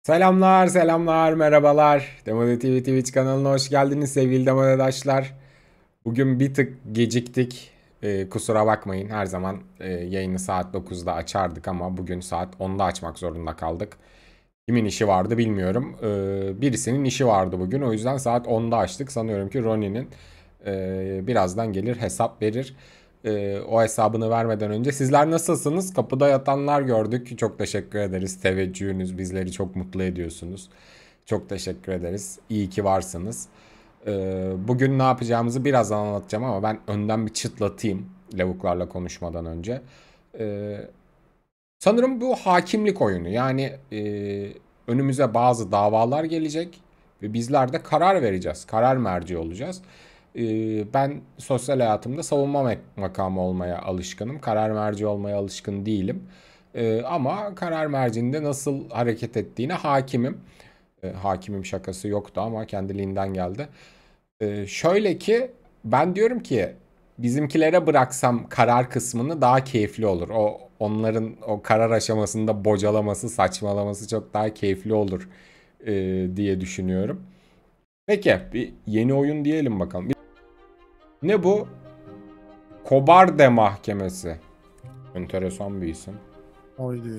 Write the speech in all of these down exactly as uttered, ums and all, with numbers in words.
Selamlar, selamlar, merhabalar. Demode T V Twitch kanalına hoş geldiniz sevgili Demodedaşlar. Bugün bir tık geciktik. Ee, kusura bakmayın. Her zaman e, yayını saat dokuzda açardık ama bugün saat onda açmak zorunda kaldık. Kimin işi vardı bilmiyorum. Ee, birisinin işi vardı bugün. O yüzden saat onda açtık. Sanıyorum ki Ronnie'nin e, birazdan gelir hesap verir. E, o hesabını vermeden önce sizler nasılsınız? Kapıda yatanlar gördük. Çok teşekkür ederiz. Teveccühünüz bizleri çok mutlu ediyorsunuz. Çok teşekkür ederiz. İyi ki varsınız. E, bugün ne yapacağımızı birazdan anlatacağım ama ben önden bir çıtlatayım lavuklarla konuşmadan önce. E, sanırım bu hakimlik oyunu. Yani e, önümüze bazı davalar gelecek ve bizler de karar vereceğiz. Karar merci olacağız. Ben sosyal hayatımda savunma makamı olmaya alışkınım. Karar merci olmaya alışkın değilim. Ama karar mercinde nasıl hareket ettiğine hakimim. Hakimim şakası yoktu ama kendiliğinden geldi. Şöyle ki ben diyorum ki bizimkilere bıraksam karar kısmını daha keyifli olur. O onların o karar aşamasında bocalaması, saçmalaması çok daha keyifli olur diye düşünüyorum. Peki bir yeni oyun diyelim bakalım. Ne bu? Kobarde Mahkemesi. Enteresan bir isim. Haydi.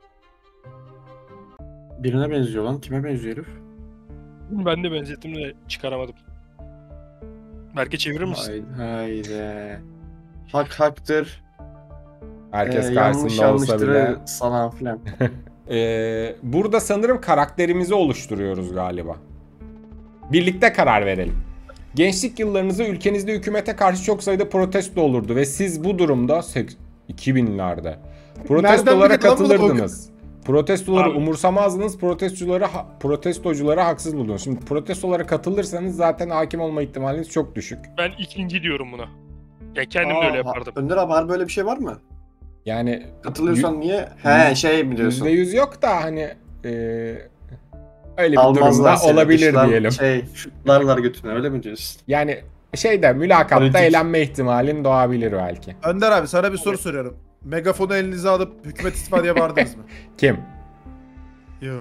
Birine benziyor lan. Kime benziyor herif? Ben de benzettim de çıkaramadım. Berke çevirir misin? Haydi. Haydi. Hak haktır. Herkes Ee, karşısında yanlış olsa yanlıştır bile. falan filan. Ee, burada sanırım karakterimizi oluşturuyoruz galiba. Birlikte karar verelim. Gençlik yıllarınızda ülkenizde hükümete karşı çok sayıda protesto olurdu ve siz bu durumda iki binlerde protestolara katılırdınız. Protestoları Abi. umursamazdınız, protestoculara protestoculara haksız buldunuz. Şimdi protestolara katılırsanız zaten hakim olma ihtimaliniz çok düşük. Ben ikinci diyorum buna. Ya kendim de Aa, öyle yapardım. Önder abi harbi böyle bir şey var mı? Yani Katılıyorsan niye? He şey mi diyorsun? yüzde yüz yok da hani e, öyle bir Almazlar durumda seni, olabilir dışlar- diyelim. Şey şutlarlar götüne öyle mi diyorsun? Yani şeyde mülakatta Politik. eğlenme ihtimalin doğabilir belki. Önder abi sana bir soru soruyorum. Megafonu elinize alıp hükümet istifa diye bağırdınız mı? Kim? Yo.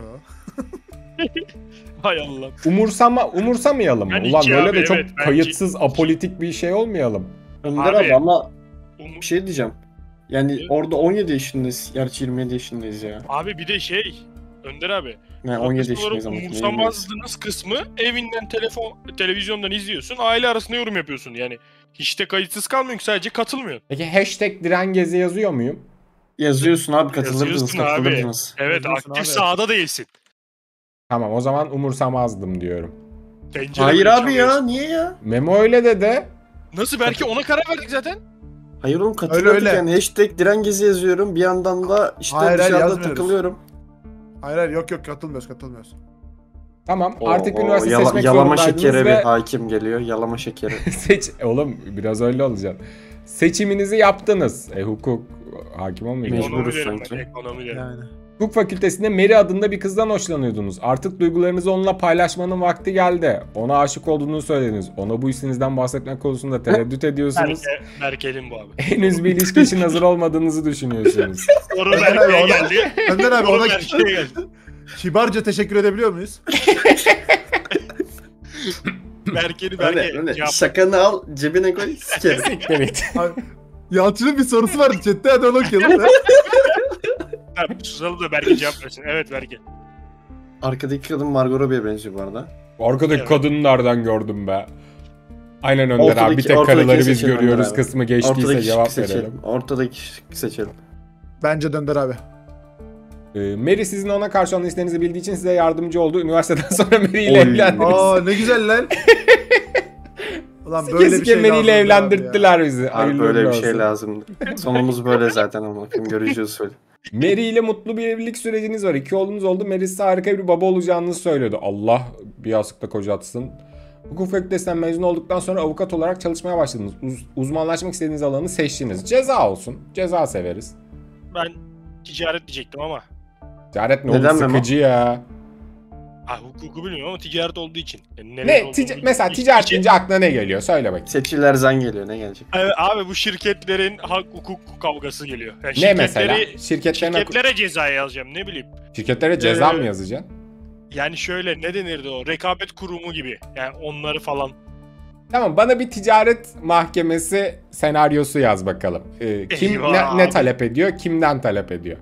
Hay Allah. Umursama umursamayalım mı? Ben Ulan iki böyle abi, de çok evet, ben kayıtsız iki- apolitik bir şey olmayalım. Önder Abi. abi ama Um- bir şey diyeceğim. Yani Evet. orada on yedi yaşındayız. Gerçi yirmi yedi yaşındayız ya. Abi bir de şey. Önder abi. Yani on yedi protestoları yaşındayız ama. umursamazdınız kısmı evinden telefon televizyondan izliyorsun. Aile arasında yorum yapıyorsun. Yani hiç de kayıtsız kalmıyorsun. Sadece katılmıyorsun. Peki hashtag diren gezi yazıyor muyum? Yazıyorsun abi katılırdınız Yazıyorsun abi. katılırdınız. Evet, Yazıyorsun aktif abi. sahada değilsin. Tamam o zaman umursamazdım diyorum. Tencere Hayır bile abi ya çalıyorsun. niye ya? Memo öyle dedi. Nasıl? Belki ona karar verdik zaten. Hayır oğlum Öyle, katılırdık öyle. yani hashtag diren gezi yazıyorum bir yandan da işte Hayır, hayır, dışarıda yazmıyoruz. takılıyorum. Hayır hayır yok yok katılmıyoruz katılmıyoruz. Tamam Oo, artık oo, üniversite yala- seçmek yalama zorundaydınız şekeri ve bir hakim geliyor. Yalama şekeri. seç oğlum biraz öyle olacak. Seçiminizi yaptınız. E hukuk hakim olmayacak. Mecburuz Ekonomi derim sanki. ben. Ekonomi derim. Yani. Hukuk fakültesinde Mary adında bir kızdan hoşlanıyordunuz. Artık duygularınızı onunla paylaşmanın vakti geldi. Ona aşık olduğunu söylediniz. Ona bu hissinizden bahsetmek konusunda tereddüt ediyorsunuz. Berke, Berke'nin bu abi. Henüz bir ilişki için hazır olmadığınızı düşünüyorsunuz. Soru Önder abi, Berke'ye ona- geldi. Önder abi Soru ona Berke'ye geldi. kibarca teşekkür edebiliyor muyuz? Berke'ni Öyle Berke öyle. cevap. Şakanı al cebine koy sikerim. Siktir git. Yalçın'ın bir sorusu vardı chatte hadi onu okuyalım. Tamam, susalım da Berke cevap versin. Evet Berke. Arkadaki kadın Margot Robbie'ye benziyor bu arada. Arkadaki Evet. kadını nereden gördüm be? Aynen Önder abi. Bir Ortadaki- tek ortadaki karıları biz seçelim görüyoruz Önder abi. kısmı geçtiyse Ortadaki cevap şıkkı seçelim. verelim. Ortadaki şıkkı seçelim. Bence Dönder abi. Ee, Mary sizin ona karşı olan hislerinizi bildiği için size yardımcı oldu. Üniversiteden sonra Mary ile Oy. evlendiniz. Aa ne güzel lan. Ulan Sike böyle bir sike şey Mary ile lazımdı abi ya. evlendirttiler bizi. Abi Hayırlı böyle bir uğurlu şey olsun. lazımdı. Sonumuz böyle zaten ama bakın göreceğiz söyle. Mary ile mutlu bir evlilik süreciniz var. İki oğlunuz oldu. Mary size harika bir baba olacağınızı söylüyordu. Allah bir yastıkta kocatsın. Hukuk fakültesinden mezun olduktan sonra avukat olarak çalışmaya başladınız. Uz- uzmanlaşmak istediğiniz alanı seçtiniz. Ceza olsun. Ceza severiz. Ben ticaret diyecektim ama. Ticaret ne Neden oğlum Memo? sıkıcı ya. Ha, hukuku bilmiyorum ama ticaret olduğu için. Yani nerede Ne? olduğunu Tica- bilmiyorum. mesela İç- ticaret içi- deyince aklına ne geliyor? Söyle bakayım. Seçiler zan geliyor ne gelecek? Evet, abi bu şirketlerin hak hukuk kavgası geliyor. Yani Ne mesela? şirketleri- Şirketlerine, Şirketlere ceza yazacağım ne bileyim. şirketlere ceza Ee, mı yazacaksın? Yani şöyle ne denirdi o? Rekabet kurumu gibi. Yani onları falan. Tamam, bana bir ticaret mahkemesi senaryosu yaz bakalım. Ee, kim Eyvah ne, ne abi. talep ediyor, kimden talep ediyor?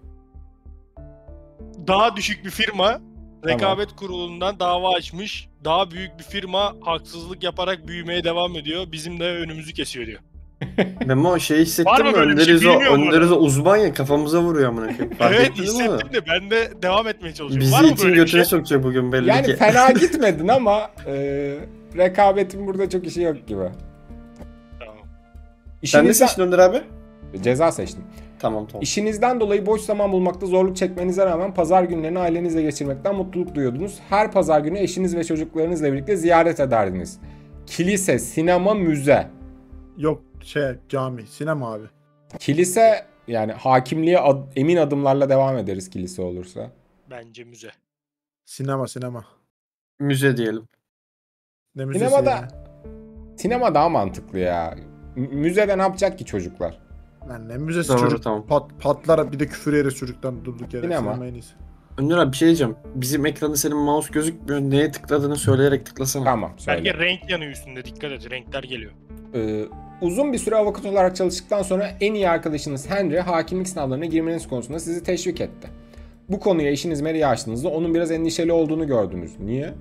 Daha düşük bir firma rekabet kurulundan dava açmış. Daha büyük bir firma haksızlık yaparak büyümeye devam ediyor. Bizim de önümüzü kesiyor diyor. Memo şey Var hissettin mı mi? böyle bir şey? Önderiz o, Bilmiyorum Önderiz o uzman ya, kafamıza vuruyor amına koyayım. Fark Evet ettin mi? hissettim de ben de devam etmeye çalışıyorum. Bizi Var mı itin böyle bir götüne şey? sokacak bugün belli Yani ki. fena gitmedin ama e, rekabetin burada çok işi yok gibi. Tamam. Sen ne İşinizden... seçtin Önder abi? Ceza seçtim. Tamam tamam. İşinizden dolayı boş zaman bulmakta zorluk çekmenize rağmen pazar günlerini ailenizle geçirmekten mutluluk duyuyordunuz. Her pazar günü eşiniz ve çocuklarınızla birlikte ziyaret ederdiniz. Kilise, sinema, müze. Yok şey cami, sinema abi. Kilise yani hakimliğe ad- emin adımlarla devam ederiz kilise olursa. Bence müze. Sinema sinema. Müze diyelim. Ne müzesi Sinemada yani? sinema daha mantıklı ya. M- müzede ne yapacak ki çocuklar? Lan ne müzesi Doğru, çocuk tamam. pat, patlar bir de küfür yeriz çocuktan durduk yere. Sinema. Sinema en iyisi. Önder abi bir şey diyeceğim. Bizim ekranda senin mouse gözükmüyor. Neye tıkladığını söyleyerek tıklasana. Tamam söyle. Bence renk yanıyor üstünde, dikkat et, renkler geliyor. Ee, uzun bir süre avukat olarak çalıştıktan sonra en iyi arkadaşınız Henry hakimlik sınavlarına girmeniz konusunda sizi teşvik etti. Bu konuya eşiniz Mary'e açtığınızda onun biraz endişeli olduğunu gördünüz. Niye?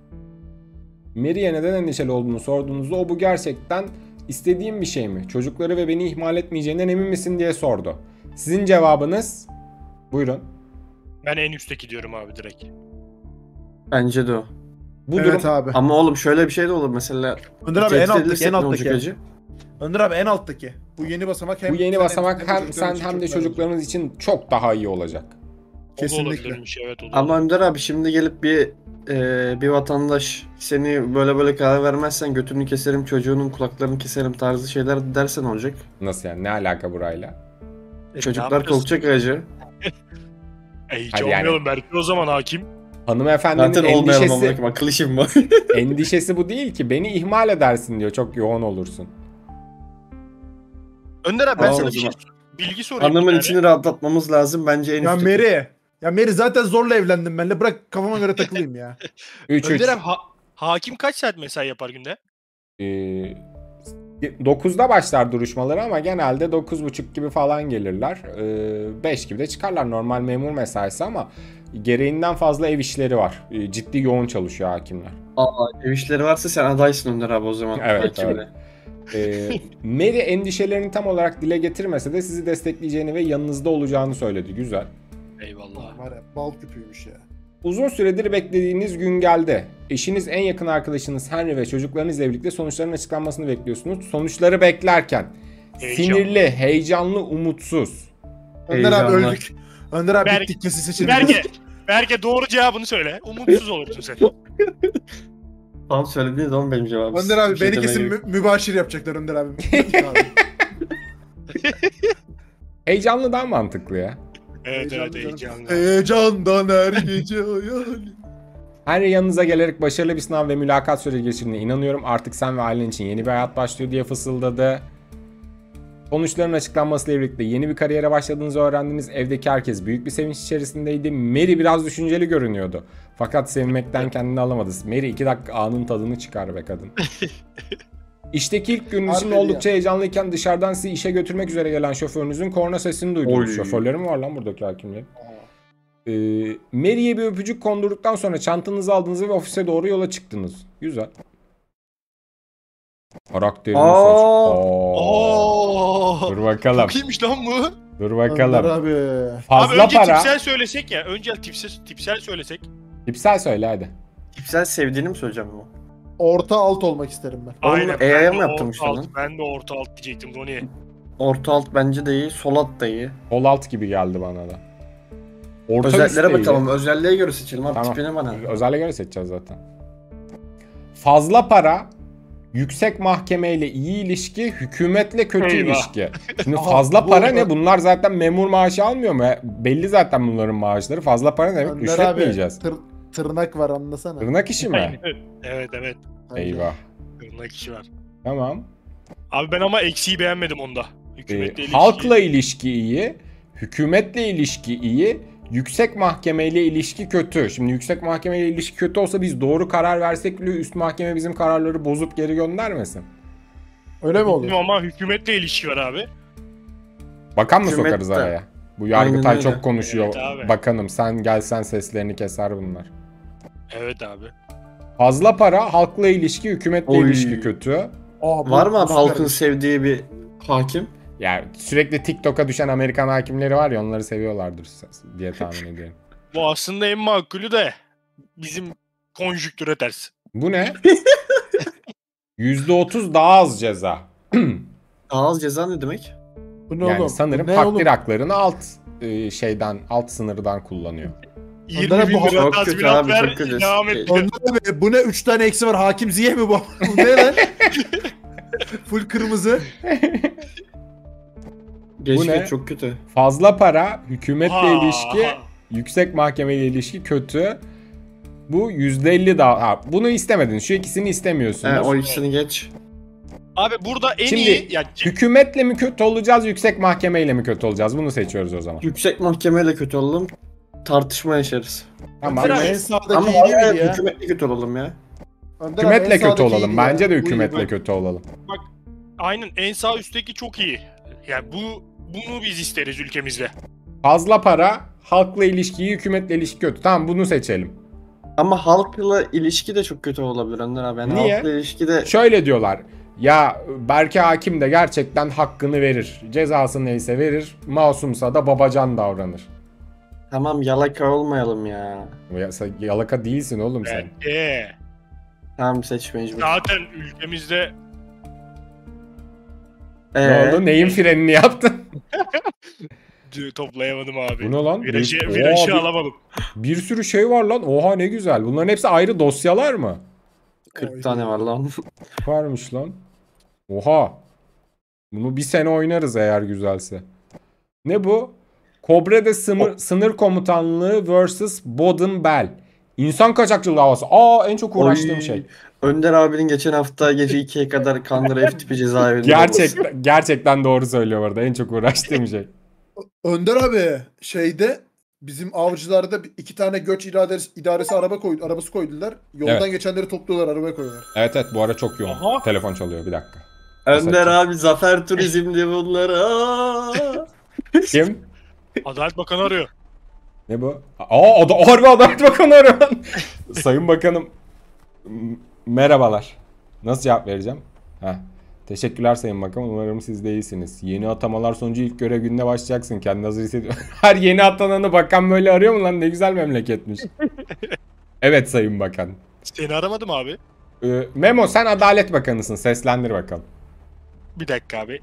Mary'e neden endişeli olduğunu sorduğunuzda o bu gerçekten istediğim bir şey mi? Çocukları ve beni ihmal etmeyeceğinden emin misin diye sordu. Sizin cevabınız? Buyurun. Ben en üstteki diyorum abi direkt. Bence de o. Bu Evet durum abi. Ama oğlum şöyle bir şey de olur mesela. Önder abi en tehdit alttaki edilirsek en ne olacak alttaki. acı? Önder abi en alttaki. Bu yeni basamak hem bu yeni sen basamak hem çocukların sen için hem de çok daha çocuklarınız için çok daha iyi olacak. O da Kesinlikle. olabilirmiş, evet o da Ama olabilir. Önder abi şimdi gelip bir e, bir vatandaş seni böyle böyle karar vermezsen götünü keserim, çocuğunun kulaklarını keserim tarzı şeyler dersen olacak. Nasıl yani? Ne alaka burayla? E, ne Çocuklar yapacağız? korkacak acı. E, hiç Hadi yani. olmayalım belki o zaman hakim. Hanımefendinin Zaten olmayalım endişesi, amına koyayım, akıl işim var. endişesi bu değil ki. Beni ihmal edersin diyor. Çok yoğun olursun. Önder abi ben Aa, sana o bir şey zaman. bilgi sorayım. Hanımın bir tane. içini rahatlatmamız lazım bence en Ya üstteki. Mary. Ya Mary zaten zorla evlendim benimle. Bırak kafama göre takılayım ya. üç üç. Önder abi ha- hakim kaç saat mesai yapar günde? Ee, dokuzda başlar duruşmaları ama genelde dokuz buçuk gibi falan gelirler. Ee, beş gibi de çıkarlar. Normal memur mesaisi ama gereğinden fazla ev işleri var. Ee, ciddi yoğun çalışıyor hakimler. Aa, ev işleri varsa sen adaysın Önder abi o zaman. Evet, Belki evet. bile. Ee, Mary endişelerini tam olarak dile getirmese de sizi destekleyeceğini ve yanınızda olacağını söyledi. Güzel. Eyvallah. Var ya bal küpüymüş ya. Uzun süredir beklediğiniz gün geldi. Eşiniz, en yakın arkadaşınız Henry ve çocuklarınızla birlikte sonuçların açıklanmasını bekliyorsunuz. Sonuçları beklerken Heyecan. sinirli, heyecanlı, umutsuz. Önder abi Heyecanlı. öldük. Önder abi Berk- bittik kesin seçelim. Berke, Berke doğru cevabını söyle. Umutsuz olursun sen. Tam söylediğiniz zaman benim cevabım. Önder abi Bir şey beni demeye kesin gerek- mü- mübaşir yapacaklar Önder abi. Heyecanlı daha mantıklı ya. Evet evet Heyecanlı canım. heyecanlı. Heyecandan her gece hayal. Henry yanınıza gelerek başarılı bir sınav ve mülakat süreci geçirdiğine inanıyorum. Artık sen ve ailen için yeni bir hayat başlıyor diye fısıldadı. Sonuçların açıklanmasıyla birlikte yeni bir kariyere başladığınızı öğrendiniz. Evdeki herkes büyük bir sevinç içerisindeydi. Mary biraz düşünceli görünüyordu. Fakat sevinmekten kendini alamadı. Mary iki dakika anın tadını çıkar be kadın. İşteki ilk gününüz için Harbiden oldukça heyecanlıyken dışarıdan sizi işe götürmek üzere gelen şoförünüzün korna sesini duydunuz. Oy. Şoförleri mi var lan buradaki hakimlerin? Ee, Mary'e bir öpücük kondurduktan sonra çantanızı aldınız ve ofise doğru yola çıktınız. Güzel. Karakterini seç. Aa. Oo. Oo. Dur bakalım. Çok iyiymiş lan bu. Dur Önder bakalım. abi. Fazla Abi önce para. tipsel söylesek ya. Önce tipsel, tipsel söylesek. Tipsel söyle hadi. Tipsel sevdiğini mi söyleyeceğim bu? Orta alt olmak isterim ben. Oğlum, Aynen. A I'ya ben mı de yaptırmışlar orta lan? alt- Ben de orta alt diyecektim Roni. Orta alt bence de iyi, sol alt da iyi. Sol alt gibi geldi bana da. Orta üst Özelliklere de iyi. bakalım, özelliğe göre seçelim abi, Tamam. tipine bana. Özele göre seçeceğiz zaten. Fazla para, yüksek mahkemeyle iyi ilişki, hükümetle kötü Eyvah. ilişki. Şimdi Aa, fazla bu- para ne? Bunlar zaten memur maaşı almıyor mu? Belli zaten bunların maaşları. Fazla para ne demek? Önder Rüşvet mi yiyeceğiz? tır- tırnak var anlasana. Tırnak işi mi? Aynen. Evet evet. Eyvah. Tırnak işi var. Tamam. Abi ben ama eksiği beğenmedim onda. Ee, Hükümetle ilişki. halkla ilişki iyi, hükümetle ilişki iyi, Yüksek mahkemeyle ilişki kötü. Şimdi yüksek mahkemeyle ilişki kötü olsa biz doğru karar versek bile üst mahkeme bizim kararları bozup geri göndermesin. Öyle mi oluyor? Ama hükümetle ilişki var abi. Bakan mı Hükümet sokarız de- araya? Bu Yargıtay Aynen öyle. çok konuşuyor. Evet abi. Bakanım sen gelsen seslerini keser bunlar. Evet abi. Fazla para, halkla ilişki, hükümetle Oy. ilişki kötü. Aa, bu- Var mı bu abi süper. halkın sevdiği bir hakim? Yani sürekli TikTok'a düşen Amerikan hakimleri var ya onları seviyorlardır diye tahmin ediyorum. Bu aslında en makulü de bizim konjüktüre ters. Bu ne? yüzde otuz daha az ceza. Daha az ceza ne demek? Bu ne Yani oğlum? sanırım Bu ne takdir oğlum? haklarını alt e, şeyden, alt sınırdan kullanıyor. yirmi Onlara bin bu lira çok kötü tazminat abi, ver, çok kötü. devam et. Ondan abi, bu ne? Üç tane eksi var. Hakim Ziye mi bu? Bu ne lan? Full kırmızı. Geçmiş ne? çok kötü. Fazla para, hükümetle Ha, ilişki, ha. yüksek mahkemeyle ilişki kötü. Bu yüzde elli daha. Ha, bunu istemedin. Şu ikisini istemiyorsunuz. He, o ikisini geç. Abi burada en Şimdi- iyi ya Hükümetle mi kötü olacağız, yüksek mahkemeyle mi kötü olacağız? Bunu seçiyoruz o zaman. Yüksek mahkemeyle kötü olalım. Tartışma yaşarız. Tamam. Önder abi, Biraz- en sağdaki Ama iyi değil miydi ya? hükümetle kötü olalım ya. Önder abi, en Hükümetle kötü sağdaki olalım. iyiydi Bence ya. de Bu iyi hükümetle bak. kötü olalım. aynen en sağ üstteki çok iyi. Yani bu bunu biz isteriz ülkemizde. Fazla para, halkla ilişkiyi, hükümetle ilişki kötü. Tamam bunu seçelim. Ama halkla ilişki de çok kötü olabilir Önder abi. Yani Niye? halkla ilişki de Şöyle diyorlar. Ya Berke Hakim de gerçekten hakkını verir. Cezası neyse verir. Masumsa da babacan davranır. tamam yalaka olmayalım ya. Ya sen yalaka değilsin oğlum sen. Ee, Tamam seç mecbur. zaten ülkemizde Ne Ee, oldu? Neyin frenini yaptın? d- toplayamadım abi. Bu ne lan? Virajı, Bir- virajı Oha, bir- alamadım. Bir sürü şey var lan. Oha ne güzel. Bunların hepsi ayrı dosyalar mı? kırk tane var lan. Varmış lan. Oha. Bunu bir sene oynarız eğer güzelse. Ne bu? Kobre'de sınır, sınır komutanlığı versus Bodin Bell. İnsan kaçakçılığı davası. Aa en çok uğraştığım Oy. şey. Önder abinin geçen hafta gece ikiye kadar Kandıra F tipi cezaevinde olması. Gerçekten gerçekten doğru söylüyor orada. En çok uğraştığım şey. Önder abi şeyde bizim avcılarda bir- iki tane göç idaresi, idaresi araba koydu, arabası koydular. Yoldan Evet. geçenleri topluyorlar, arabaya koyuyorlar. Evet evet bu ara çok yoğun. Aha. Telefon çalıyor bir dakika. Önder abi zafer turizmdi bunlar. Aa! Kim? Adalet Bakanı arıyor. Ne bu? Aa ada harbi Adalet Bakanı arıyor lan. Sayın Bakanım. m- Merhabalar. Nasıl cevap vereceğim? Heh. Teşekkürler Sayın Bakanım. Umarım siz de iyisiniz. Yeni atamalar sonucu ilk görev gününe başlayacaksın. Kendini hazır hissediyor. Her yeni atananı bakan böyle arıyor mu lan? Ne güzel memleketmiş. Evet Sayın Bakan. Seni aramadım abi. Ee, Memo sen Adalet Bakanısın. Seslendir bakalım. Bir dakika abi.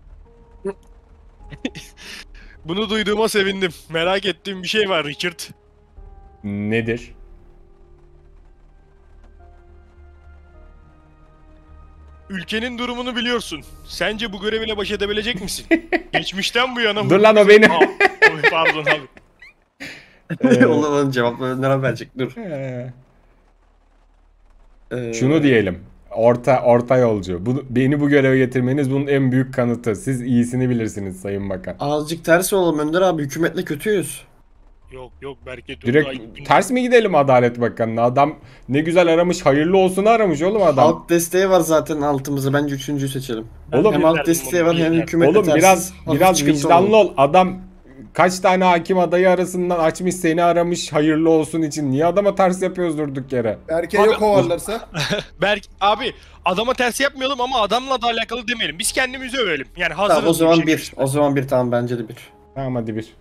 Bunu duyduğuma sevindim. Merak ettiğim bir şey var Richard. Nedir? Ülkenin durumunu biliyorsun. Sence bu görev ile baş edebilecek misin? Geçmişten bu yana... Dur lan o benim. Aa, pardon abi. Ee, Oğlum onun cevapları Önder abi verecek dur. Ee, Ee, Şunu diyelim. Orta orta yolcu. Bunu, beni bu göreve getirmeniz bunun en büyük kanıtı. Siz iyisini bilirsiniz Sayın Bakan. Azıcık ters olalım Önder abi. Hükümetle kötüyüz. Yok yok Berke dur. Direkt Ay, ters mi gidelim Adalet Bakanı'na? Adam ne güzel aramış, hayırlı olsunu aramış oğlum adam. Halk desteği var zaten altımızda. Bence üçüncüyü seçelim. Oğlum, hem ben halk derdim desteği bunu, var hem ben hükümetle Oğlum tersiz. biraz Hafif biraz çıkıntı vicdanlı olalım. ol. Adam kaç tane hakim adayı arasından açmış seni aramış hayırlı olsun için. Niye adama ters yapıyoruz durduk yere? Erkeğe Abi- yok kovarlarsa. Berk abi adama ters yapmayalım ama adamla da alakalı demeyelim. Biz kendimizi övelim. Yani hazırız. Tamam o bu zaman işe. bir. O zaman bir tamam bence de bir. Tamam hadi bir.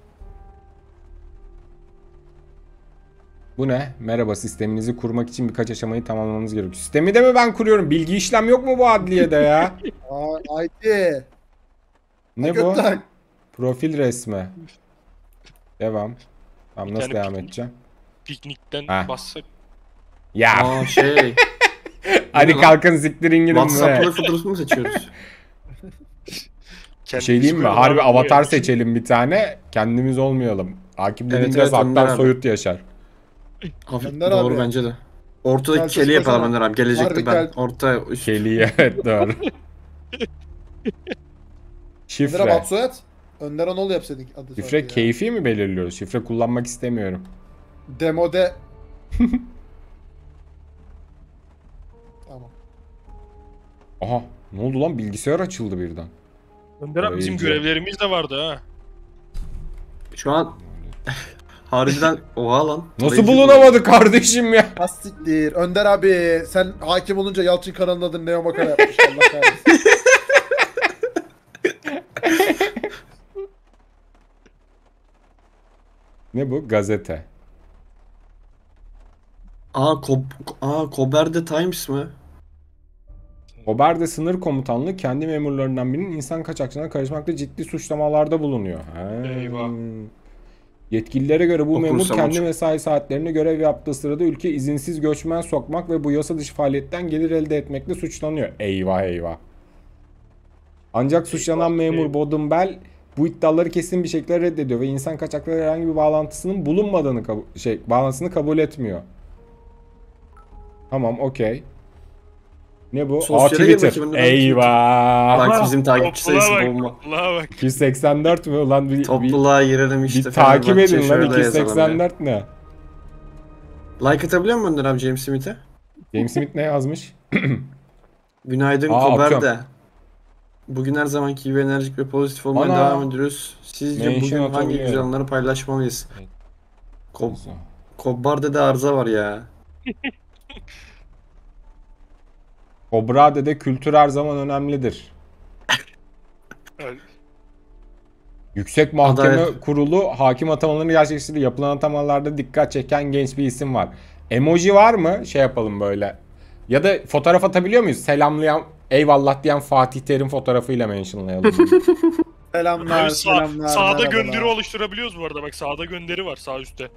Bu ne? Merhaba sisteminizi kurmak için birkaç aşamayı tamamlamamız gerekiyor. Sistemi de mi ben kuruyorum? Bilgi işlem yok mu bu adliyede ya? Aa, haydi. Ne bu? Gökten. Profil resmi. Devam. Tamam Bir nasıl tane devam piknik- edeceğim? Piknikten Ha. bassak. Ya Aa şey. hadi lan? kalkın siktirin gidin WhatsApp be. profil fotoğrafı mı seçiyoruz? Bir şey diyeyim mi? Kendimizi Harbi böyle avatar abi. seçelim bir tane. Kendimiz olmayalım. Hakim Evet, dediğinde evet, saktan Önder abi. soyut yaşar. Hafif Önder doğru abi. bence de. Ortadaki Gel, keli seç yapalım bakalım. Önder abi. Gelecekte Harbi ben. gel. Orta üst. Keli evet doğru. Önder abi Şifre. at soyad. Önder Anadolu yapsaydık adı. Şifre sadece ya. keyfi mi belirliyoruz? Şifre kullanmak istemiyorum. Demode. Tamam. Aha, ne oldu lan? Bilgisayar açıldı birden. Önder abi bizim Iyice. görevlerimiz de vardı ha. Şu an harbiden oha lan. Nasıl Rage bulunamadı kardeşim ya? Hastiktir. Önder abi sen hakim olunca Yalçın kanalının adını Neo Makara yapmış. Allah kahretsin. Ne bu? Gazete. Aa, Kob Aa Koberde Times mı? Ober'de sınır komutanlığı kendi memurlarından birinin insan kaçakçılığına karışmakta ciddi suçlamalarda bulunuyor. Ha. Eyvah. Yetkililere göre bu Okursam memur kendi açık. mesai saatlerinde görev yaptığı sırada ülke izinsiz göçmen sokmak ve bu yasa dışı faaliyetten gelir elde etmekle suçlanıyor. Eyvah eyvah. Ancak suçlanan Eyvah, memur eyvah. Bodenbel bu iddiaları kesin bir şekilde reddediyor ve insan kaçakları herhangi bir bağlantısının bulunmadığını kabul, şey bağlantısını kabul etmiyor. Tamam, okey. Ne bu? Aa, Sosyale gir Twitter. bakayım, ben de Eyvah. Bak bizim takipçi sayısı Topluluğa bomba. bak. Topluluğa bak. iki yüz seksen dört mü? Ulan bir, bir, Topluluğa girelim bir işte. takip Fenerbahçe edin lan, şöyle iki yüz yazalım seksen ya. dört ne? Like atabiliyor musun Önder abi James Smith'e? James Smith ne yazmış? Günaydın Aa, Koberde. okuyorum. Bugün her zamanki gibi enerjik ve pozitif olmaya Ana. devam ediyoruz. Sizce Mention bugün hangi atabiliyorum. güzel anları paylaşmalıyız? Evet. Kob Kobarde'de arıza var ya. Obrade'de kültür her zaman önemlidir. Evet. Yüksek Mahkeme Adalet. Kurulu hakim atamalarını gerçekleştirdi. Yapılan atamalarda dikkat çeken genç bir isim var. Emoji var mı? Şey yapalım böyle. Ya da fotoğraf atabiliyor muyuz? Selamlayan, eyvallah diyen Fatih Terim fotoğrafıyla mentionlayalım. Selamlar, Abi sağ- selamlar. sağda merhabalar. gönderi oluşturabiliyoruz bu arada. Bak sağda gönderi var sağ üstte.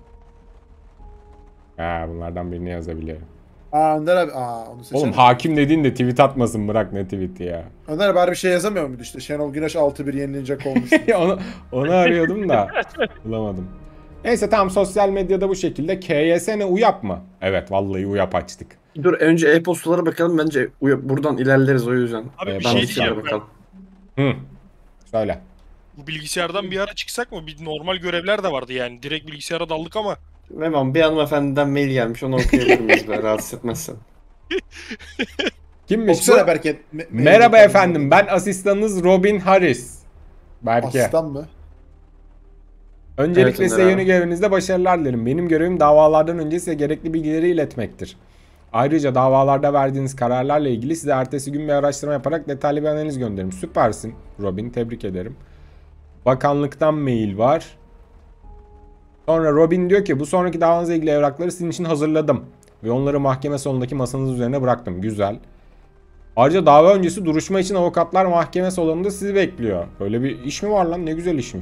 Ha, bunlardan birini yazabiliyorum. Aa Önder abi. Aa onu seçelim. Oğlum hakim dediğin de tweet atmasın, bırak ne tweet'i ya. Önder abi bir şey yazamıyor muydu işte? Şenol Güneş altı bir yenilinecek olmuş. onu, onu arıyordum da bulamadım. Neyse tamam, sosyal medyada bu şekilde. K Y S ne, UYAP mı? Evet vallahi UYAP açtık. Dur önce e-postalara bakalım, bence uy- buradan ilerleriz o yüzden. Abi Ee, bir ben şey bir diyeceğim. Bakalım. bakalım. Hı. Söyle. Bu bilgisayardan bir ara çıksak mı? Bir normal görevler de vardı yani. Direkt bilgisayara daldık ama. Memam, bir hanımefendiden mail gelmiş, onu okuyabilir miyiz be, rahatsız etmezsen. Kimmiş bu? Okusana Berke. Me- Merhaba mail- efendim, ben asistanınız Robin Harris. Berke. Asistan mı? Öncelikle Evet, size Önder yeni abi. görevinizde başarılar dilerim. Benim görevim davalardan önce size gerekli bilgileri iletmektir. Ayrıca davalarda verdiğiniz kararlarla ilgili size ertesi gün bir araştırma yaparak detaylı bir analiz gönderirim. Süpersin Robin, tebrik ederim. Bakanlıktan mail var. Sonra Robin diyor ki bu sonraki davanızla ilgili evrakları sizin için hazırladım. Ve onları mahkeme salonundaki masanız üzerine bıraktım. Güzel. Ayrıca dava öncesi duruşma için avukatlar mahkeme salonunda sizi bekliyor. Böyle bir iş mi var lan? Ne güzel işmiş.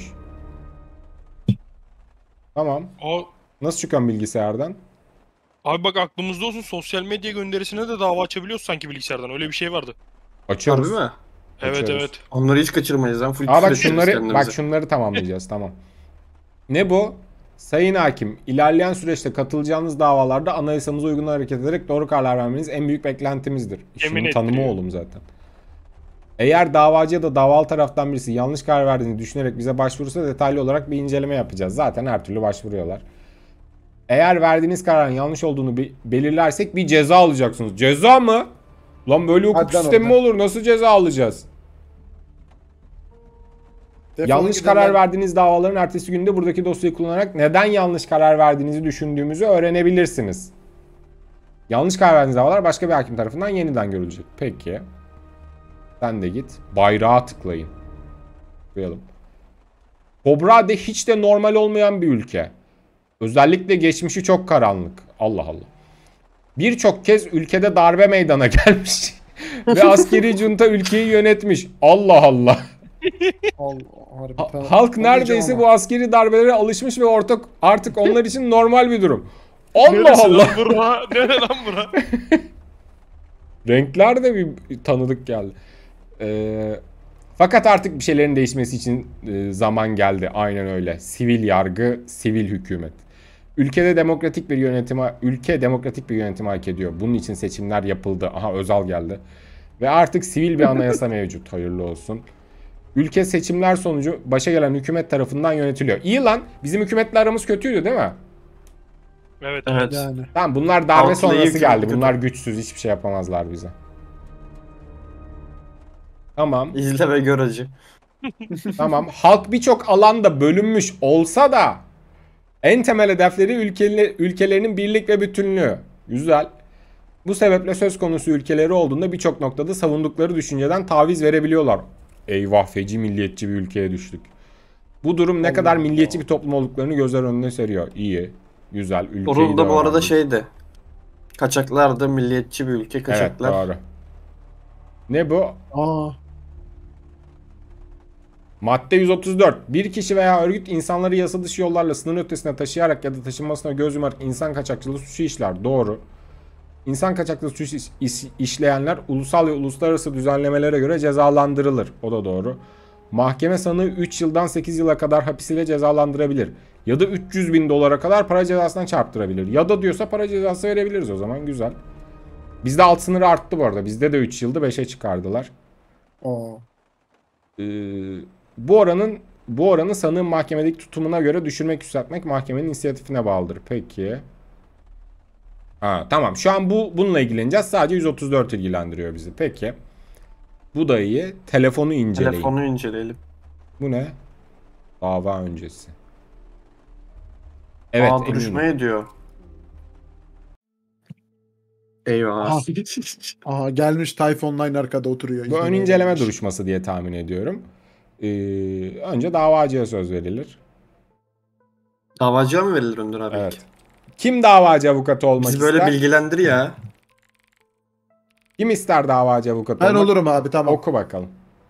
Tamam. Aa, Nasıl çıkıyorum bilgisayardan? abi bak aklımızda olsun, sosyal medya gönderisine de dava açabiliyoruz sanki bilgisayardan. Öyle bir şey vardı. Açıyoruz. Harbi mi? Evet Açıyoruz. evet. Onları hiç kaçırmayız lan. Full Aa bak küfür ederiz şunları kendimize. bak şunları tamamlayacağız, tamam. Ne bu? Sayın Hakim, ilerleyen süreçte katılacağınız davalarda anayasamıza uygun hareket ederek doğru kararlar vermeniz en büyük beklentimizdir. Yemin İşin tanımı ettiriyor. oğlum zaten. Eğer davacı ya da davalı taraftan birisi yanlış karar verdiğini düşünerek bize başvurursa detaylı olarak bir inceleme yapacağız. Zaten her türlü başvuruyorlar. Eğer verdiğiniz kararın yanlış olduğunu be- belirlersek bir ceza alacaksınız. Ceza mı? Lan böyle hukuk Hadi lan sistemi mi oradan. olur? Nasıl ceza alacağız? Defolun Yanlış gidin karar lan. verdiğiniz davaların ertesi günde buradaki dosyayı kullanarak neden yanlış karar verdiğinizi düşündüğümüzü öğrenebilirsiniz. Yanlış karar verdiğiniz davalar başka bir hakim tarafından yeniden görülecek. Peki. Sen de git. Bayrağa tıklayın. Tıklayalım. Kobrade hiç de normal olmayan bir ülke. Özellikle geçmişi çok karanlık. Allah Allah. Birçok kez ülkede darbe meydana gelmiş. Ve askeri junta ülkeyi yönetmiş. Allah Allah. Allah, harbi, Ha- tamam. Halk neredeyse Anlayacağım bu askeri darbelere alışmış ve ortak artık onlar için normal bir durum. Allah Neresi Allah. lan bura? Nere lan bura? Renkler de bir tanıdık geldi. Ee, fakat artık bir şeylerin değişmesi için e, zaman geldi. Aynen öyle. Sivil yargı, sivil hükümet. Ülkede demokratik bir yönetim, ülke demokratik bir yönetim hak ediyor. Bunun için seçimler yapıldı. Aha Özal geldi. Ve artık sivil bir anayasa mevcut. Hayırlı olsun. Ülke seçimler sonucu başa gelen hükümet tarafından yönetiliyor. İyi lan. Bizim hükümetle aramız kötüydü değil mi? Evet. Evet. Yani. Tamam bunlar darbe Halkla iyi sonrası hükümet geldi. kötü. Bunlar güçsüz. Hiçbir şey yapamazlar bize. Tamam. İzle ve gör acı. Tamam. Halk birçok alanda bölünmüş olsa da en temel hedefleri ülkeler, ülkelerinin birlik ve bütünlüğü. Güzel. Bu sebeple söz konusu ülkeleri olduğunda birçok noktada savundukları düşünceden taviz verebiliyorlar. Eyvah feci milliyetçi bir ülkeye düştük. Bu durum ne Allah kadar Allah. milliyetçi bir toplum olduklarını gözler önüne seriyor. İyi. Güzel. Ülkeyi Sorun de da bu arada öğrendik. şeydi. Kaçaklar da milliyetçi bir ülke. Evet Kaçaklar. doğru. Ne bu? Aa. Madde yüz otuz dört. Bir kişi veya örgüt insanları yasa dışı yollarla sınır ötesine taşıyarak ya da taşınmasına göz yumarak insan kaçakçılığı suçu işler. Doğru. İnsan kaçakçılığı suçu iş- iş- işleyenler ulusal ve uluslararası düzenlemelere göre cezalandırılır. O da doğru. Mahkeme sanığı üç yıldan sekiz yıla kadar hapis ile cezalandırabilir. Ya da üç yüz bin dolara kadar para cezasından çarptırabilir. Ya da diyorsa para cezası verebiliriz o zaman. Güzel. Bizde alt sınırı arttı bu arada. Bizde de üç yıldı beşe çıkardılar. Aa. Ee, bu oranın bu oranı sanığın mahkemedeki tutumuna göre düşürmek yükseltmek mahkemenin inisiyatifine bağlıdır. Peki. Ha, tamam. Şu an bu bununla ilgileneceğiz. Sadece yüz otuz dört ilgilendiriyor bizi. Peki. Bu da iyi. Telefonu inceleyin. Telefonu inceleyelim. Bu ne? Dava öncesi. Evet, Aa, eminim. duruşma ediyor. Eyvah. Aha. Aha gelmiş Tayfun Online arkada oturuyor. Bu ön İzlemeye inceleme gelmiş. duruşması diye tahmin ediyorum. Ee, önce davacıya söz verilir. Davacıya mı verilir Önder abi? Evet. Kim davacı avukatı olmak Bizi böyle ister? bilgilendir ya. Kim ister davacı avukatı Ben olmak? olurum abi tamam. Oku bakalım.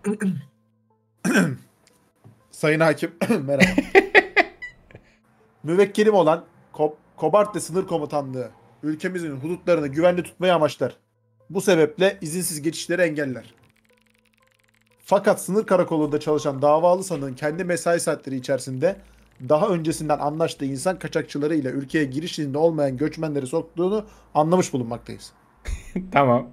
Sayın Hakim merhaba. Müvekkilim olan Ko Kobartlı Sınır Komutanlığı ülkemizin hudutlarını güvenli tutmayı amaçlar. Bu sebeple izinsiz geçişleri engeller. Fakat sınır karakolunda çalışan davalı sanığın kendi mesai saatleri içerisinde daha öncesinden anlaştığı insan kaçakçıları ile ülkeye giriş izni olmayan göçmenleri soktuğunu anlamış bulunmaktayız. Tamam.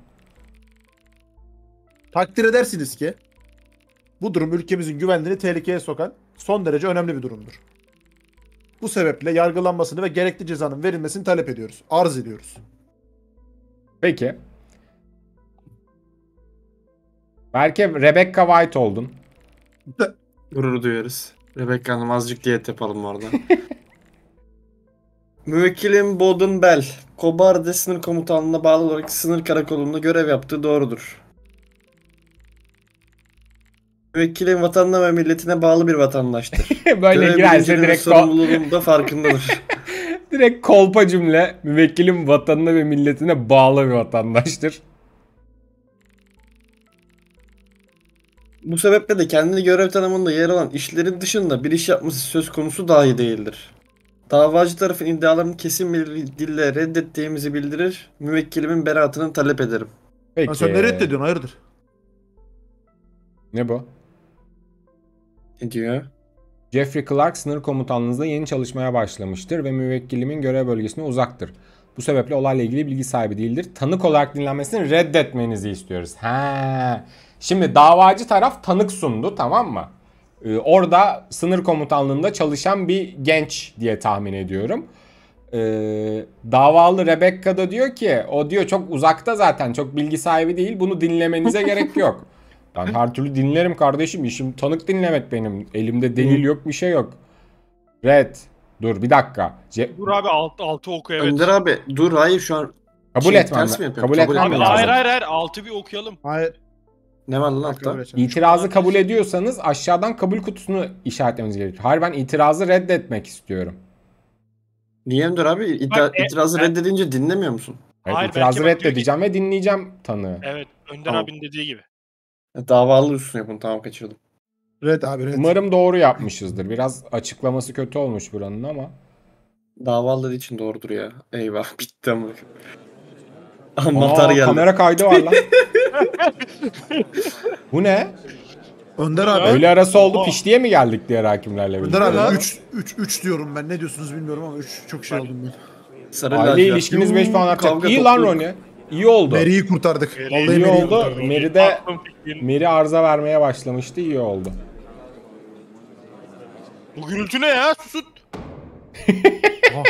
Takdir edersiniz ki bu durum ülkemizin güvenliğini tehlikeye sokan son derece önemli bir durumdur. Bu sebeple yargılanmasını ve gerekli cezanın verilmesini talep ediyoruz. Arz ediyoruz. Peki. Belki Rebecca White oldun. Gurur duyuyoruz. Rebecca Hanım azıcık diyet yapalım orada. Müvekkilim Bodun Bell, Kobarde Sınır Komutanlığı'na bağlı olarak sınır karakolunda görev yaptığı doğrudur. Müvekkilim vatanına ve milletine bağlı bir vatandaştır. Böyle Görev girerse bilincinin ve direkt, kol, sorumluluğunun da farkındadır. direkt kolpa cümle. Müvekkilim vatanına ve milletine bağlı bir vatandaştır. Bu sebeple de kendini görev tanımında yer alan işlerin dışında bir iş yapması söz konusu dahi değildir. Davacı tarafın iddialarını kesin bir dille reddettiğimizi bildirir, müvekkilimin beraatını talep ederim. Peki. Lan sen ne reddediyorsun hayırdır? Ne bu? Ne diyor? Jeffrey Clark sınır komutanlığınızda yeni çalışmaya başlamıştır ve müvekkilimin görev bölgesine uzaktır. Bu sebeple olayla ilgili bilgi sahibi değildir. Tanık olarak dinlenmesini reddetmenizi istiyoruz. Ha. Şimdi davacı taraf tanık sundu, tamam mı? Ee, orada sınır komutanlığında çalışan bir genç diye tahmin ediyorum. Ee, davalı Rebecca da diyor ki o diyor çok uzakta zaten, çok bilgi sahibi değil, bunu dinlemenize gerek yok. Ben her türlü dinlerim kardeşim, işim tanık dinlemek benim. Elimde delil yok, bir şey yok. Red. Dur bir dakika. Ce- Dur abi altı altı oku evet. Önder abi dur hayır şu an kabul şey, etmem. ters mi yapıyorum? Kabul Kabul etmem Abi etmem lazım. hayır hayır hayır altı bir okuyalım. Hayır. ne var lan Kabul altta? edeceğim. İtirazı kabul ediyorsanız aşağıdan kabul kutusunu işaretlemeniz gerekiyor. Hayır, ben itirazı reddetmek istiyorum. Niye Önder abi? İddia- Bak, e, itirazı ben- reddedince dinlemiyor musun? Evet, Hayır, itirazı belki bak diyor reddedeceğim ve dinleyeceğim tanığı. Evet Önder Tamam. abinin dediği gibi. Davalı üstüne yapın tamam kaçırdım. Red abi red. Umarım doğru yapmışızdır. Biraz açıklaması kötü olmuş buranın ama. Davalı dediği için doğrudur ya. Eyvah bitti ama. Aa, Anahtar geldi. kamera kaydı var lan. Bu ne? Önder abi. Öğle arası oldu, Oha. piştiye mi geldik diğer hakimlerle Önder birlikte? abi üç üç üç diyorum ben. Ne diyorsunuz bilmiyorum ama üç çok şey oldum ben. Sarı Aile lacivert. ilişkiniz Yuh, beş puan artacak. kavga İyi lan topluluk. Roni. iyi oldu. Meri'yi kurtardık. Meri- Vallahi İyi Meri'yi oldu. kurtardık. Meri de Aklım fikrim. Meri arıza vermeye başlamıştı. İyi oldu. Bu gürültü ne ya? Susut. Aha.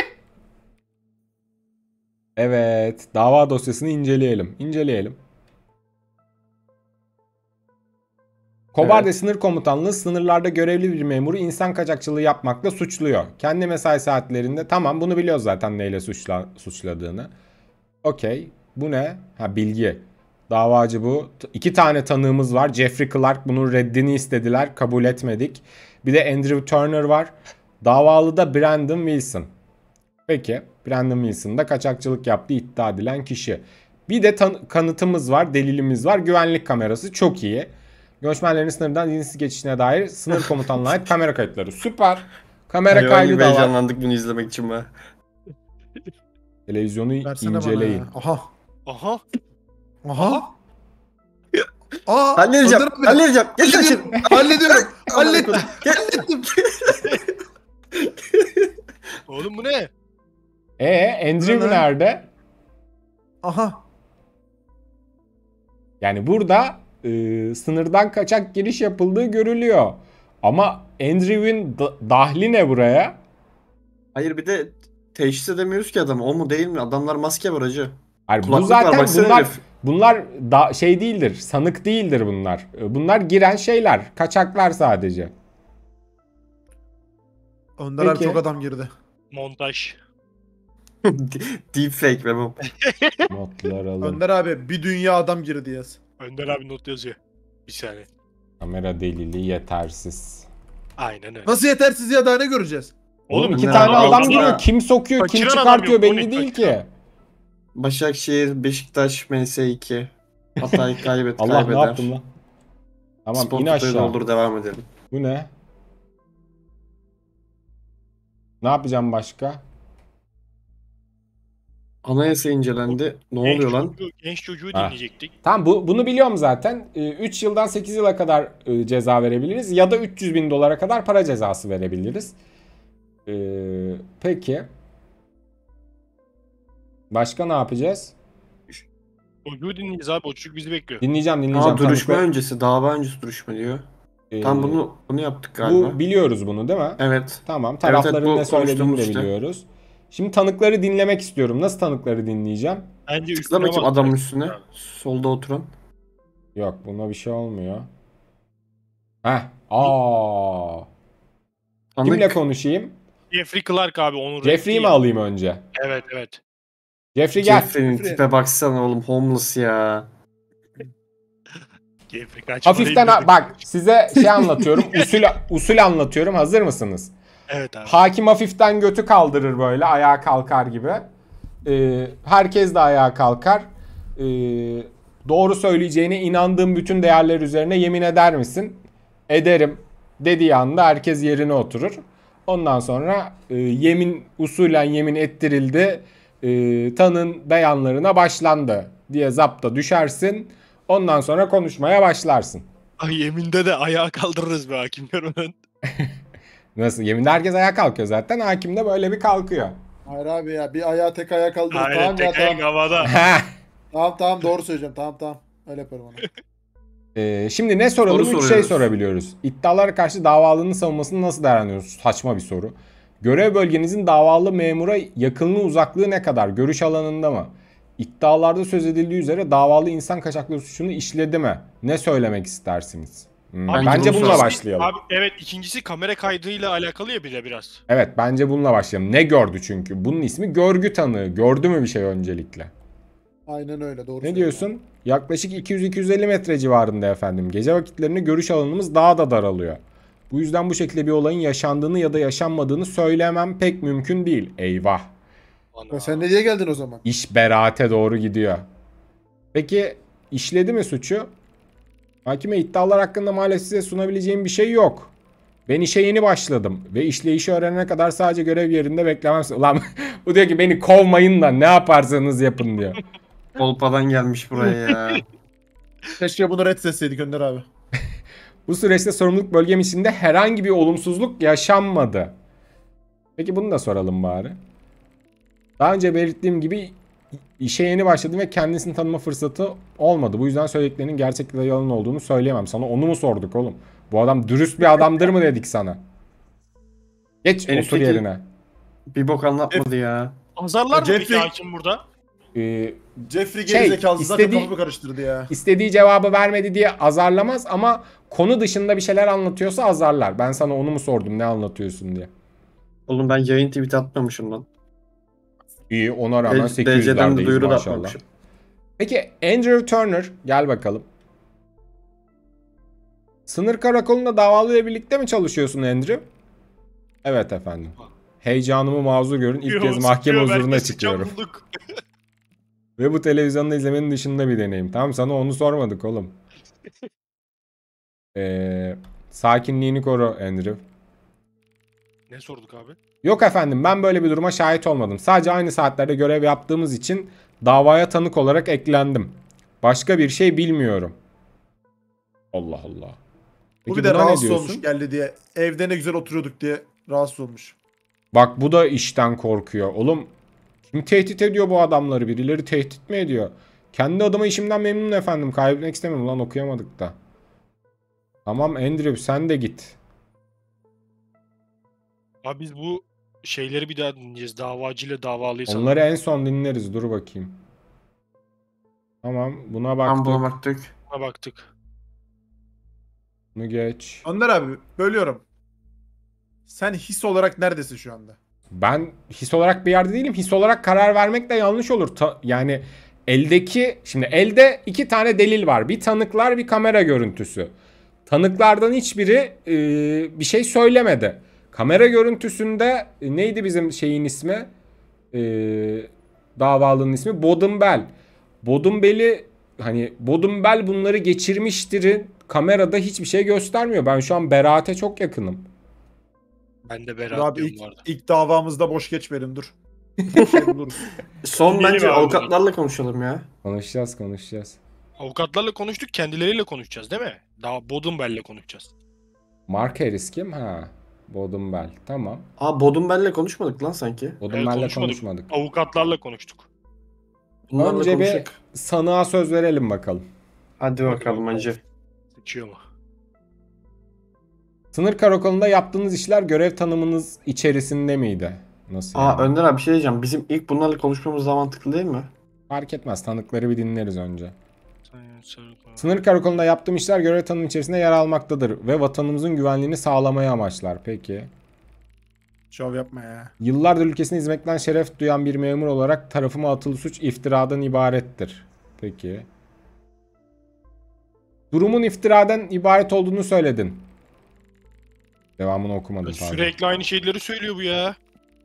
Evet. Dava dosyasını inceleyelim. İnceleyelim. Kobarde Evet. Sınır Komutanlığı sınırlarda görevli bir memuru insan kaçakçılığı yapmakla suçluyor. Kendi mesai saatlerinde tamam bunu biliyoruz zaten neyle suçla, suçladığını. Okey. Bu ne? Ha bilgi. Davacı bu. T- İki tane tanığımız var. Jeffrey Clark bunun reddini istediler. Kabul etmedik. Bir de Andrew Turner var. Davalı da Brandon Wilson. Peki. Brandon Wilson da kaçakçılık yaptığı iddia edilen kişi. Bir de tan- kanıtımız var. Delilimiz var. Güvenlik kamerası çok iyi. Göçmenlerin sınırdan izinsiz geçişine dair sınır komutanlığına ait kamera kayıtları. Süper. Kamera Hayvan kaydı gibi da var. heyecanlandık bunu izlemek için be. Televizyonu Versene inceleyin. bana ya. Aha. Aha. Aha. Aa, Halledeceğim. Önder abi. Halledeceğim. Geç kaçın. Hallediyorum. Hallettim. Hallettim. Oğlum bu ne? Ee, Andrew Bu ne lan? nerede? Aha. Yani burada e, sınırdan kaçak giriş yapıldığı görülüyor. Ama Andrew'in da- dahli ne buraya? Hayır bir de teşhis edemiyoruz ki adamı. O mu değil mi? Adamlar maske var hacı. Hayır, bu Kulaklık var, zaten baksana bunlar herif. bunlar da şey değildir. Sanık değildir bunlar. E, Bunlar giren şeyler, kaçaklar sadece. Önder abi Peki. çok adam girdi. Montaj. Deepfake ve bu. Notlar alın. Önder abi bir dünya adam girdi yaz. Önder abi not yazıyor. Bir saniye. Kamera delili yetersiz. Aynen öyle. Nasıl yetersiz ya daha ne göreceğiz? Oğlum Oğlum iki ne tane abi, adam altına- giriyor. Kim sokuyor, kim Kaçıran adam çıkartıyor yok, belli on iki değil kaçıran. ki. Başakşehir, Beşiktaş, M S iki. Hatay kaybet Allah kaybeder. ne yaptım lan? Tamam Spor in tutları aşağı. doldur devam edelim. Bu ne? Ne yapacağım başka? Anayasa incelendi. Ne Genç oluyor lan? çocuğu- Genç çocuğu Ha. dinleyecektik. Tamam bu, bunu biliyorum zaten. üç yıldan sekiz yıla kadar e, ceza verebiliriz. Ya da üç yüz bin dolara kadar para cezası verebiliriz. Ee, peki. Başka ne yapacağız? Çocuğu dinleyeceğiz abi. O çocuk bizi bekliyor. Dinleyeceğim dinleyeceğim. Aa duruşma Tanıklar- öncesi, dava öncesi duruşma diyor. Ee, Tam bunu bunu yaptık galiba. Bu biliyoruz bunu değil mi? Evet. Tamam. evet, Tarafların bu ne söylediğini de konuştuğumuz işte. biliyoruz. Şimdi tanıkları dinlemek istiyorum. Nasıl tanıkları dinleyeceğim? Bence Tıkla üstüne bakayım bas. adamın üstüne. Solda oturan. Yok buna bir şey olmuyor. Heh. Aa. Tanık. Kimle konuşayım? Jeffrey Clark abi onu Jeffrey'i mi reddi- alayım önce? Evet evet. Jeffrey gel. Jeffrey'nin Jeffrey. tipe baksana oğlum, homeless ya. Jeffrey kaçma Hafiften değil ha- mi? bak size şey anlatıyorum. usul usul anlatıyorum. Hazır mısınız? Evet abi. Hakim hafiften götü kaldırır böyle ayağa kalkar gibi. Ee, herkes de ayağa kalkar. Ee, doğru söyleyeceğine inandığım bütün değerler üzerine yemin eder misin? Ederim dediği anda herkes yerine oturur. Ondan sonra e, yemin usulen yemin ettirildi. E, tanın beyanlarına başlandı diye zapta düşersin. Ondan sonra konuşmaya başlarsın. Ay yeminde de ayağa kaldırırız be hakimler onun. Nasıl? Yeminde herkes ayağa kalkıyor zaten. Hakim de böyle bir kalkıyor. Hayır abi ya bir ayağı tek ayağa kaldırır. Aynen Tamam ya tek ayak tamam. havada. Tamam tamam doğru söyleyeceğim. Tamam tamam. Öyle yaparım onu. Ee, şimdi ne soralım? Soru Üç şey soruyoruz. sorabiliyoruz. İddialara karşı davalının savunmasını nasıl değerlendiriyorsunuz? Saçma bir soru. Görev bölgenizin davalı memura yakınlığı uzaklığı ne kadar? Görüş alanında mı? İddialarda söz edildiği üzere davalı insan kaçaklığı suçunu işledi mi? Ne söylemek istersiniz? Hmm, Abi bence bunu bununla soralım. başlayalım. Abi evet ikincisi kamera kaydıyla alakalı ya bir de biraz. Evet bence bununla başlayalım. Ne gördü çünkü? Bunun ismi görgü tanığı. Gördü mü bir şey öncelikle? Aynen öyle doğru Ne söylüyorsun. diyorsun? Yaklaşık iki yüz iki yüz elli metre civarında efendim. Gece vakitlerinde görüş alanımız daha da daralıyor. Bu yüzden bu şekilde bir olayın yaşandığını ya da yaşanmadığını söylemem pek mümkün değil. Eyvah. Ya sen ne diye geldin o zaman? İş beraate doğru gidiyor. Peki işledi mi suçu? Hakime iddialar hakkında maalesef size sunabileceğim bir şey yok. Ben işe yeni başladım ve işleyişi öğrenene kadar sadece görev yerinde beklemem. Ulan bu diyor ki beni kovmayın da ne yaparsanız yapın diyor. Kolpadan gelmiş buraya ya. Keşke bunu reddetseydik Önder abi. Bu süreçte sorumluluk bölgem içinde herhangi bir olumsuzluk yaşanmadı. Peki bunu da soralım bari. Daha önce belirttiğim gibi işe yeni başladım ve kendisini tanıma fırsatı olmadı. Bu yüzden söylediklerinin gerçek ya da yalan olduğunu söyleyemem. Sana onu mu sorduk oğlum? Bu adam dürüst bir adamdır mı dedik sana? Geç En otur üstteki- yerine. Bir bok anlatmadı ya. Azarlar mı Jeffrey- peki hakim burada? Ee, Jeffrey Şey, gerizekalısı zaten istediği- kafamı karıştırdı ya. istediği cevabı vermedi diye azarlamaz ama konu dışında bir şeyler anlatıyorsa azarlar. Ben sana onu mu sordum, ne anlatıyorsun diye. Oğlum ben yayın tweet atmamışım lan. İyi, ona rağmen D- sekiz D C'den de yüzlerdeyiz duyuru da maşallah. atmamışım. Peki Andrew Turner, gel bakalım. Sınır karakolunda davalıyla birlikte mi çalışıyorsun Andrew? Evet efendim. Heyecanımı mazur görün. İlk kez mahkeme huzuruna çıkıyorum. Ve bu televizyonda izlemenin dışında bir deneyim. Tamam, sana onu sormadık oğlum. Ee, sakinliğini koru Andrew. Ne sorduk abi? Yok efendim, ben böyle bir duruma şahit olmadım. Sadece aynı saatlerde görev yaptığımız için davaya tanık olarak eklendim. Başka bir şey bilmiyorum. Allah Allah. Bu Peki bir de buna ne rahatsız diyorsun? olmuş geldi diye. Evde ne güzel oturuyorduk diye rahatsız olmuş. Bak, bu da işten korkuyor. Oğlum, kim tehdit ediyor bu adamları? Birileri tehdit mi ediyor? Kendi adıma işimden memnunum efendim. Kaybetmek istemiyorum. Lan okuyamadık da. Tamam Andrew, sen de git. Abi biz bu şeyleri bir daha dinleyeceğiz. Davacıyla davalıyı sanırım. Onları en son dinleriz. Dur bakayım. Tamam, buna baktık. Tam buna baktık. Buna baktık. Bunu geç. Önder abi bölüyorum. Sen his olarak neredesin şu anda? Ben his olarak bir yerde değilim. His olarak karar vermek de yanlış olur. Ta- yani eldeki, şimdi elde iki tane delil var. Bir tanıklar, bir kamera görüntüsü. Tanıklardan hiçbiri e, bir şey söylemedi. Kamera görüntüsünde e, neydi bizim şeyin ismi? E, davalının ismi Bodumbel. Bodumbel'i, hani Bodumbel bunları geçirmiştir. Kamerada hiçbir şey göstermiyor. Ben şu an beraate çok yakınım. Ben de Dur beraat abi diyorum ilk, bu arada. ilk davamızda boş geçmeyelim dur. Şey buluruz. Son Dinleyelim bence abi. avukatlarla konuşalım ya. Konuşacağız, konuşacağız. Avukatlarla konuştuk, kendileriyle konuşacağız değil mi? Daha Bodumbel'le konuşacağız. Mark Harris kim? Ha. Bodumbel. Tamam. Aa Bodumbel'le konuşmadık lan sanki. Bodumbel'le konuşmadık. konuşmadık. Avukatlarla konuştuk. Bunlarla Önce bir konuşacak. sanığa söz verelim bakalım. Hadi bakalım hacı. Sıçıyor mu? Sınır karakolunda yaptığınız işler görev tanımınız içerisinde miydi? Nasıl Aa yani? Önder abi bir şey diyeceğim. Bizim ilk bunlarla konuşmamız daha mantıklı değil mi? Fark etmez. Tanıkları bir dinleriz önce. Sayın Sarıkaya. Sınır karakolunda yaptığım işler görev tanımı içerisinde yer almaktadır ve vatanımızın güvenliğini sağlamaya amaçlar. Peki. Şov yapma ya. Yıllardır ülkesine hizmetten şeref duyan bir memur olarak tarafıma atılı suç iftiradan ibarettir. Peki. Durumun iftiradan ibaret olduğunu söyledin. Devamını okumadım pardon. Sürekli aynı şeyleri söylüyor bu ya.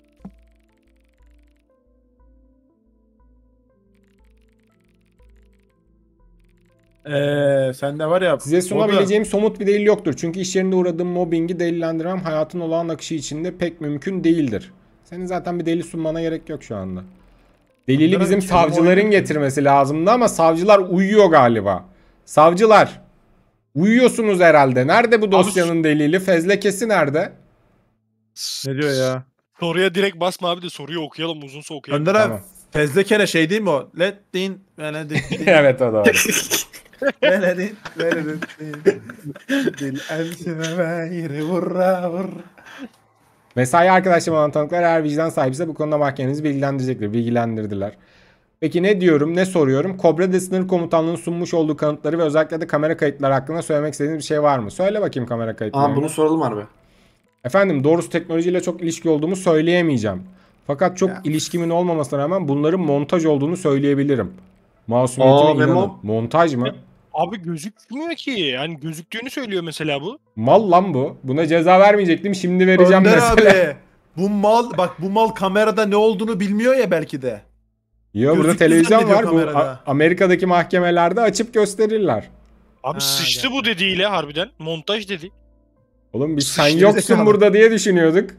Eee sen de var ya. Size o sunabileceğim somut bir delil yoktur. Çünkü iş yerinde uğradığım mobbingi delillendirmem hayatın olağan akışı içinde pek mümkün değildir. Senin zaten bir delil sunmana gerek yok şu anda. Delili Bunların bizim kelime savcıların oyunu- getirmesi lazımdı ama savcılar uyuyor galiba. Savcılar uyuyorsunuz herhalde. Nerede bu dosyanın delili? Fezlekesi nerede? Ne diyor ya? Soruya direkt basma abi de soruyu okuyalım, uzunsa okuyalım. Önder abi Tamam. fezlekene şey değil mi o? Let din veledin. Evet, o doğru. Veledin veledin. Dil ensine ve vurra vur. Mesai arkadaşlarım olan tanıklar eğer vicdan sahipse bu konuda mahkemenizi bilgilendirecektir. Bilgilendirdiler. Peki ne diyorum, ne soruyorum? Kobra Sınır Komutanlığı'nın sunmuş olduğu kanıtları ve özellikle de kamera kayıtları hakkında söylemek istediğiniz bir şey var mı? Söyle bakayım kamera kayıtlarını. Aa bunu soralım harbi. Efendim, doğrusu teknolojiyle çok ilişki olduğumu söyleyemeyeceğim. Fakat çok Ya. ilişkimin olmamasına rağmen bunların montaj olduğunu söyleyebilirim. Masumiyetime Aa, inanın. Memo. Montaj mı? Abi gözükmüyor ki. Yani gözüktüğünü söylüyor mesela bu. Mal lan bu. Buna ceza vermeyecektim, şimdi vereceğim Önder mesela. abi. Bu mal bak bu mal kamerada ne olduğunu bilmiyor ya belki de. Yo, burada Gözüktü televizyon zannediyor var. Bu kamerada. A- Amerika'daki mahkemelerde açıp gösterirler. Abi Ha, sıçtı gel. bu dediğiyle harbiden. Montaj dedi. Oğlum biz sen Geri yoksun zekalı. burada diye düşünüyorduk.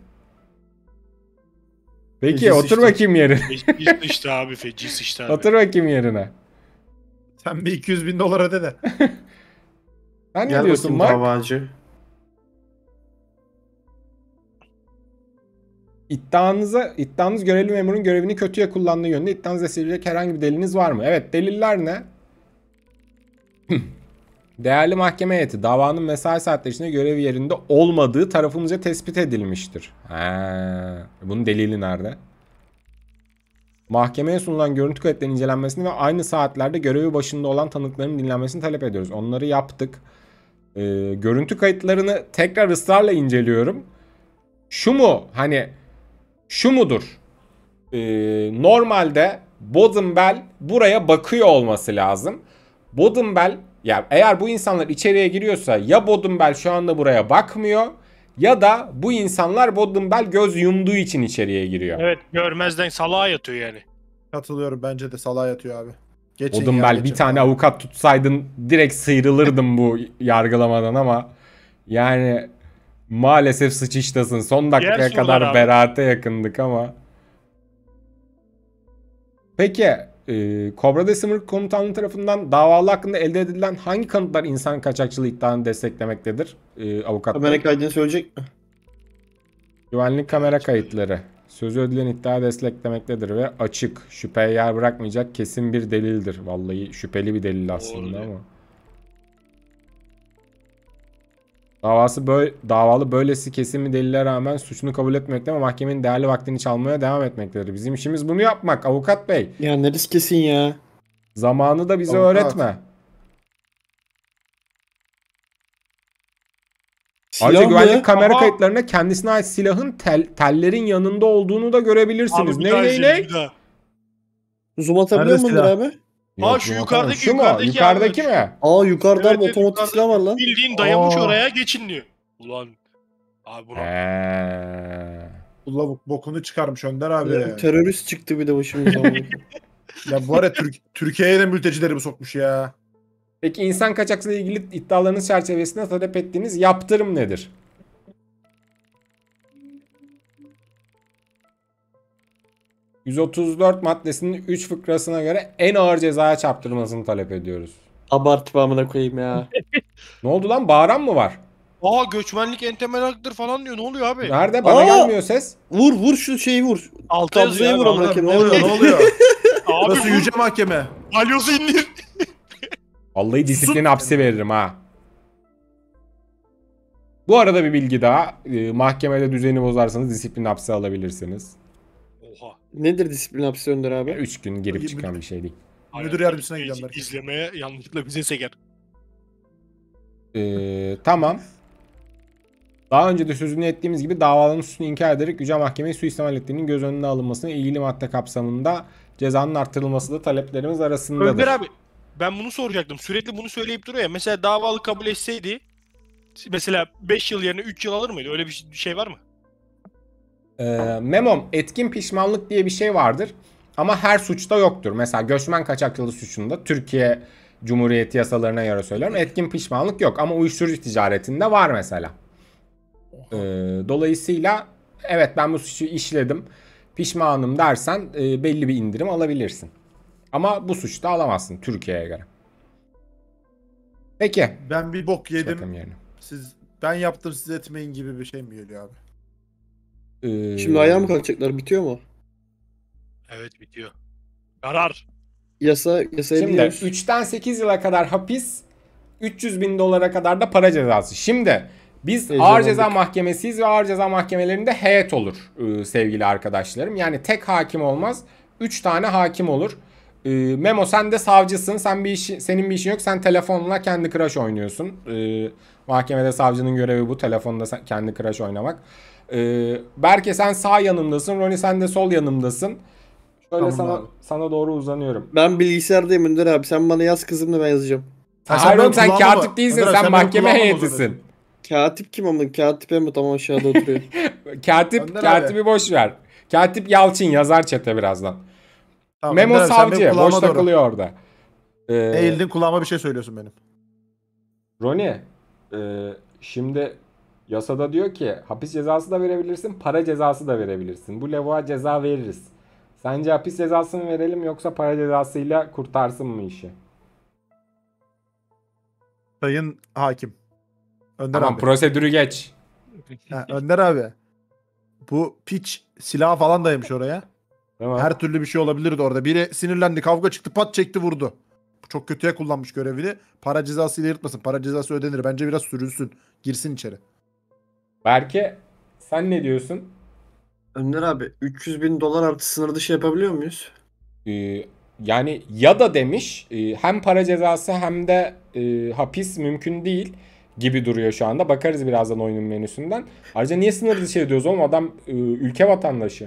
Peki Feci otur sıçtı. bakayım yerine. Feci sıçtı abi, feci sıçtı abi. Otur bakayım yerine. Sen bir iki yüz bin dolar öde de. Sen ne Gel diyorsun bakayım Mark? davacı. İddianıza, iddianız görevli memurun görevini kötüye kullandığı yönünde iddianızı destekleyici herhangi bir deliliniz var mı? Evet, deliller ne? Değerli mahkeme heyeti, davanın mesai saatleri içinde görev yerinde olmadığı tarafımızca tespit edilmiştir. Ha, bunun delili nerede? Mahkemeye sunulan görüntü kayıtlarının incelenmesini ve aynı saatlerde görevi başında olan tanıkların dinlenmesini talep ediyoruz. Onları yaptık. Ee, görüntü kayıtlarını tekrar ısrarla inceliyorum. Şu mu? Hani şu mudur? Ee, normalde Bodenbell buraya bakıyor olması lazım. Bodenbell, ya eğer bu insanlar içeriye giriyorsa ya Bodenbell şu anda buraya bakmıyor ya da bu insanlar Bodenbell göz yumduğu için içeriye giriyor. Evet, görmezden salağa yatıyor yani. Katılıyorum, bence de salağa yatıyor abi. Geçin Bodenbell ya, bir geçin tane abi. avukat tutsaydın direkt sıyrılırdım bu yargılamadan ama yani maalesef sıçıştasın. Son dakikaya Diğer sorular kadar abi. beraate yakındık ama. Peki e, Kobra Decimer Komutanlığı tarafından davalı hakkında elde edilen hangi kanıtlar insan kaçakçılığı iddianı desteklemektedir? E, avukat bey? Kamera kaydını söyleyecek mi? Güvenlik kamera kayıtları sözü ödülen iddia desteklemektedir ve açık, şüpheye yer bırakmayacak kesin bir delildir. Vallahi şüpheli bir delil aslında Doğru. ama. Davası böyle, davalı böylesi kesin bir delile rağmen suçunu kabul etmekte ve mahkemenin değerli vaktini çalmaya devam etmektedir. Bizim işimiz bunu yapmak avukat bey. Ya ne risklisin ya. Zamanı da bize Avukat. öğretme. Silah Ayrıca güvenlik mı? kamera Aha. kayıtlarında kendisine ait silahın tel, tellerin yanında olduğunu da görebilirsiniz. Abi bir Ne daha ne izleyelim, ne? bir daha. Zoom atabiliyor Nerede musun silah? abi? Aa, Yok, şu yok, yukarıdaki, şu mu? yukarıdaki Yukarıdaki abi. mi? Aa yukarıda Evet, bir evet, otomatik yukarıda silah var lan. Bildiğin dayamış Aa. oraya, geçin diyor. Ulan. Abi buna. Eee. Bu lavuk bokunu çıkarmış Önder abi. Terörist çıktı bir de başımıza. Ya bu ara Türk Türkiye'ye de mültecileri mi sokmuş ya? Peki insan kaçakçılığı ilgili iddialarınız çerçevesinde talep ettiğiniz yaptırım nedir? yüz otuz dört maddesinin üç fıkrasına göre en ağır cezaya çarptırılmasını talep ediyoruz. Abartma amına koyayım ya. Ne oldu lan? Bağıran mı var? Aa, göçmenlik en temel haktır falan diyor. Ne oluyor abi? Nerede? Bana Aa! gelmiyor ses. Vur vur şu şeyi vur. Alta yazıyor Tabloya abi. vur amına Ne koyayım. oluyor? Ne oluyor? Abi Burası vur. yüce mahkeme. Balyozu indir. Vallahi disiplin Sus. hapsi veririm ha. Bu arada bir bilgi daha. Ee, mahkemede düzeni bozarsanız disiplin hapsi alabilirsiniz. Oha. Nedir disiplin hapsi Önder abi? üç gün girip Müdür- çıkan bir şey değil. Müdür yardımcısına gidiyorum belki. İzlemeye yanlışlıkla bize seker. Ee, tamam. Daha önce de sözünü ettiğimiz gibi davalının suçunu inkar ederek Yüce Mahkeme'yi suistimal ettiğinin göz önüne alınmasına ilgili madde kapsamında cezanın artırılması da taleplerimiz arasındadır. Önder abi, ben bunu soracaktım. Sürekli bunu söyleyip duruyor ya. Mesela davalı kabul etseydi mesela beş yıl yerine üç yıl alır mıydı? Öyle bir şey var mı? Ee, Memom, etkin pişmanlık diye bir şey vardır. Ama her suçta yoktur. Mesela göçmen kaçakçılığı suçunda Türkiye Cumhuriyeti yasalarına göre söylüyorum. Etkin pişmanlık yok ama uyuşturucu ticaretinde var mesela. Ee, dolayısıyla evet ben bu suçu işledim, pişmanım dersen e, belli bir indirim alabilirsin. Ama bu suçta alamazsın Türkiye'ye göre. Peki. Ben bir bok yedim. Şakam yerine. Siz ben yaptım siz etmeyin gibi bir şey mi geliyor abi? Ee, Şimdi ayağa mı kalkacaklar? Bitiyor mu? Evet, bitiyor. Karar. Yasa, yasaya Şimdi biliyoruz. üçten sekiz yıla kadar hapis, üç yüz bin dolara kadar da para cezası. Şimdi biz Heyecanlandık. ağır ceza mahkemesiyiz ve ağır ceza mahkemelerinde heyet olur e, sevgili arkadaşlarım. Yani tek hakim olmaz, üç tane hakim olur. E, Memo sen de savcısın, sen bir işi, senin bir işin yok, sen telefonla kendi Crash oynuyorsun. E, mahkemede savcının görevi bu, telefonda sen- kendi Crash oynamak. E, Berke sen sağ yanımdasın, Roni sen de sol yanımdasın. Şöyle Tamam sana abi. sana doğru uzanıyorum. Ben bilgisayardayım Önder abi. Sen bana yaz kızımla ben yazacağım. Ha, Hayır benim oğlum sen kulağıma katip bak. değilsin, Önder abi, sen sen benim mahkeme kulağıma heyetisin. uzanıyorsun. Katip kim amına? Katipe mi? Tamam aşağıda oturuyor. Katip, Önder katibi boş ver. Katip Yalçın yazar çete birazdan. Tamam, Memo Önder abi, sen benim savcı kulağıma boş doğru. takılıyor orada. Ee, Eğildin kulağıma bir şey söylüyorsun benim. Roni, e, şimdi yasada diyor ki hapis cezası da verebilirsin, para cezası da verebilirsin. Bu lavuğa ceza veririz. Sence hapis cezası mı verelim yoksa para cezasıyla kurtarsın mı işi? Sayın hakim. Önder Tamam abi. prosedürü geç. Ha, Önder abi. Bu piç silah falan dayamış oraya. Tamam. Her türlü bir şey olabilirdi orada. Biri sinirlendi, kavga çıktı, pat çekti, vurdu. Bu çok kötüye kullanmış görevini. Para cezası ile yırtmasın. Para cezası ödenir. Bence biraz sürülsün. Girsin içeri. Berke sen ne diyorsun? Önder abi üç yüz bin dolar artı sınır dışı yapabiliyor muyuz? Ee, yani ya da demiş e, hem para cezası hem de e, hapis mümkün değil gibi duruyor şu anda. Bakarız birazdan oyunun menüsünden. Ayrıca niye sınır dışı ediyoruz oğlum? Adam e, ülke vatandaşı.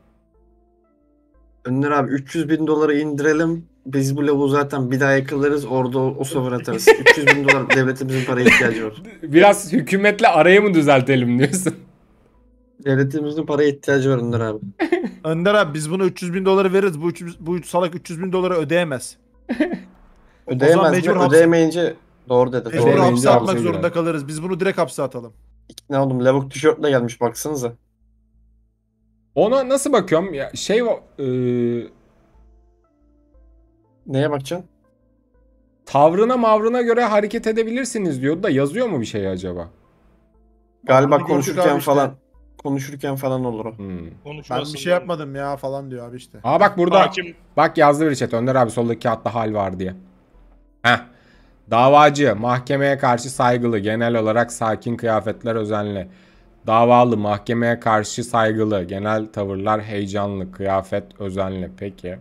Önder abi üç yüz bin doları indirelim. Biz bu lavuğu zaten bir daha yakalarız. Orada o, o sıfır atarız. üç yüz bin dolar devletimizin paraya ihtiyacı var. Biraz hükümetle arayı mı düzeltelim diyorsun? Devletimizin paraya ihtiyacı var Önder abi. Önder abi biz bunu üç yüz bin doları veririz. Bu, üç yüz bu salak üç yüz bin doları ödeyemez. Ödeyemez mi? mecbur hapse- Ödeyemeyince doğru dedi. Mecbur Ödeyemeyince Doğru. hapse hapse atmak girer. zorunda kalırız. Biz bunu direkt hapse atalım. Ne oldum? Lavuk tişörtle gelmiş baksanıza. Ona nasıl bakıyorum? Ya şey e, Neye bakacaksın? tavrına mavrına göre hareket edebilirsiniz diyordu da yazıyor mu bir şey acaba? Galiba Onu gördük konuşurken abi işte. falan konuşurken falan olur o. Hmm. Ben Konuşmasın bir şey yapmadım ya falan diyor abi işte. Aa bak burada. Hakim Bak yazdı bir chat. Önder abi soldaki kağıtta hal var diye. Heh. Davacı mahkemeye karşı saygılı. Genel olarak sakin kıyafetler özenli. Davalı mahkemeye karşı saygılı. Genel tavırlar heyecanlı. Kıyafet özenli. Peki.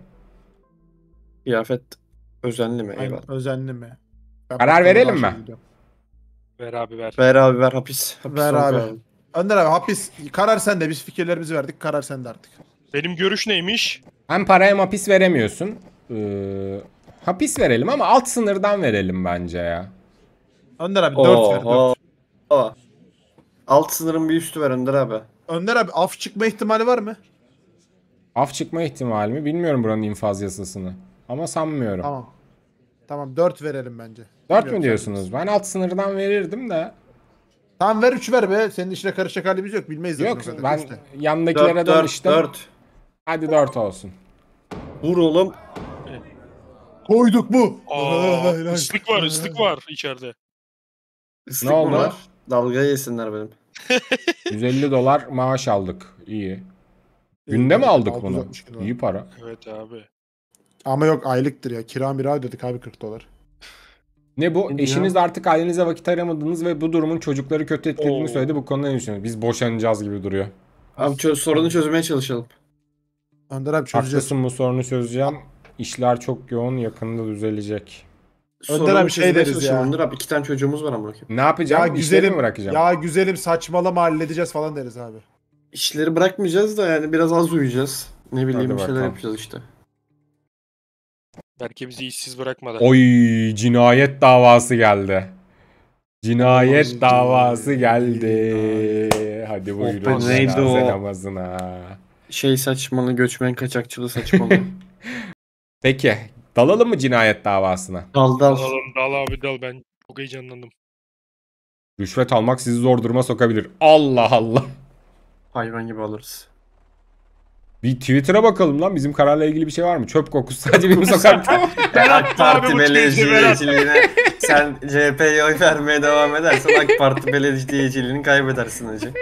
Kıyafet özenli mi? Eyvallah. Aynen, özenli mi? Ben Karar başka verelim daha mi? şey gidiyorum. ver abi ver. Ver abi ver hapis. hapis Ver son abi. karar. Önder abi hapis. Karar sende. Biz fikirlerimizi verdik. Karar sende artık. Benim görüş neymiş? Hem para hem hapis veremiyorsun. Ee, hapis verelim ama alt sınırdan verelim bence ya. Önder abi dört ver. dört. Oho. Oho. Alt sınırın bir üstü ver Önder abi. Önder abi af çıkma ihtimali var mı? Af çıkma ihtimali mi? Bilmiyorum buranın infaz yasasını. Ama sanmıyorum. Tamam. Tamam dört verelim bence. dört Bilmiyorum, mü diyorsunuz? Ben alt sınırdan verirdim de. Tamam ver üç ver be. Senin işine karışacak halimiz yok. Bilmeyiz zaten Yok o kadar. ben İşte. yanındakilere dört dört danıştım. dört. Hadi dört olsun. Vur oğlum. Koyduk mu? Aa, Ay, ay. ıslık var ıslık var içeride. Islık Ne mı oldu? var? Dalga yesinler benim. yüz elli dolar maaş aldık. İyi. Günde mi aldık altı yüz bunu? altmış iki dolar. İyi para. Evet abi. Ama yok aylıktır ya. Kira mira ödedik abi kırk dolar. Ne bu? Ne Eşiniz diyor? artık ailenize vakit ayıramadınız ve bu durumun çocukları kötü etkilediğini Oo. söyledi. Bu konuda ne düşünüyorsunuz? Biz boşanacağız gibi duruyor. Abi çö- sorunu çözmeye çalışalım. Önder abi çözeceğiz. Haklısın bu sorunu çözeceğim. İşler çok yoğun. Yakında düzelecek. Önder abi şey çözmeye deriz çalışalım. ya. Önder abi iki tane çocuğumuz var ama bakayım. Ne yapacağım? Ya İşleri güzelim, mi bırakacağım? ya güzelim saçmalama halledeceğiz falan deriz abi. İşleri bırakmayacağız da yani biraz az uyuyacağız. Ne bileyim Hadi bir şeyler bakalım. yapacağız işte. Belki bizi işsiz bırakmadı. Oy cinayet davası geldi. Cinayet Oy, davası geldi. cinayet. Hadi buyurun Oh, neydi cenaze o? namazına. Şey saçmalı, göçmen kaçakçılığı saçmalı. Peki dalalım mı cinayet davasına? dal dal. Dalalım dal abi dal ben çok heyecanlandım. Rüşvet almak sizi zor duruma sokabilir. Allah Allah. Hayvan gibi alırız. Bir Twitter'a bakalım lan. Bizim kararla ilgili bir şey var mı? Çöp kokusu sadece benim sokakta mı? AK Parti bu tweet'i belediyeciliğine sen C H P'ye oy vermeye devam edersen AK Parti belediyeciliğini kaybedersin hacı.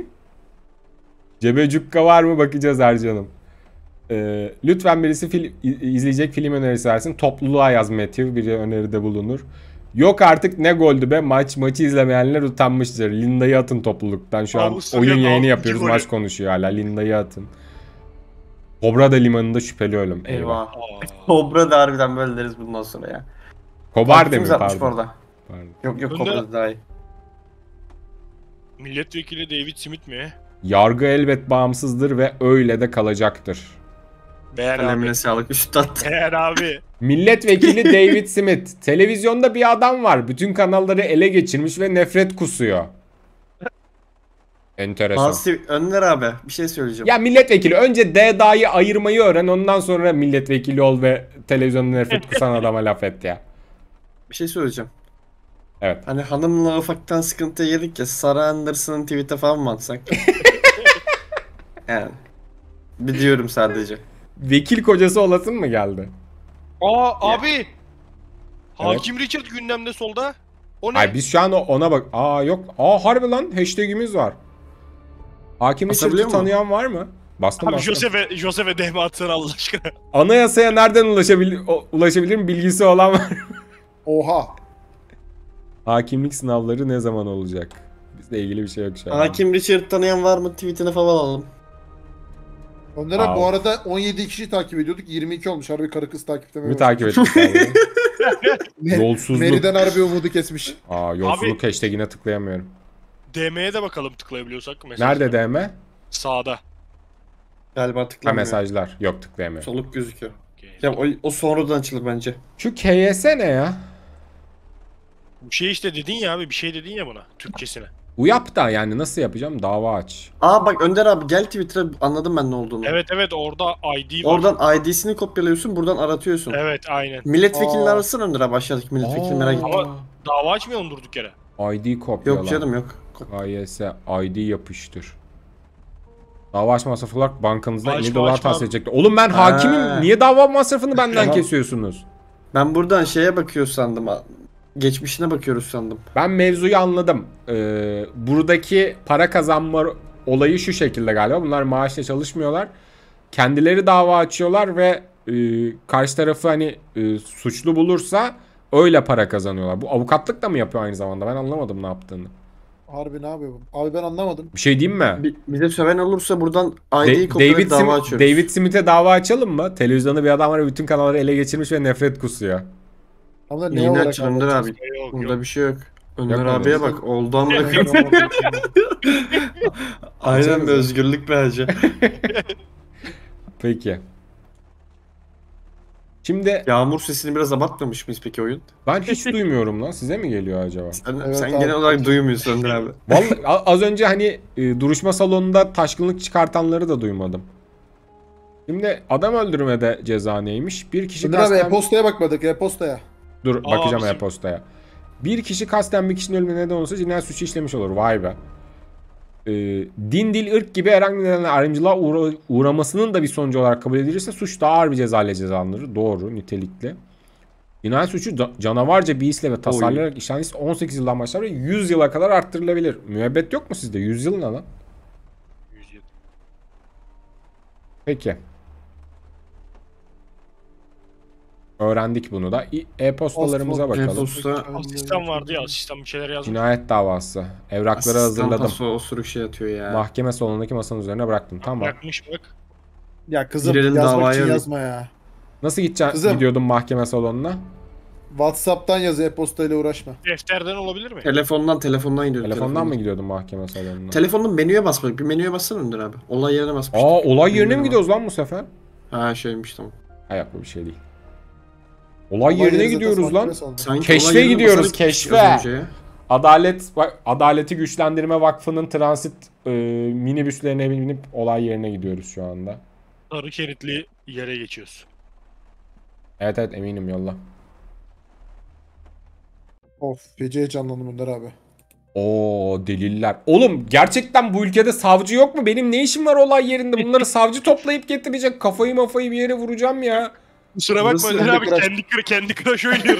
Cebe cukka var mı? Bakacağız Ercan'ım. Ee, lütfen birisi fil, izleyecek film önerisi versin. Topluluğa yaz Matthew. Biri öneride bulunur. Yok artık ne goldü be. Maç maçı izlemeyenler utanmıştır. Linda'yı atın topluluktan. Şu an Avusturya oyun yayını altıncı yapıyoruz. golü. Maç konuşuyor hala. Linda'yı atın. Kobra da limanında şüpheli ölüm. Eyvah. Eyvah. Aa, Kobra da harbiden böyle deriz bundan sonra ya. Kobar Korkusuz demiyor atmış bu pardon. arada. Pardon. Yok yok Bunda- Kobra da daha iyi. milletvekili David Smith mi? Yargı elbet bağımsızdır ve öyle de kalacaktır. Beğer Kalemine abi. sağlık üstad. Beğer abi. Milletvekili David Smith. Televizyonda bir adam var. Bütün kanalları ele geçirmiş ve nefret kusuyor. Enteresan. Nasıl Önder abi bir şey söyleyeceğim. Ya milletvekili önce D D'yi ayırmayı öğren. Ondan sonra milletvekili ol ve televizyonda nefret kusan adama laf et ya. Bir şey söyleyeceğim. Evet. Hani hanımla ufaktan sıkıntı yedik ya Sarah Anderson'ın tweet'e falan mı atsak? Yani. Biliyorum sadece. Vekil kocası olasın mı geldi? Aa abi. Hakim Richard gündemde solda. O ne? Ay biz şu an ona bak. Aa yok. Aa harbi lan hashtagimiz var. Hakim Basabiliyor Richard'ı mu? tanıyan var mı? Bastım Abi bastım. Josef'e Josef'e D M atsana Allah aşkına. Anayasaya nereden ulaşabilir, o- ulaşabilirim bilgisi olan var. Oha. Hakimlik sınavları ne zaman olacak? Bizle ilgili bir şey yok şu an. Hakim Richard tanıyan var mı? Tweetini falan alalım. Önder abi Aa. bu arada on yedi kişi takip ediyorduk. yirmi iki olmuş. Harbi karı kız takipte. Kimi takip ettik abi? Yolsuzluk. Meri'den harbi umudu kesmiş. Aa, yolsuzluk hashtagine tıklayamıyorum. D M'ye de bakalım tıklayabiliyorsak. Mesaj. Nerede D M? Sağda. Galiba Ha, tıklamıyor. mesajlar. Yok, tıklayamıyorum. Soluk gözüküyor. Okay. Ya o, o sonradan açılır bence. Şu K Y S ne ya? Bu şey işte dedin ya abi bir şey dedin ya buna Türkçesine. Uyap da yani nasıl yapacağım? Dava aç. Aa bak Önder abi gel Twitter'a, anladım ben ne olduğunu. Evet evet orada I D var. Oradan I D'sini kopyalıyorsun, buradan aratıyorsun. Evet aynen. Milletvekilini Aa. arasın Önder abi, aşağıdaki milletvekili merak ettim. Ama- Dava açmayalım durduk yere. I D kopyala. Yok canım yok. K Y S I D yapıştır. Dava açma masrafı olarak bankanızdan Açma, elli dolar açma. tahsil edecektir. Oğlum ben Ha. hakimim. Niye dava masrafını benden Tamam. kesiyorsunuz? Ben buradan şeye bakıyor sandım. Geçmişine bakıyoruz sandım. Ben mevzuyu anladım. Ee, buradaki para kazanma olayı şu şekilde galiba. Bunlar maaşla çalışmıyorlar. Kendileri dava açıyorlar ve e, karşı tarafı hani e, suçlu bulursa öyle para kazanıyorlar. Bu avukatlık da mı yapıyor aynı zamanda? Ben anlamadım ne yaptığını. Harbi ne yapıyor bu? Abi ben anlamadım. Bir şey diyeyim mi? Bi- bize söven olursa buradan I D'yi Da- kopyalayıp David, dava Sim- açıyoruz. David Smith'e dava açalım mı? Televizyonda bir adam var ve bütün kanalları ele geçirmiş ve nefret kusuyor. Ama da ne Neyini olarak açın Önder abi? Yok Burada yok. bir şey yok. Önder Yok abiye öyle. bak. Oldu amına anlatacağız? koyayım. Aynen Açarız be, ya. özgürlük be hacı. Peki. Şimdi Yağmur sesini biraz abartmamış mıyız peki oyun? ben hiç duymuyorum lan. Size mi geliyor acaba? Sen, Evet sen abi. genel olarak duymuyorsun Önder abi. Vallahi a- az önce hani e, duruşma salonunda taşkınlık çıkartanları da duymadım. Şimdi adam öldürmede ceza neymiş? Bir kişi Önder abi kasten... e-postaya bakmadık e-postaya. Dur Aa, bakacağım bizim- e-postaya. Bir kişi kasten bir kişinin ölümüne neden olursa cinayet suçu işlemiş olur. Vay be. Ee, din, dil, ırk gibi herhangi bir nedenle ayrımcılığa uğra- uğramasının da bir sonucu olarak kabul edilirse suç daha ağır bir ceza ile cezalandırılır. Doğru, nitelikli. Cinayet suçu da- canavarca bir hisle ve tasarlayarak işlenirse on sekiz yıldan başlar ve yüz yıla kadar arttırılabilir. Müebbet yok mu sizde? yüz yıl ne lan? yüz yedi. Peki. Öğrendik bunu da. İ- E-postalarımıza Asfalt, bakalım. E-posta, Asistan vardı ya asistan bir şeyler yazmış. Cinayet davası. Evrakları asistan hazırladım. paso osuruk şey atıyor ya. Mahkeme salonundaki masanın üzerine bıraktım. Tamam. Bırakmış bak. Ya kızım Girelim yazmak davaya için bir- yazma ya. Nasıl gideceksin? Kızım. Gidiyordum mahkeme salonuna. Whatsapp'tan yaz e-postayla uğraşma. Defterden olabilir mi? Telefondan telefondan gidiyor. Telefondan mı gidiyordum mahkeme salonuna? Telefonun menüye basmak. Bir menüye bassana Önder abi. Olay yerine basmıştık. Aa, olay yerine mi Bilmiyorum gidiyoruz lan bu sefer? ama. Ha şeymiş tamam. Hayır, bu bir şey değil. Olay yerine yeri zaten gidiyoruz lan. mahkeme salonu. Sanki Keşfe olay yerine gidiyoruz, basarak keşfe. gitmiştik az önce ya. Adalet Adaleti Güçlendirme Vakfı'nın transit e, minibüslerine binip olay yerine gidiyoruz şu anda. Sarı şeritli yere geçiyoruz. Evet evet eminim yolla. Of feci heyecanlandım Önder abi. Oo, deliller. Oğlum gerçekten bu ülkede savcı yok mu? Benim ne işim var olay yerinde? Bunları savcı toplayıp getirecek. Kafayı mafayı bir yere vuracağım ya. Kusura bakma Nasıl Önder abi Candy Crush? kendi, kır- kendi crush oynuyorum.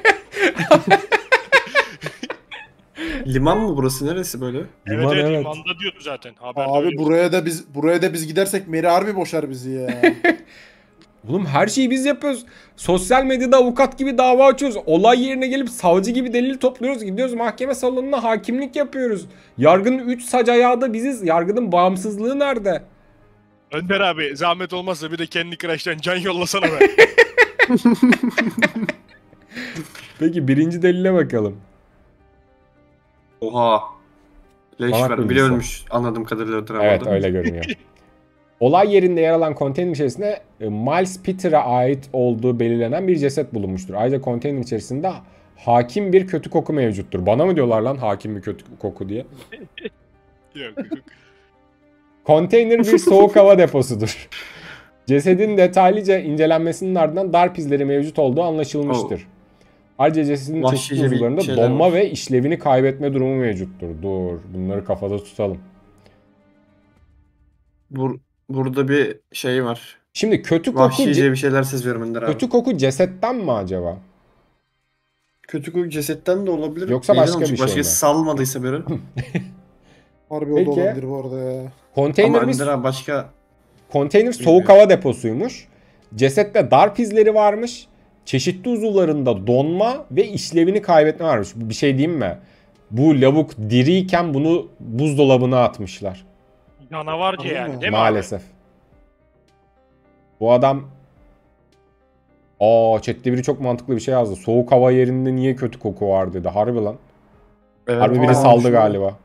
Liman mı burası? Neresi böyle? evet Liman, evet evet. limanda diyordu zaten. Haberde Abi öyle. buraya da biz buraya da biz gidersek Meri harbi boşar bizi ya. Oğlum her şeyi biz yapıyoruz. Sosyal medyada avukat gibi dava açıyoruz. Olay yerine gelip savcı gibi delil topluyoruz. Gidiyoruz mahkeme salonuna hakimlik yapıyoruz. Yargının üç sac ayağı da biziz. Yargının bağımsızlığı nerede? Önder abi zahmet olmazsa bir de kendi crush'tan can yollasana be. Peki birinci delile bakalım. Oha. Leş Salak var. Biri bilgisi. ölmüş. Anladığım kadarıyla Önder abi. Evet orada. öyle görünüyor. Olay yerinde yer alan konteyner içerisinde e, Miles Peter'a ait olduğu belirlenen bir ceset bulunmuştur. Ayrıca konteyner içerisinde hakim bir kötü koku mevcuttur. Bana mı diyorlar lan hakim bir kötü koku diye? Yok yok. Konteyner bir soğuk hava deposudur. Cesedin detaylıca incelenmesinin ardından darp izleri mevcut olduğu anlaşılmıştır. Ayrıca cesedin Vahşice çeşitli bir uzuvlarında şeyler donma var. ve işlevini kaybetme durumu mevcuttur. Dur, bunları kafada tutalım. Bur burada bir şey var. Şimdi kötü koku Vahşice bir şeyler seziyorum Önder abi. kötü koku cesetten mi acaba? Kötü koku cesetten de olabilir. Yoksa Neyden başka olacak? bir şey Başka mi? salmadıysa biri. Harbi o da Peki. olabilir bu arada ya. Ama Konteyner bir Önder abi başka konteyner soğuk Bilmiyorum. hava deposuymuş. Cesette darp izleri varmış. Çeşitli uzuvlarında donma ve işlevini kaybetme varmış. Bir şey diyeyim mi? Bu lavuk diriyken bunu buzdolabına atmışlar. Canavarca Harbi yani mi? değil mi Maalesef. Bu adam Aa, chatte biri çok mantıklı bir şey yazdı. Soğuk hava yerinde niye kötü koku var dedi. Harbi lan. evet, Harbi biri aa, saldı şuna- galiba.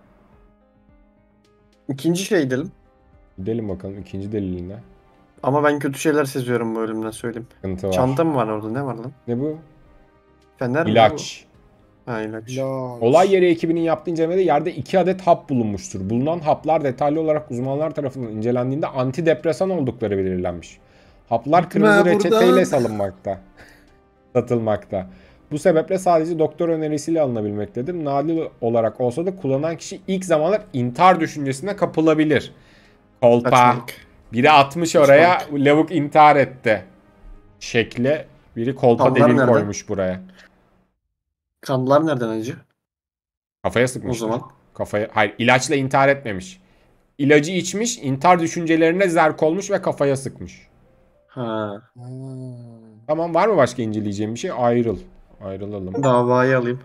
ikinci şey edelim. Gidelim bakalım ikinci deliline. Ama ben kötü şeyler seziyorum bu bölümden söyleyeyim. Sıkıntı var. Çanta mı var orada? Ne var lan? Ne bu? Fener mi? İlaç. bu? Ha ilaç. İlaç. Olay yeri ekibinin yaptığı incelemede yerde iki adet hap bulunmuştur. Bulunan haplar detaylı olarak uzmanlar tarafından incelendiğinde antidepresan oldukları belirlenmiş. Haplar Gitme kırmızı buradan. reçeteyle salınmakta. Satılmakta. Bu sebeple sadece doktor önerisiyle alınabilmektedir. Nadir olarak olsa da kullanan kişi ilk zamanlar intihar düşüncesine kapılabilir. Kolpa. Saçmalık. Biri atmış oraya, lavuk intihar etti. Şekle biri kolpa Kanlar delil nerede? koymuş buraya. Kanlar nereden acı? Kafaya O sıkmışlar. zaman. Kafaya, hayır, ilaçla intihar etmemiş. İlacı içmiş, intihar düşüncelerine zerk olmuş ve kafaya sıkmış. Ha. Hmm. Tamam, var mı başka inceleyeceğim bir şey? Ayrıl. Ayrılalım. Davayı alayım.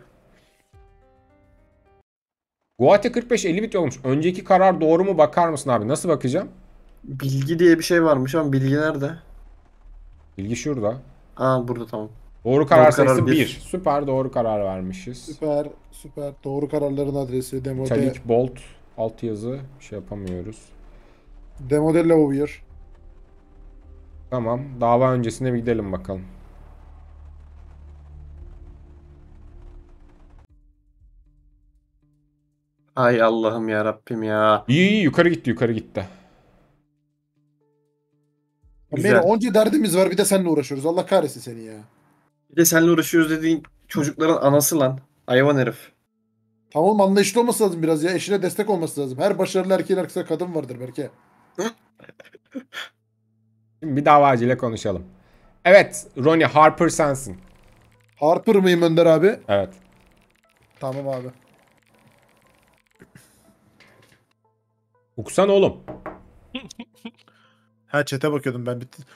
Guate kırk beş elli bit olmuş. Önceki karar doğru mu bakar mısın abi? Nasıl bakacağım? Bilgi diye bir şey varmış ama bilgi nerede? Bilgi şurada. Aa burada tamam. Doğru karar Doğru sayısı karar bir. bir. Süper, doğru karar vermişiz. Süper süper. Doğru kararların adresi. Demode. Italic bold alt yazı şey yapamıyoruz. Demode Lawyer. Tamam. Dava öncesine bir gidelim bakalım. Ay Allah'ım ya Rabbim ya. İyi iyi, yukarı gitti yukarı gitti. Güzel. Meni onca derdimiz var bir de seninle uğraşıyoruz. Allah kahretsin seni ya. Bir de seninle uğraşıyoruz dediğin çocukların anası lan. Hayvan herif. Tamam anlayışlı olması lazım biraz ya. Eşine destek olması lazım. Her başarılı erkeğin arkasında kadın vardır belki. Şimdi bir davacıyla konuşalım. Evet, Ronnie Harper sensin. Harper mıyım Önder abi? Evet. Tamam abi. Okusana oğlum. Ha chat'e bakıyordum ben. Bitti.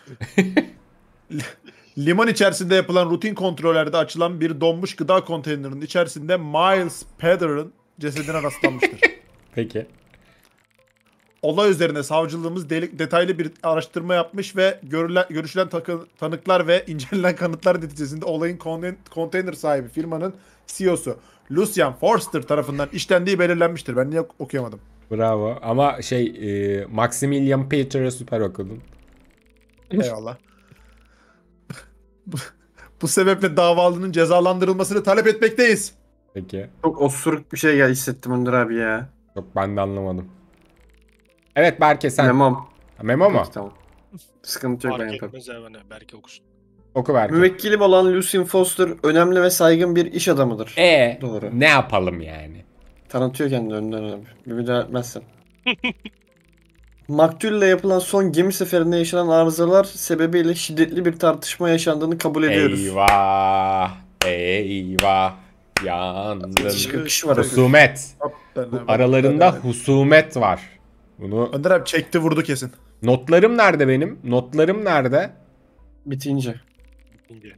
Liman içerisinde yapılan rutin kontrollerde açılan bir donmuş gıda konteynerinin içerisinde Miles Peder'ın cesedine rastlanmıştır. Peki. Olay üzerine savcılığımız delik, detaylı bir araştırma yapmış ve görülen, görüşülen takı, tanıklar ve incelenen kanıtlar neticesinde olayın konten, konteyner sahibi firmanın C E O'su Lucian Forster tarafından işlendiği belirlenmiştir. Ben niye okuyamadım? Bravo. Ama şey e, Maximilian Peter'ı süper okudun. Eyvallah. bu, bu sebeple davalının cezalandırılmasını talep etmekteyiz. Peki. Çok osuruk bir şey ya hissettim Önder abi ya. Yok, ben de anlamadım. Evet Berke sen. Memom. Ha, Memo mu? Peki, tamam. Sıkıntı yok ben Fark yaparım. etmez hemen belki okusun. Oku Berke. Müvekkilim olan Lucian Foster önemli ve saygın bir iş adamıdır. E Doğru. ne yapalım yani? Tanıtıyor kendini Önder abi. Bir müdahale etmezsen. Maktulle yapılan son gemi seferinde yaşanan arızalar sebebiyle şiddetli bir tartışma yaşandığını kabul ediyoruz. Eyvah. Eyvah. Yandın. Başka kişi var. Husumet. Bu aralarında Önder abi. husumet var. Bunu Önder abi çekti vurdu kesin. notlarım nerede benim? Notlarım nerede? Bitince. Şimdi.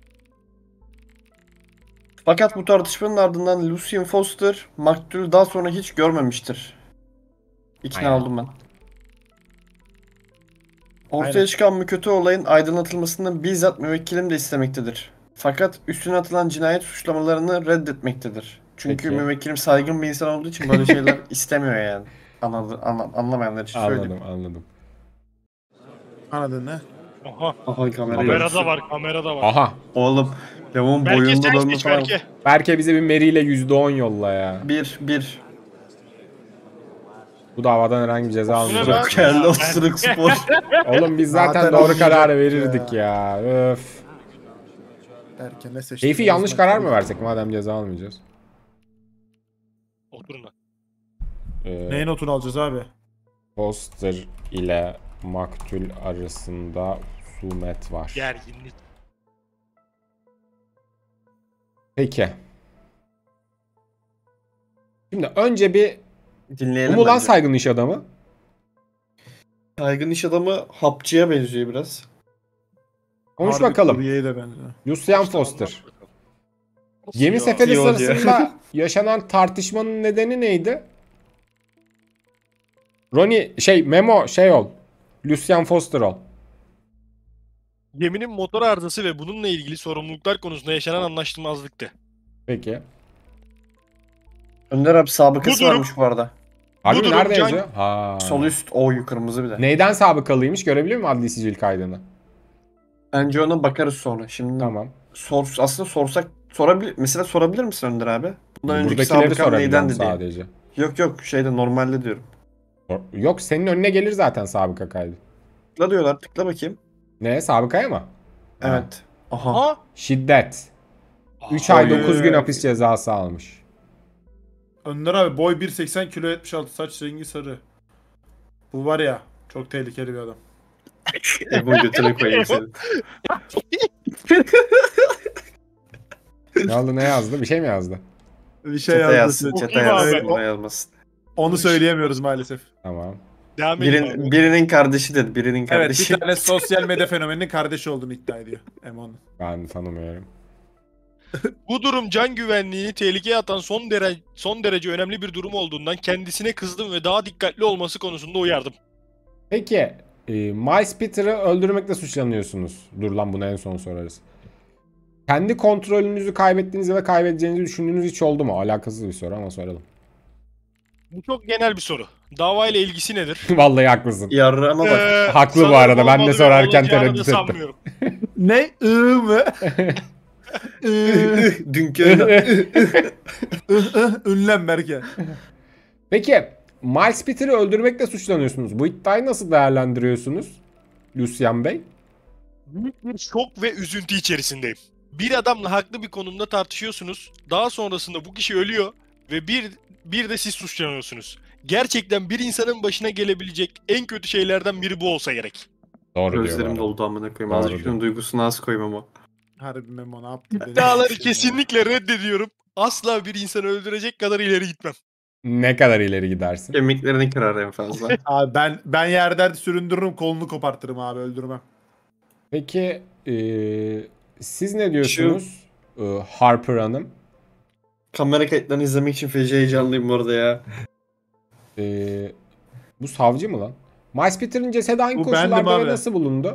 Fakat bu tartışmanın ardından Lucian Foster maktulü daha sonra hiç görmemiştir. İkna Aynen. oldum ben. Ortaya Aynen. çıkan bu kötü olayın aydınlatılmasını bizzat müvekkilim de istemektedir. Fakat üstüne atılan cinayet suçlamalarını reddetmektedir. Çünkü Peki. müvekkilim saygın bir insan olduğu için böyle şeyler istemiyor yani. Anladı, anla, anlamayanlar için söyleyeyim. Anladım anladım. Anladın ne? Aha. Aha kamera Kamerada var, kamerada var. Aha. Oğlum lavun Belki boyunda sen dönme seç falan. belki. Berke bize bir Mary ile yüzde on yolla ya. Bir, bir. Bu davadan herhangi bir ceza Ne almayacağız. lan? Kelli osuruk spor. Oğlum biz zaten Zaten doğru almayacak kararı ya. verirdik ya. Öf. Erken ne seçti? Keyfi yanlış karar mı versek madem ceza almayacağız? Oturun lan. Ee, Neyin notunu alacağız abi? Foster ile maktul arasında husumet var. Gerginlik. Peki. Şimdi önce bir Bu Dinleyelim mu lan bence. saygın iş adamı? Saygın iş adamı hapçıya benziyor biraz. Konuş Harbi bakalım. kuryeye de benziyor. Lucian İşte Foster. anlat bakalım. Gemi Ya, seferi C E O diyor. sırasında yaşanan tartışmanın nedeni neydi? Ronnie şey Memo şey ol. Lucian Foster ol. Geminin motor arızası ve bununla ilgili sorumluluklar konusunda yaşanan anlaşmazlıktı. Peki. Önder abi sabıkası Bu durum- varmış bu arada. Harbi durum nerede can- yazıyor? Ha. Sol üst o kırmızı bir de. Neyden sabıkalıymış görebiliyor muyum adli sicil kaydını? Bence ona bakarız sonra. Şimdi Tamam. sor, aslında sorsak sorabilir mesela sorabilir misin Önder abi? Bundan önceki Buradakileri sabıkan sorabiliyorum neydendi diye. sadece. Yok yok şeyde normalde diyorum. Sor- Yok senin önüne gelir zaten sabıka kaydı. Tıkla diyorlar tıkla bakayım. Ne sabıkaya mı? Ha. Evet. Aha. Ha? Şiddet. üç ay Oy. dokuz gün hapis cezası almış. Önder abi boy bir seksen kilo yetmiş altı, saç rengi sarı. Bu var ya çok tehlikeli bir adam. Ego götüne koyayım seni. Ne oldu ne yazdı? Bir şey mi yazdı? Bir şey Çete yazdı. yazsın, size. çete Okuyayım abi. yazsın, buna yazmasın. Onu söyleyemiyoruz maalesef. Tamam. Devam edelim Birin, abi. birinin kardeşi dedi, birinin Evet kardeşi. bir tane sosyal medya fenomeninin kardeşi olduğunu iddia ediyor Emo'nun. Ben tanımıyorum. Bu durum can güvenliğini tehlikeye atan son derece son derece önemli bir durum olduğundan kendisine kızdım ve daha dikkatli olması konusunda uyardım. Peki. E, Miles Peter'ı öldürmekle suçlanıyorsunuz. Dur lan bunu en son sorarız. Kendi kontrolünüzü kaybettiğiniz ya da kaybedeceğinizi düşündüğünüz hiç oldu mu? Alakasız bir soru ama soralım. Bu çok genel bir soru. Davayla ilgisi nedir? Vallahi haklısın. Yarrağıma bak. Ee, Haklı bu sanırım arada, ben de olmalı ve sorarken olacağını da tereddüt ettim. sanmıyorum. Ne? I mı? I, Dünkü öyle. I, I, ünlem Berke. Peki. Miles Peter'ı öldürmekle suçlanıyorsunuz. Bu iddiayı nasıl değerlendiriyorsunuz? Lucian Bey. Büyük bir şok ve üzüntü içerisindeyim. Bir adamla haklı bir konumda tartışıyorsunuz. Daha sonrasında bu kişi ölüyor ve bir bir de siz suçlanıyorsunuz. Gerçekten bir insanın başına gelebilecek en kötü şeylerden biri bu olsa gerek. Doğru diyor bu Gözlerim arada. doldu amına koyayım. Doğru Azıcık diyor. şunun duygusunu az koyayım ama. Harbi Memo ne yaptı? İddiaları kesinlikle reddediyorum. Asla bir insanı öldürecek kadar ileri gitmem. Ne kadar ileri gidersin? Kemiklerini kırar en fazla. Abi ben ben yerden süründürürüm, kolunu kopartırım abi, öldürmem. Peki e, siz ne diyorsunuz e, Harper Hanım? Kamera kayıtlarını izlemek için feci heyecanlıyım bu arada ya. E, bu savcı mı lan? Miles Peter'ın cesedi hangi Bu bendim koşullarda ve abi. nasıl bulundu?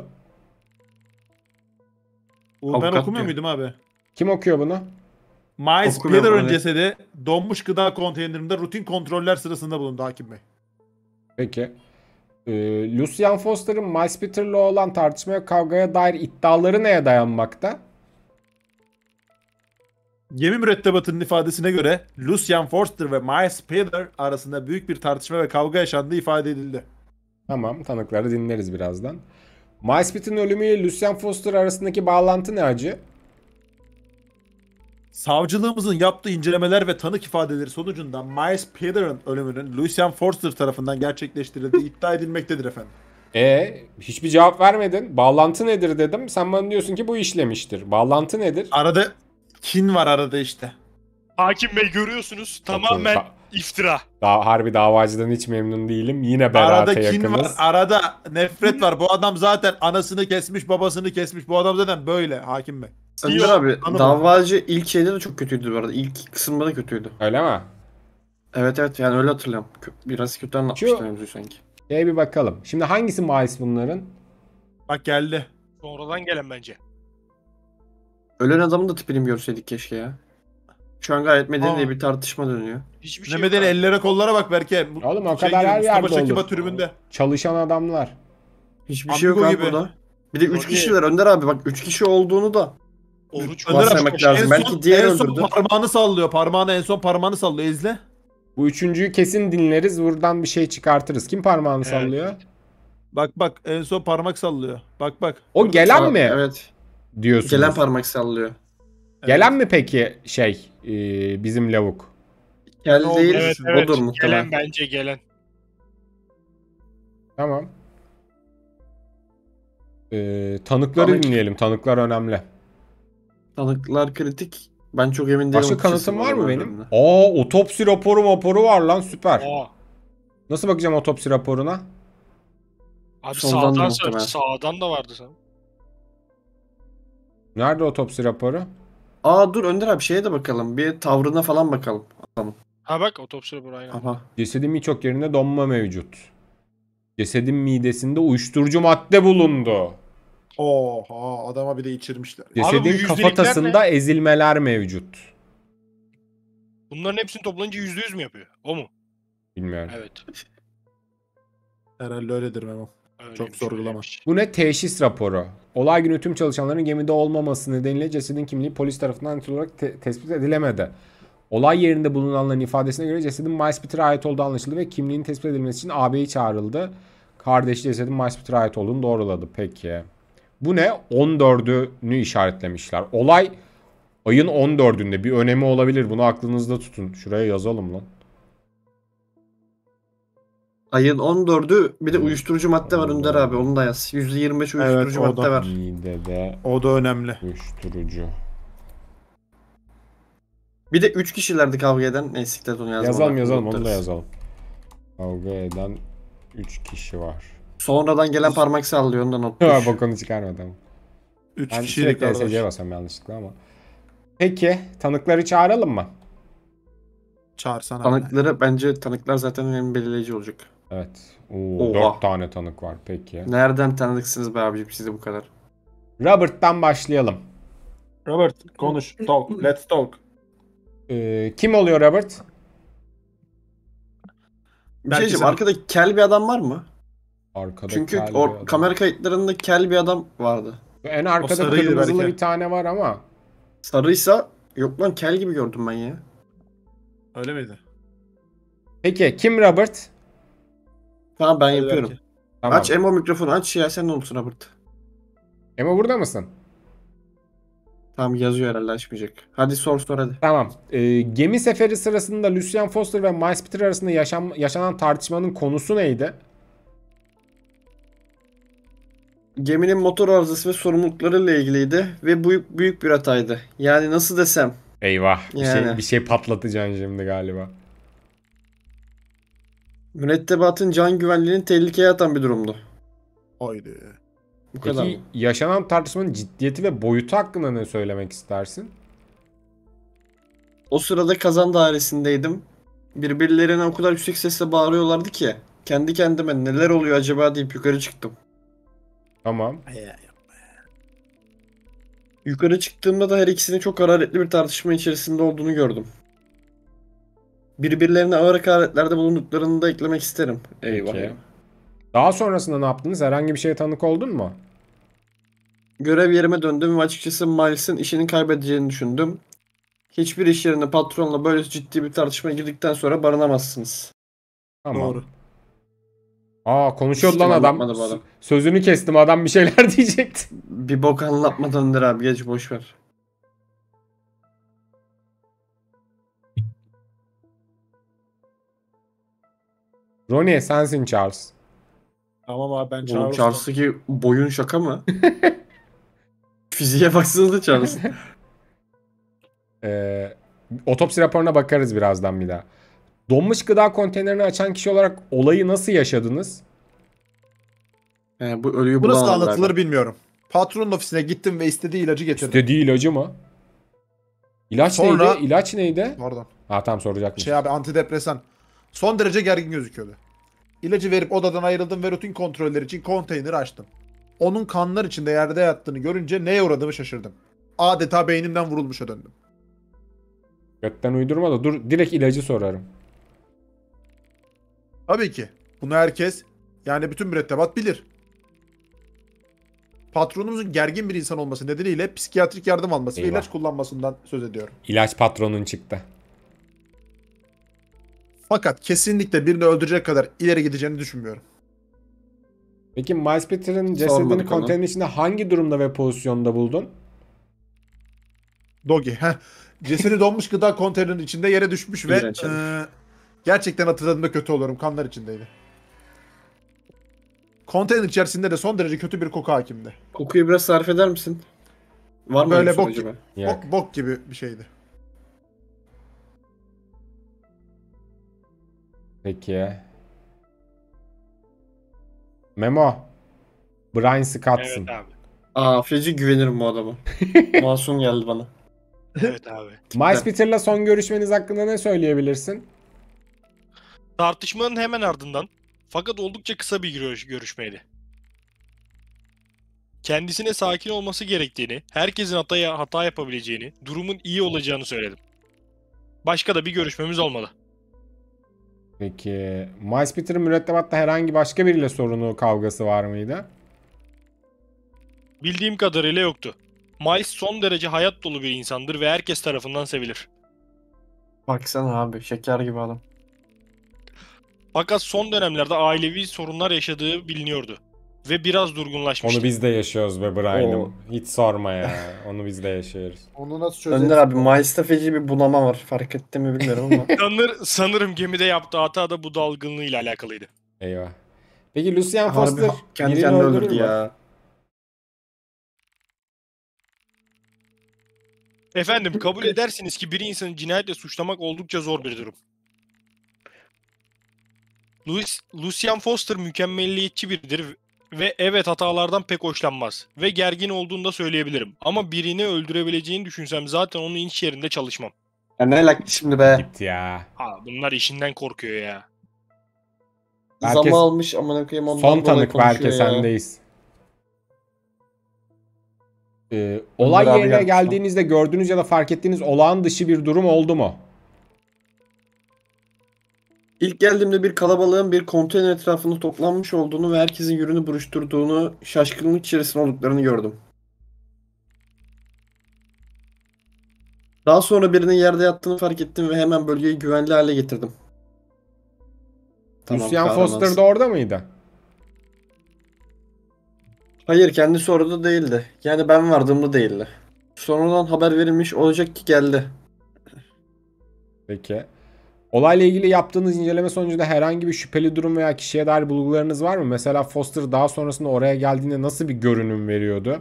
O ben Avukat okumuyor diyor. muydum abi? Kim okuyor bunu? Miles Okumuyorum Peter'ın abi. cesedi donmuş gıda konteynerinde rutin kontroller sırasında bulundu hakim bey. Peki. E, Lucian Foster'ın Miles Peter'la olan tartışmaya kavgaya dair iddiaları neye dayanmakta? Gemi mürettebatının ifadesine göre Lucian Foster ve Miles Peter arasında büyük bir tartışma ve kavga yaşandığı ifade edildi. Tamam, tanıkları dinleriz birazdan. Miles Peter'ın ölümüyle Lucian Foster arasındaki bağlantı ne acı? Savcılığımızın yaptığı incelemeler ve tanık ifadeleri sonucunda Miles Peter'ın ölümünün Lucian Foster tarafından gerçekleştirildiği iddia edilmektedir efendim. E hiçbir cevap vermedin. Bağlantı nedir dedim. Sen bana diyorsun ki bu işlemiştir. Bağlantı nedir? Arada kin var arada işte. Hakim Bey görüyorsunuz tamamen Ba- iftira. Daha harbi davacıdan hiç memnun değilim. Yine beraate Arada kin yakınız. var, arada nefret var. Bu adam zaten anasını kesmiş, babasını kesmiş. Bu adam zaten böyle hakim bey. Önder abi Anladım. davacı ilk şeyde de çok kötüydü bu arada. İlk kısımda da kötüydü. Öyle mi? Evet evet yani öyle hatırlıyorum. Kö- Biraz kötü anlatmışlar mevzuyu sanki. Şeye bir bakalım. Şimdi hangisi Miles bunların? Bak geldi. Sonradan gelen bence. Ölen adamın da tipini bir görseydik keşke ya. Şu an gayet medeni Aa. diye bir tartışma dönüyor. Hiçbir şey Mehmet'in yok abi. ellere kollara bak Berke. Oğlum o Şey kadar gibi, her Mustafa yerde Şakiba olur. tribünde. Çalışan adamlar. Hiçbir şey yok Amigo abi gibi. burada. Bir de üç Tabii. kişiler Önder abi bak üç kişi olduğunu da Oruç Önder abi, varsaymak Koş- lazım. En Belki son, diğer en son öldürdü. parmağını sallıyor. Parmağını en son parmağını sallıyor. İzle. Bu üçüncüyü kesin dinleriz. Buradan bir şey çıkartırız. Kim parmağını Evet. sallıyor? Bak bak en son parmak sallıyor. Bak bak. O gelen Aa, mi Evet. diyorsunuz? Gelen parmak sallıyor. Gelen mi peki şey e, bizim lavuk? Gel Ne oldu? değil. Evet evet. Odur muhtemelen. Gelen bence gelen. Tamam. E, tanıkları Tanık. dinleyelim. Tanıklar önemli. Tanıklar kritik. Ben çok emin değilim. Başka açıkçası kanıtın bu var mı adamın benim? ölümüne. Aa otopsi raporu raporu var lan süper. Aa, Nasıl bakacağım otopsi raporuna? Abi Soldan da sağdan muhtemelen. sağdan da vardı sen. Nerede otopsi raporu? Aa dur Önder abi şeye de bakalım. Bir tavrına falan bakalım. Ha bak otopsi raporu aynen. Aha. Cesedin birçok yerinde donma mevcut. Cesedin midesinde uyuşturucu madde bulundu. Oha, adama bir de içirmişler. Abi bu Cesedin yüzdelikler kafatasında ezilmeler mevcut. Bunların hepsini toplayınca yüzde yüz mü yapıyor? O mu? Bilmiyorum. Evet. Herhalde öyledir Memo. Öyle Çok bir şey sorgulama. öyleymiş. Bu ne? Teşhis raporu. Olay günü tüm çalışanların gemide olmaması nedeniyle cesedin kimliği polis tarafından net olarak te- tespit edilemedi. Olay yerinde bulunanların ifadesine göre cesedin Miles Peter'a ait olduğu anlaşıldı ve kimliğin tespit edilmesi için ağabeyi çağrıldı. Kardeşi cesedin Miles Peter'a ait olduğunu doğruladı. Peki. Bu ne? on dördünü işaretlemişler. Olay ayın on dördünde bir önemi olabilir. Bunu aklınızda tutun. Şuraya yazalım lan. Ayın on dördü bir de uyuşturucu madde var Önder abi. Onu da yaz. yüzde yirmi beş uyuşturucu Evet, o madde da. var. Midede O da önemli. uyuşturucu. Bir de üç kişilerdi kavga eden. Neyse de onu yazmam. Yazalım yazalım onu da yazalım. Kavga eden üç kişi var. Sonradan gelen parmak sallıyor ondan not Ha, düş. bokunu çıkarmadım. Üç Ben kişilik sürekli S C'ye arkadaş. basıyorum yanlışlıkla ama. Peki tanıkları çağıralım mı? Çağırsana. Tanıkları bence tanıklar zaten önemli belirleyici olacak. Evet. Oo, Oha. dört tane tanık var peki. Nereden tanıdıksınız be abicim size bu kadar? Robert'tan başlayalım. Robert konuş. Talk. Let's talk. Ee, kim oluyor Robert? Bir şey Belki diyeceğim. sen- Arkada kel bir adam var mı? Arkada Çünkü kel bir o adam. kamera kayıtlarında kel bir adam vardı. En arkada sarıydı kırmızılı belki. bir tane var ama. Sarıysa yok lan kel gibi gördüm ben ya. Öyle miydi? Peki kim Robert? Tamam ben Hadi yapıyorum. belki. Tamam. Aç Emo mikrofonu aç ya sen ne olursun Robert. Emma burada mısın? Tamam yazıyor herhalde açmayacak. Hadi sor sor hadi. Tamam. Ee, gemi seferi sırasında Lucian Foster ve Miles Peter arasında yaşam, yaşanan tartışmanın konusu neydi? Geminin motor arızası ve sorumluluklarıyla ilgiliydi ve bu büyük bir hataydı. Yani nasıl desem Eyvah. Bir şey Yani. bir şey patlatacaksın şimdi galiba. mürettebatın can güvenliğini tehlikeye atan bir durumdu. Haydi. Bu kadar Peki mı? yaşanan tartışmanın ciddiyeti ve boyutu hakkında ne söylemek istersin? O sırada kazan dairesindeydim. Birbirlerine o kadar yüksek sesle bağırıyorlardı ki kendi kendime neler oluyor acaba deyip yukarı çıktım. Tamam. Yukarı çıktığımda da her ikisinin çok hararetli bir tartışma içerisinde olduğunu gördüm. Birbirlerine ağır hakaretlerde bulunduklarını da eklemek isterim. Eyvah. Peki. eyvah. Daha sonrasında ne yaptınız? Herhangi bir şeye tanık oldun mu? Görev yerime döndüm ve açıkçası Miles'ın işini kaybedeceğini düşündüm. Hiçbir iş yerine patronla böyle ciddi bir tartışmaya girdikten sonra barınamazsınız. Tamam. Doğru. Aa konuşuyordu Hiç kim lan adam. anlatmadı bu adam. Sözünü kestim adam bir şeyler diyecekti. Bir bok anlatmadan Önder abi geç boş ver. Ronnie sensin Charles. Tamam abi ben Oğlum çağırırım. Charles'taki boyun şaka mı? Fiziğe baksanıza Charles. Ee, otopsi raporuna bakarız birazdan bir daha. Donmuş gıda konteynerini açan kişi olarak olayı nasıl yaşadınız? He, bu ölüyü Bu nasıl bulamadılar anlatılır galiba. bilmiyorum. Patronun ofisine gittim ve istediği ilacı getirdim. İstediği ilacı mı? İlaç Sonra- neydi? İlaç neydi? Pardon. Ha tamam soracakmış. Şey abi antidepresan. Son derece gergin gözüküyordu. İlacı verip odadan ayrıldım ve rutin kontroller için konteyneri açtım. Onun kanlar içinde yerde yattığını görünce neye uğradığımı şaşırdım. Adeta beynimden vurulmuşa döndüm. Götten uydurma da dur direkt ilacı sorarım. Tabii ki. Bunu herkes, yani bütün mürettebat bilir. Patronumuzun gergin bir insan olması nedeniyle psikiyatrik yardım alması ve Eyvah. ilaç kullanmasından söz ediyorum. İlaç patronun çıktı. Fakat kesinlikle birini öldürecek kadar ileri gideceğini düşünmüyorum. Peki Miles Peter'ın cesedini Sormadık onu. konteynerin içinde hangi durumda ve pozisyonda buldun? Dogi. Heh. Cesedi donmuş gıda konteynerinin içinde yere düşmüş ve İğrenç herif. eee, gerçekten hatırladığımda kötü oluyorum. Kanlar içindeydi. Konteyner içerisinde de son derece kötü bir koku hakimdi. Kokuyu biraz sarf eder misin? Var mı Böyle öyle bir bok soru acaba? Yok. Bok, bok gibi bir şeydi. Peki. Memo. Brian Scott'sın. Evet abi. Aa feci güvenirim bu adama. Masum geldi bana. Evet abi. Miles Peter'la son görüşmeniz hakkında ne söyleyebilirsin? Tartışmanın hemen ardından fakat oldukça kısa bir görüş görüşmeydi. Kendisine sakin olması gerektiğini, herkesin hata, hata yapabileceğini, durumun iyi olacağını söyledim. Başka da bir görüşmemiz olmadı. Peki Miles Peter'ın mürettebatta herhangi başka biriyle sorunu, kavgası var mıydı? Bildiğim kadarıyla yoktu. Miles son derece hayat dolu bir insandır ve herkes tarafından sevilir. Baksana abi şeker gibi adam. Fakat son dönemlerde ailevi sorunlar yaşadığı biliniyordu. Ve biraz durgunlaşmıştı. Onu biz de yaşıyoruz be Brian'ım. Oo. Hiç sorma ya. Onu biz de yaşıyoruz. Onu nasıl çözeriz? Önder abi Miles'ta feci bir bunama var. Fark etti mi bilmiyorum ama. Sanır, sanırım gemide yaptığı hata da bu dalgınlığıyla alakalıydı. Eyvah. Peki Lucian Harbi Foster kendi birini kendine öldürür öldürdü mü? ya. Efendim kabul edersiniz ki bir insanı cinayetle suçlamak oldukça zor bir durum. Louis, Lucian Foster mükemmelliyetçi biridir ve evet hatalardan pek hoşlanmaz. Ve gergin olduğunu da söyleyebilirim. Ama birini öldürebileceğini düşünsem zaten onun iş yerinde çalışmam. Ya ne laktı şimdi be. Git ya. Ha, bunlar işinden korkuyor ya. Herkes- Zama almış amına koyayım ondan Son dolayı tanık konuşuyor belki ya. sendeyiz. Ee, olay Önder abi yerine geldi geldiğinizde gördüğünüz ya da fark ettiğiniz olağan dışı bir durum oldu mu? İlk geldiğimde bir kalabalığın bir konteyner etrafında toplanmış olduğunu ve herkesin yönünü buruşturduğunu, şaşkınlık içerisinde olduklarını gördüm. Daha sonra birinin yerde yattığını fark ettim ve hemen bölgeyi güvenli hale getirdim. Tamam, Lucian kahramansın. Foster da orada mıydı? Hayır, kendisi orada değildi. Yani ben vardığımda değildi. Sonradan haber verilmiş olacak ki geldi. Peki. Olayla ilgili yaptığınız inceleme sonucunda herhangi bir şüpheli durum veya kişiye dair bulgularınız var mı? Mesela Foster daha sonrasında oraya geldiğinde nasıl bir görünüm veriyordu?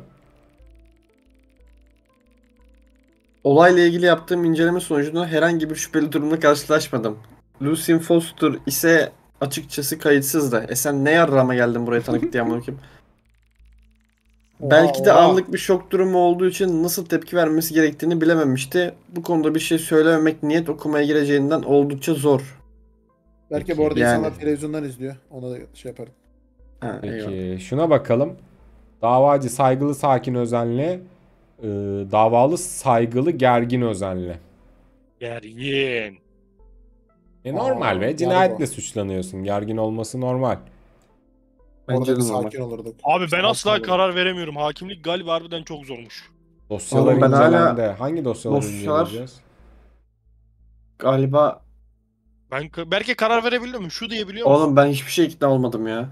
Olayla ilgili yaptığım inceleme sonucunda herhangi bir şüpheli durumla karşılaşmadım. Lucian Foster ise açıkçası kayıtsızdı. E sen ne yarrağıma geldin buraya tanık diye amına koyayım. Belki de oha. anlık bir şok durumu olduğu için nasıl tepki vermesi gerektiğini bilememişti. Bu konuda bir şey söylememek niyet okumaya gireceğinden oldukça zor. Belki bu arada Yani. insanlar televizyondan izliyor. Ona da şey yaparım. Ha, eyvallah. Peki şuna bakalım. Davacı saygılı sakin özenli. e, davalı saygılı gergin özenli. Gergin. E normal Aa, be. yargı. Cinayetle suçlanıyorsun. Gergin olması normal. Bence Orada de bir normal. sakin olurduk. Abi ben Sakin asla olurduk. karar veremiyorum. Hakimlik galiba harbiden çok zormuş. Dosyalar Oğlum ben hala- incelendi. Hangi dosyaları Dosyalar- inceleyeceğiz? Galiba Ben ka- belki karar verebiliyor muyum? Şu diyebiliyor musun? oğlum ben hiçbir şey ikna olmadım ya.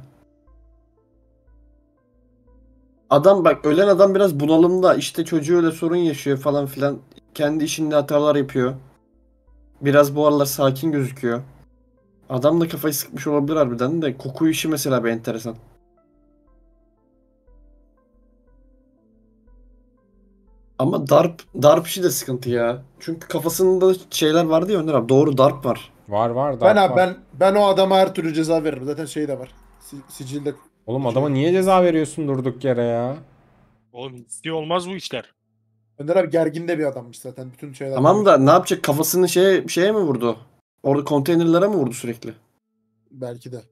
Adam bak ölen adam biraz bunalımda işte çocuğuyla sorun yaşıyor falan filan. Kendi işinde hatalar yapıyor. Biraz bu aralar sakin gözüküyor. Adam da kafayı sıkmış olabilir harbiden de koku işi mesela bir enteresan. Ama darp darp işi de sıkıntı ya. Çünkü kafasında şeyler vardı ya Önder abi. Doğru darp var. Var var. Ben darp abi var. ben ben o adama her türlü ceza veririm. Zaten şey de var. Si- sicilde. Oğlum adama niye ceza veriyorsun durduk yere ya? Oğlum ciddi olmaz bu işler. Önder abi gergin de bir adammış zaten. Bütün şeyler. Tamam da ne yapacak? Kafasını şeye şeye mi vurdu? Orada konteynerlere mi vurdu sürekli? Belki de.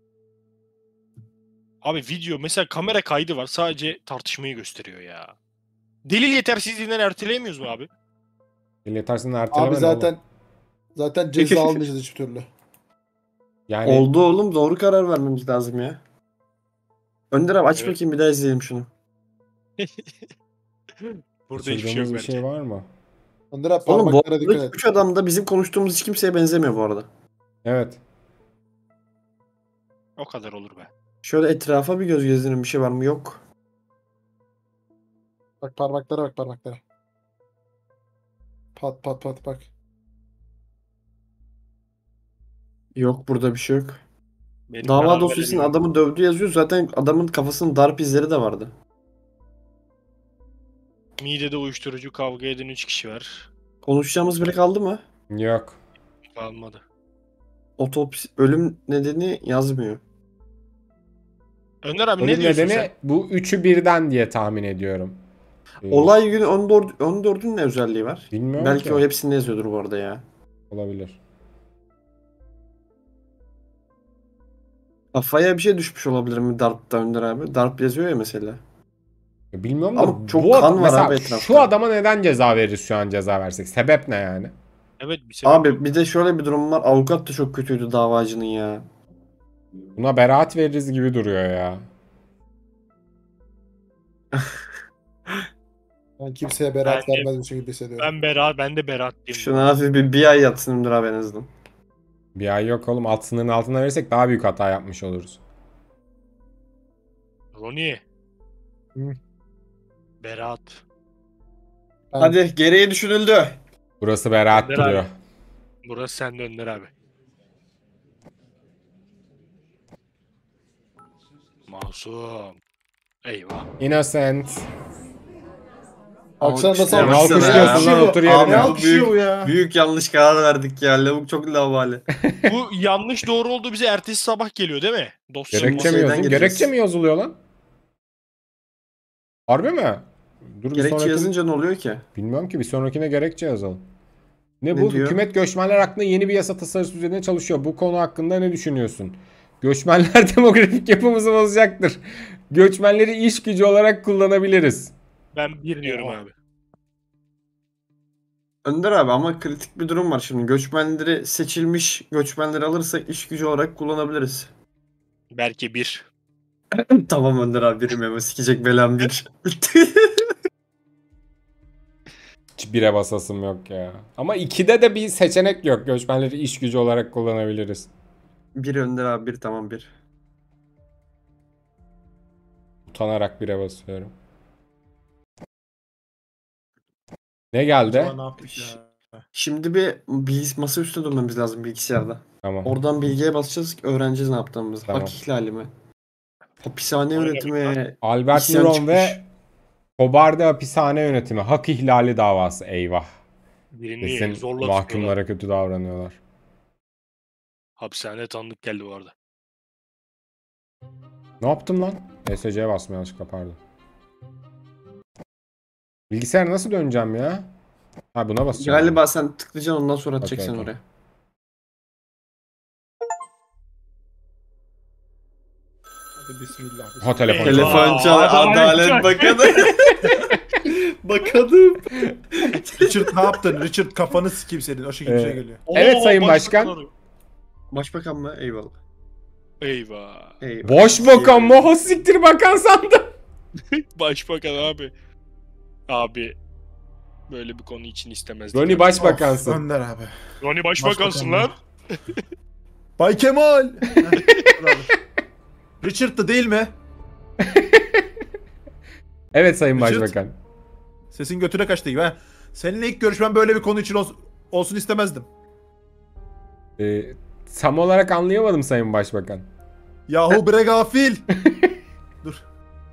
Abi video mesela kamera kaydı var. Sadece tartışmayı gösteriyor ya. Delil yetersizliğinden erteleyemiyoruz mu abi? Yetersin erteleme Abi ne zaten oğlum? zaten ceza almayacağız hiçbir türlü. Yani Oldu oğlum doğru karar vermemiz lazım ya. Önder abi aç Evet. bakayım bir daha izleyelim şunu. Burada hiçbir şey yok kaçırdığımız bir bence. şey var mı? Önder abi Oğlum bu parmaklara dikkat arada et. üç adam da bizim konuştuğumuz hiç kimseye benzemiyor bu arada. Evet. O kadar olur be. Şöyle etrafa bir göz gezdirin bir şey var mı? Yok. Bak parmaklara bak parmaklara. Pat pat pat bak. Yok burada bir şey yok. Benim Dava karar dosyasında veremiyorum. adamı dövdü yazıyor. Zaten adamın kafasının darp izleri de vardı. Midede uyuşturucu kavga eden üç kişi var. Konuşacağımız biri kaldı mı? Yok. Kalmadı. Otopsi ölüm nedeni yazmıyor. Önder abi Ölüm ne diyorsun nedeni sen? bu üçü birden diye tahmin ediyorum. Ee, Olay günü on dört, on dördün ne özelliği var? Bilmiyorum Belki ki. o hepsinde yazıyordur bu arada ya. Olabilir. Kafaya bir şey düşmüş olabilir mi Darp'ta Önder abi? Darp yazıyor ya mesela. Ya bilmiyorum da Ama çok bu kan var mesela abi etrafta. şu adama neden ceza veririz şu an ceza versek? Sebep ne yani? Evet bir sebep yok. Abi bir de şöyle bir durum var. Avukat da çok kötüydü davacının ya. Buna beraat veririz gibi duruyor ya. Ben kimseye beraat Ben de- vermezmiş gibi hissediyorum. Ben Berat, ben de Berat diyeyim. Şuna hafif bir, bir ay yatsın Önder abi en azından. Bir ay yok oğlum, alt sınırın altına verirsek daha büyük hata yapmış oluruz. Ronnie. Hı. Berat. Ben- Hadi gereği düşünüldü. Burası beraat Önder abi. duruyor. Burası sende Önder abi. Masum. Eyvah. Innocent. Baksana nasıl Alkışlıyor alkışlıyorsun ya. lan, otur Abi yerine. Abi, alkışlıyor büyük, ya. büyük yanlış karar verdik ya. Lavuk çok lavabali. Bu yanlış doğru oldu bize ertesi sabah geliyor değil mi? Dosya. Gerekçe mi şeyden yazın? gireceğiz. Gerekçe mi yazılıyor lan? Harbi mi? Dur bir Gerekçe sonraki... yazınca ne oluyor ki? Bilmiyorum ki, bir sonrakine gerekçe yazalım. Ne, Ne bu? diyor? Hükümet göçmenler hakkında yeni bir yasa tasarısı üzerine çalışıyor. Bu konu hakkında ne düşünüyorsun? Göçmenler demografik yapımızı bozacaktır. Göçmenleri iş gücü olarak kullanabiliriz. Ben bir diyorum abi. Önder abi ama kritik bir durum var şimdi. Göçmenleri seçilmiş göçmenleri alırsak iş gücü olarak kullanabiliriz. Belki bir. Tamam Önder abi birim ama sikecek belam bir. Hiç bire basasım yok ya. Ama ikide de bir seçenek yok. Göçmenleri iş gücü olarak kullanabiliriz. bir Önder abi bir tamam bir. Utanarak bire basıyorum. Ne geldi? Acaba ne yaptık ya? Şimdi bir bilgis masa üstüne durmamız lazım bilgisayarda. Tamam. Oradan bilgiye basacağız, öğreneceğiz ne yaptığımızı. Tamam. Hak ihlali mi? Hapishane Aynen. yönetimi. Albert İsyan Nuron çıkmış. ve Kobarde hapishane yönetimi. Hak ihlali davası. Eyvah. Birini Kesin zorla tutuyorlar. mahkumlara kötü davranıyorlar. Hapishaneye tanıdık geldi bu arada. Ne yaptım lan? E S C'ye basmaya yanlışlıkla, pardon. Bilgisayar nasıl döneceğim ya? Ha, buna basacağım. Galiba sen tıklayacaksın ondan sonra atacaksın Okey, okey. oraya. Hadi bismillah. bismillah. Ha, telefon. Telefon. çalıyor. Telefon çal, Adalet Adalet Bakanı. Bakanım. Richard ne yaptın? Richard kafanı sikeyim senin. O şekilde bir şey Ee, geliyor. Evet, Oo, Sayın başbakan Başkan. arıyor. Başbakan mı? Eyvallah. Eyvah. Eyvallah. Boş bakan mı? O siktir bakan sandım. Başbakan abi. Abi. Böyle bir konu için istemezdim. Ronnie başbakansın. Of, Önder abi. Ronnie başbakansın lan. Bay Kemal. Heh, bravo. Richard'dı değil mi? Evet Sayın Richard. Başbakan. Sesin götüne kaçtı gibi ha. Seninle ilk görüşmem böyle bir konu için olsun, olsun istemezdim. Ee, tam olarak anlayamadım Sayın Başbakan. Yahu bre gafil. Dur.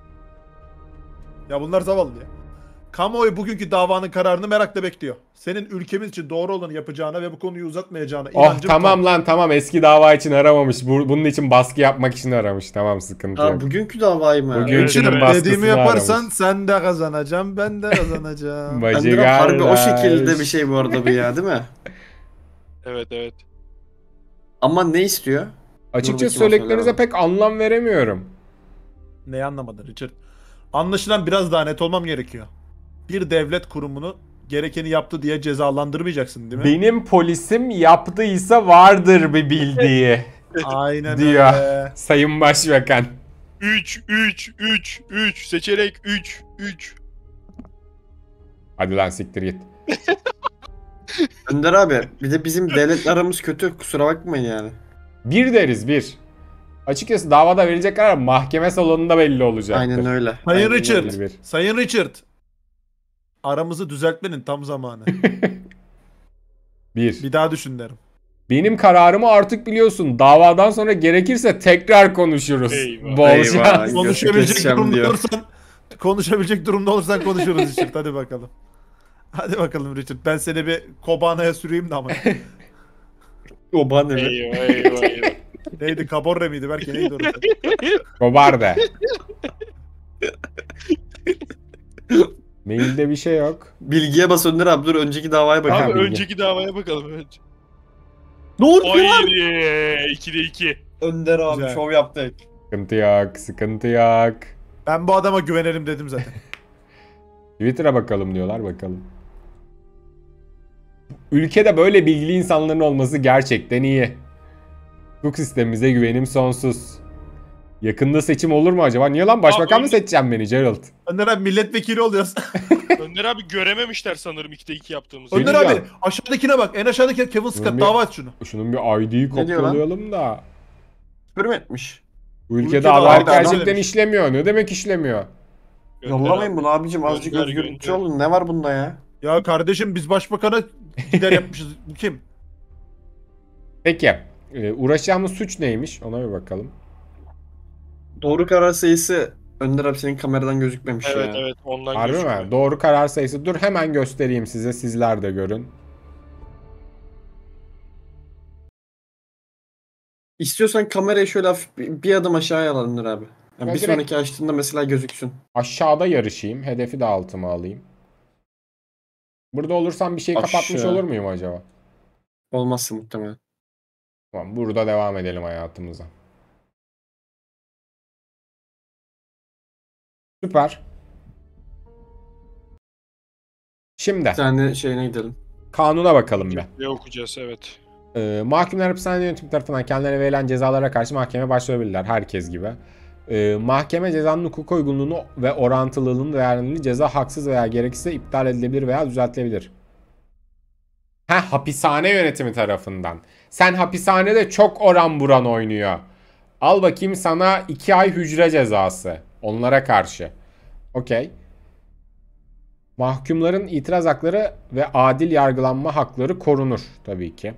Ya bunlar zavallı ya. Kamuoyu bugünkü davanın kararını merakla bekliyor. Senin ülkemiz için doğru olanı yapacağına ve bu konuyu uzatmayacağına Oh inancım tamam tam. lan, tamam, eski dava için aramamış. Bu, bunun için baskı yapmak için aramış. Tamam, sıkıntı Ha yok. bugünkü davayı mı? Bugünkü Evet, Günün evet. baskısını Dediğimi yaparsan aramış. sen de kazanacaksın, ben de kazanacağım. Bacı Önder abi harbi o kardeş. şekilde bir şey bu arada bu ya değil mi? Evet evet. Ama ne istiyor? Açıkçası Buradaki söylediklerinize masalara. pek anlam veremiyorum. Neyi anlamadın Richard? Anlaşılan biraz daha net olmam gerekiyor. Bir devlet kurumunu gerekeni yaptı diye cezalandırmayacaksın değil mi? Benim polisim yaptıysa vardır bir bildiği. Aynen diyor. öyle. Sayın Başbakan. üç üç üç üç seçenek üç üç. Hadi lan siktir git. Önder abi bir de bizim devletle aramız kötü kusura bakmayın yani. Bir deriz bir. Açıkçası davada verilecek karar mahkeme salonunda belli olacaktır. Aynen öyle. Sayın Aynen Richard. öyle. Bir, bir. Sayın Richard. Aramızı düzeltmenin tam zamanı. Bir. Bir daha düşün derim. Benim kararımı artık biliyorsun. Davadan sonra gerekirse tekrar konuşuruz. Eyvah. Bol Eyvah. şans. Konuşabilecek keseceğim durumda diyor. olursan konuşabilecek durumda olursan konuşuruz Richard. Hadi bakalım. Hadi bakalım Richard. Ben seni bir Kobana'ya süreyim de ama. O bana mi? Eyvah eyvah eyvah. Neydi? Caborre miydi? Belki neydi orası? Cobarde. Mailde bir şey yok. Bilgiye bas Önder abi, dur önceki davaya bak. Aha, Abi bilgi. önceki davaya bakalım önce. Doğru Haydi. ikide iki. Önder abi Güzel. şov yaptık. Sıkıntı yok, sıkıntı yok. Ben bu adama güvenelim dedim zaten. Twitter'a bakalım diyorlar, bakalım. Ülkede böyle bilgili insanların olması gerçekten iyi. Hukuk sistemimize güvenim sonsuz. Yakında seçim olur mu acaba? Niye lan, başbakan Aa, mı önde- seçeceğim beni Gerald? Önder abi milletvekili oluyoruz. Önder abi görememişler sanırım ikide iki yaptığımızı. Önder- Önder abi diyeceğim. aşağıdakine bak. En aşağıdaki Kevin Scott. bir- Dava aç şunu. Şunun bir I D'yi Ne diyor lan? kopyalayalım da. Küfür mü etmiş? Bu ülkede, ülkede adalet adalet gerçekten demiş. işlemiyor. Ne demek işlemiyor? Gönder Yollamayın abi. bunu abicim, azıcık Gönder, özgürlükçü gönder. olun. Ne var bunda ya? Ya kardeşim biz başbakana gider yapmışız. Bu kim? Peki. e, uğraşacağımız suç neymiş? Ona bir bakalım. Doğru karar sayısı Önder abi senin kameradan gözükmemiş Evet ya. evet ondan Harbi gözüküyor. mi? Doğru karar sayısı. Dur hemen göstereyim size. Sizler de görün. İstiyorsan kamerayı şöyle hafif bir, bir adım aşağıya al Önder abi. Yani Ya bir direkt- sonraki açtığında mesela gözüksün. Aşağıda yarışayım. Hedefi de altıma alayım. Burada olursam bir şey kapatmış Aşağı. olur muyum acaba? Olmazsın muhtemelen. Tamam, burada devam edelim hayatımıza. Süper. Şimdi Bir tane şeyine gidelim. kanuna bakalım bir. Ne okuyacağız evet. Ee, mahkumlar hapishane yönetimi tarafından kendilerine verilen cezalara karşı mahkemeye başvurabilirler. Herkes gibi. Ee, mahkeme cezanın hukuka uygunluğunu ve orantılılığını değerlendirir. Ceza haksız veya gerekirse iptal edilebilir veya düzeltilebilir. Ha, hapishane yönetimi tarafından. Sen hapishanede çok oran buran oynuyor. Al bakayım sana iki ay hücre cezası. Onlara karşı. Okey. Mahkumların itiraz hakları ve adil yargılanma hakları korunur tabii ki.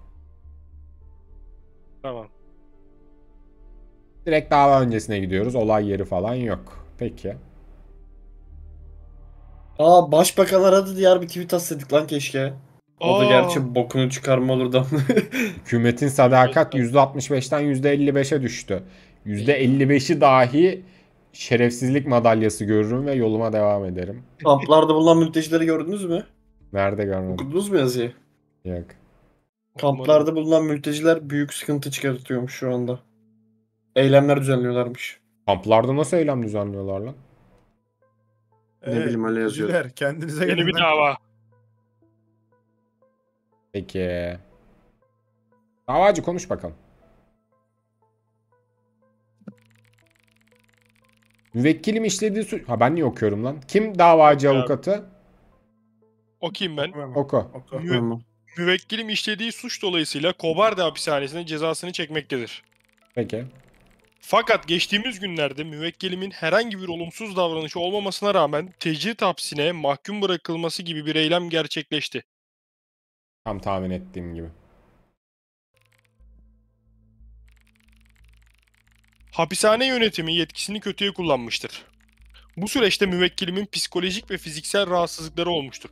Tamam. Direkt dava öncesine gidiyoruz. Olay yeri falan yok. Peki. Aa, başbakan aradı diye bir tweet atsaydık lan keşke. O da Aa. gerçi bokunu çıkarma olurdu. Hükümetin sadakat yüzde altmış beşten yüzde elli beşe düştü. yüzde elli beşi dahi şerefsizlik madalyası görürüm ve yoluma devam ederim. Kamplarda bulunan mültecileri gördünüz mü? Nerede görmedim? Okudunuz mu yazıyı? Yok. Kamplarda bulunan mülteciler büyük sıkıntı çıkartıyormuş şu anda. Eylemler düzenliyorlarmış. Kamplarda nasıl eylem düzenliyorlar lan? Ne bileyim, öyle yazıyor. Üzüler, kendinize Yeni gelin. bir lan. dava. Peki. Davacı konuş bakalım. Müvekkilim işlediği suç... Ha, ben niye okuyorum lan? Kim davacı Yok ya. avukatı? Okuyayım ben. Oku. Oku. Mü- Tamam. müvekkilim işlediği suç dolayısıyla Kobarde hapishanesinde cezasını çekmektedir. Peki. Fakat geçtiğimiz günlerde müvekkilimin herhangi bir olumsuz davranışı olmamasına rağmen tecrit hapsine mahkum bırakılması gibi bir eylem gerçekleşti. Tam tahmin ettiğim gibi. Hapishane yönetimi yetkisini kötüye kullanmıştır. Bu süreçte müvekkilimin psikolojik ve fiziksel rahatsızlıkları olmuştur.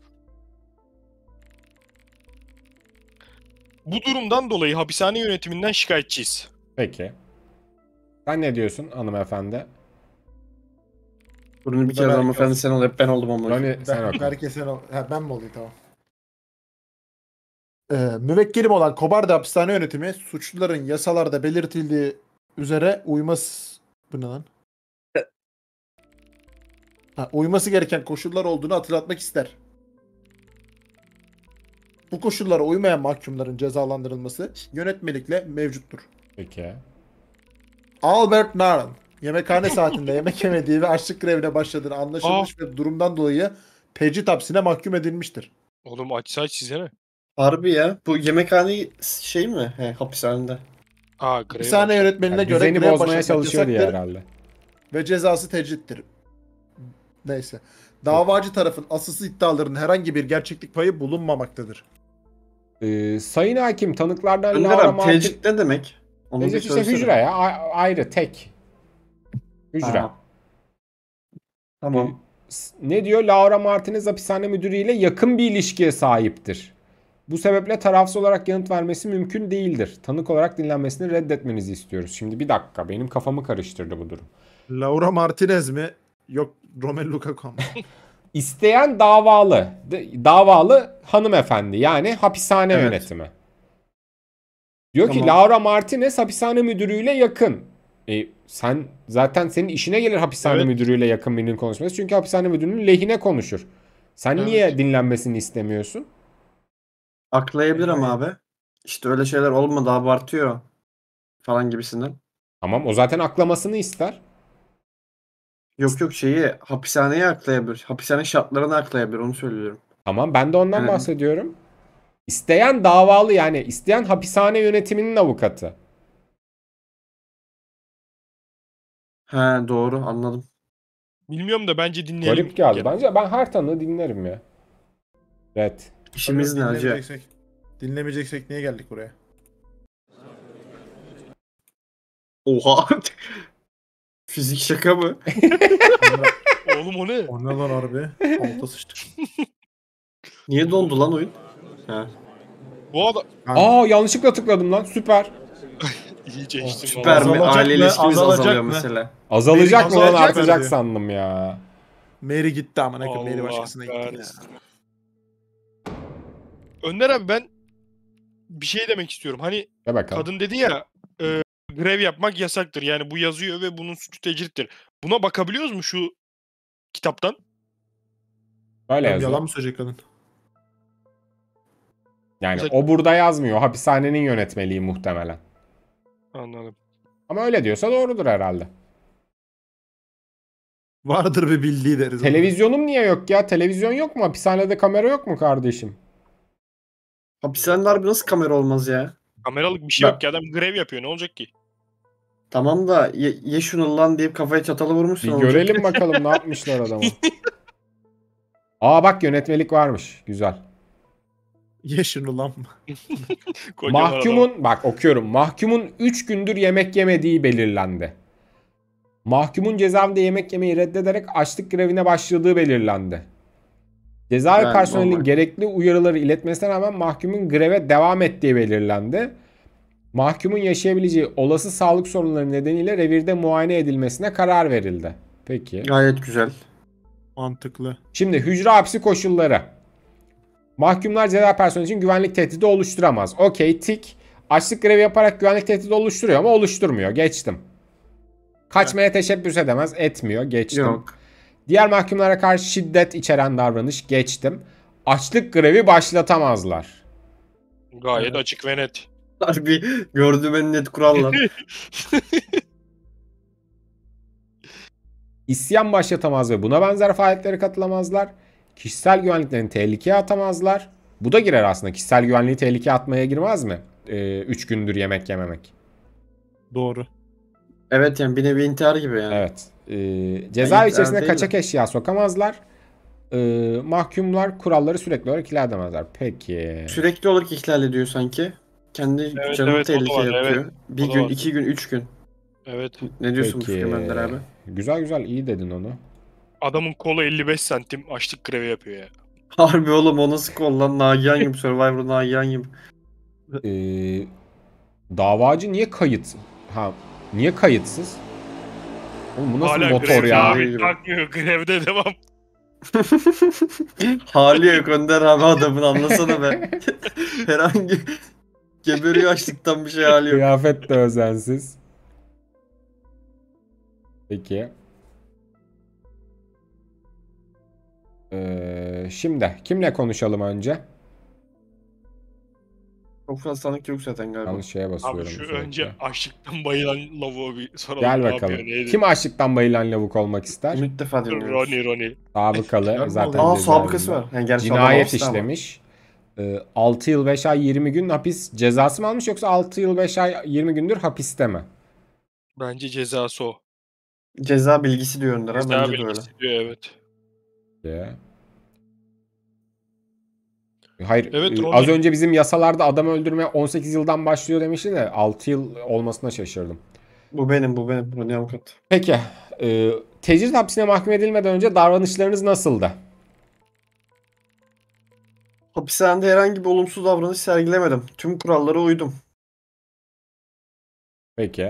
Bu durumdan dolayı hapishane yönetiminden şikayetçiyiz. Peki. Sen ne diyorsun hanımefendi? Bunu bir kere Ben- hanımefendi sen ol, hep ben oldum ama. Roni sen Ben, oku. herkes sen ol. Ha, ben mi olayım, tamam. Ee, müvekkilim olan Kobarda hapishane yönetimi suçluların yasalarda belirtildiği üzere uyması... Bu ne lan? Ha, uyması gereken koşullar olduğunu hatırlatmak ister. Bu koşullara uymayan mahkumların cezalandırılması yönetmelikle mevcuttur. Peki. Albert Naran yemekhane saatinde yemek yemediği ve açlık grevine başladığını anlaşılmış ve durumdan dolayı tecrit hapsine mahkum edilmiştir. Oğlum aç aç size ne? Harbi ya. Bu yemekhane şey mi? He, hapishanede. Aa grev. Hapishane yönetmenine Yani göre düzeni grev bozmaya başlatmak çalışıyor diye yasaktır herhalde. ve cezası tecrittir. Neyse. Davacı tarafın asılsız iddialarının herhangi bir gerçeklik payı bulunmamaktadır. Ee, Sayın Hakim, tanıklardan Önder Laura abi Martin... tecrit ne demek? Onu bir Tecrit işte söylesene. hücre ya. a- ayrı, tek. Hücre. Ha. Tamam. S- Ne diyor? Laura Martinez hapishane müdürüyle yakın bir ilişkiye sahiptir. Bu sebeple tarafsız olarak yanıt vermesi mümkün değildir. Tanık olarak dinlenmesini reddetmenizi istiyoruz. Şimdi bir dakika, benim kafamı karıştırdı bu durum. Laura Martinez mi? Yok, Romelu Lukaku mu? İsteyen davalı. D- davalı hanımefendi, yani hapishane Evet. yönetimi. Diyor ki Tamam. Laura Martinez hapishane müdürüyle yakın. E, sen zaten senin işine gelir hapishane Evet. müdürüyle yakın birinin konuşması. Çünkü hapishane müdürünün lehine konuşur. Sen Evet. niye dinlenmesini istemiyorsun? Aklayabilir ama abi. İşte öyle şeyler olmadı, abartıyor falan gibisinden. Tamam, o zaten aklamasını ister. Yok yok, şeyi hapishaneye aklayabilir. Hapishane şartlarını aklayabilir, onu söylüyorum. Tamam, ben de ondan Evet. bahsediyorum. İsteyen davalı, yani isteyen hapishane yönetiminin avukatı. He, doğru, anladım. Bilmiyorum da bence dinleyelim. Garip geldi. Gene. Bence ben her tanığı dinlerim ya. Evet. İşimiz ne acı? Dinlemeyeceksek, dinlemeyeceksek niye geldik buraya? Oha. Fizik şaka mı? Oğlum o ne? O ne lan harbi? Alta sıçtık. Niye dondu lan oyun? He. Bu adam Aa, yanlışlıkla tıkladım lan. Süper. iyice Oh, içtim Süper vallahi. mi? Azalacak Aile mı? ilişkimiz Azalacak azalıyor mı? mesela. Azalacak mı lan, Azalacak artacak diyor. sandım ya. Mary gitti amına koyayım. Mary Allah başkasına gitti ya. kahretsin. Önder abi, ben bir şey demek istiyorum. Hani De bakalım. kadın dedi ya e, grev yapmak yasaktır. Yani bu yazıyor ve bunun suçu tecrittir. Buna bakabiliyoruz mu şu kitaptan? Böyle Oğlum, yazıyor. yalan mı söyleyecek kadın? Yani Mesela- o burada yazmıyor. Hapishanenin yönetmeliği muhtemelen. Anladım. Ama öyle diyorsa doğrudur herhalde. Vardır bir bildiği deriz. ona. Televizyonum niye yok ya? Televizyon yok mu? Hapishanede kamera yok mu kardeşim? Hapishanede harbi nasıl kamera olmaz ya? Kameralık bir şey Ben- yok ki, adam grev yapıyor. Ne olacak ki? Tamam da ye, ye şunu lan deyip kafaya çatalı vurmuşsun. Bir olacak. görelim bakalım ne yapmışlar adama. Aa bak, yönetmelik varmış. Güzel. Ye şunu lan. Kocaman adam. Mahkumun, bak okuyorum. Mahkumun üç gündür yemek yemediği belirlendi. Mahkumun cezaevinde yemek yemeyi reddederek açlık grevine başladığı belirlendi. Cezaevi Yani personelinin normal. gerekli uyarıları iletmesine rağmen mahkumun greve devam ettiği belirlendi. Mahkumun yaşayabileceği olası sağlık sorunları nedeniyle revirde muayene edilmesine karar verildi. Peki. Gayet güzel. Mantıklı. Şimdi hücre hapsi koşulları. Mahkumlar ceza personeli için güvenlik tehdidi oluşturamaz. Okey, tik. Açlık grevi yaparak güvenlik tehdidi oluşturuyor ama oluşturmuyor. Geçtim. Kaçmaya teşebbüs edemez. Etmiyor. Geçtim. Yok. Diğer mahkumlara karşı şiddet içeren davranış. Geçtim. Açlık grevi başlatamazlar. Gayet Evet. açık ve net. Harbi gördüğüm en net kurallar. İsyan başlatamaz ve buna benzer faaliyetlere katılamazlar. Kişisel güvenliklerini tehlikeye atamazlar. Bu da girer aslında. Kişisel güvenliği tehlikeye atmaya girmez mi? üç gündür yemek yememek. Doğru. Evet, yani bir nevi intihar gibi yani. Evet. Ee, cezaevi Hayır, içerisinde değil kaçak eşya sokamazlar. Ee, mahkumlar kuralları sürekli olarak ihlal edemezler. Peki. Sürekli olarak ihlal ediyor sanki. Kendi Evet, canını evet, o da tehlikeye var, atıyor. evet. Bir O da gün, var. iki gün, üç gün. Evet. Ne diyorsun bu Peki. fikrim Ender abi? Güzel güzel, iyi dedin onu. Adamın kolu elli beş santim açlık grevi yapıyor ya. Harbi oğlum, o nasıl kol lan? Nagihan gibi, Survivor Nagihan gibi. Ee, davacı niye kayıt? Ha, niye kayıtsız? Oğlum bu nasıl Hala motor grevde ya? abi takmıyor. Grevde devam. Hali yok Önder abi adamın, anlasana be. Herhangi geberiyor açlıktan, bir şey hali yok. Kıyafet de özensiz. Peki. Ee, şimdi kimle konuşalım önce? Çok fazla sanık yok zaten galiba. Yanlış şeye basıyorum. Abi şu sürekli. önce açlıktan bayılan lavuğa bir soralım. Gel ne bakalım. yapıyor, neydi? Kim açlıktan bayılan lavuk olmak ister? İlk defa dinliyoruz. Ronnie Ronnie. Sabıkalı. Çıkar mı zaten oğlum? Aa, cezaevinde. sabıkası var. Yani gerçi adam Cinayet hapiste ama. işlemiş. Ee, altı yıl beş ay yirmi gün hapis cezası mı almış, yoksa altı yıl beş ay yirmi gündür hapiste mi? Bence cezası o. Ceza bilgisi diyor Önder abi, Ceza bence de öyle. bilgisi diyor, evet. Diye. Hayır, Evet, e, Ronnie. az önce bizim yasalarda adam öldürme on sekiz yıldan başlıyor demişti de altı yıl olmasına şaşırdım. Bu benim, bu benim. Ronnie avukat. Peki, e, tecrit hapsine mahkum edilmeden önce davranışlarınız nasıldı? Hapishanede herhangi bir olumsuz davranış sergilemedim. Tüm kurallara uydum. Peki.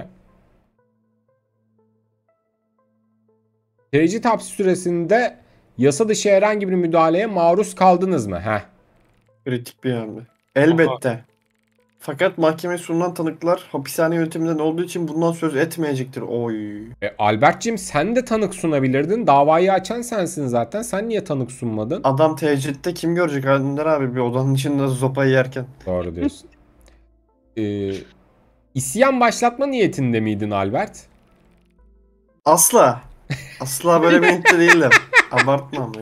Tecrit hapsi süresinde yasa dışı herhangi bir müdahaleye maruz kaldınız mı? Heh. Kritik bir hamle. Elbette. Fakat mahkemeye sunulan tanıklar hapishane yönetiminden olduğu için bundan söz etmeyecektir. Oy. E, Albert'cim sen de tanık sunabilirdin. Davayı açan sensin zaten. Sen niye tanık sunmadın? Adam tecritte kim görecek Önder abi bir odanın içinde sopayı yerken. Doğru diyorsun. Ee, isyan başlatma niyetinde miydin Albert? Asla. Asla böyle bir niyetle değildim. Abartma ama.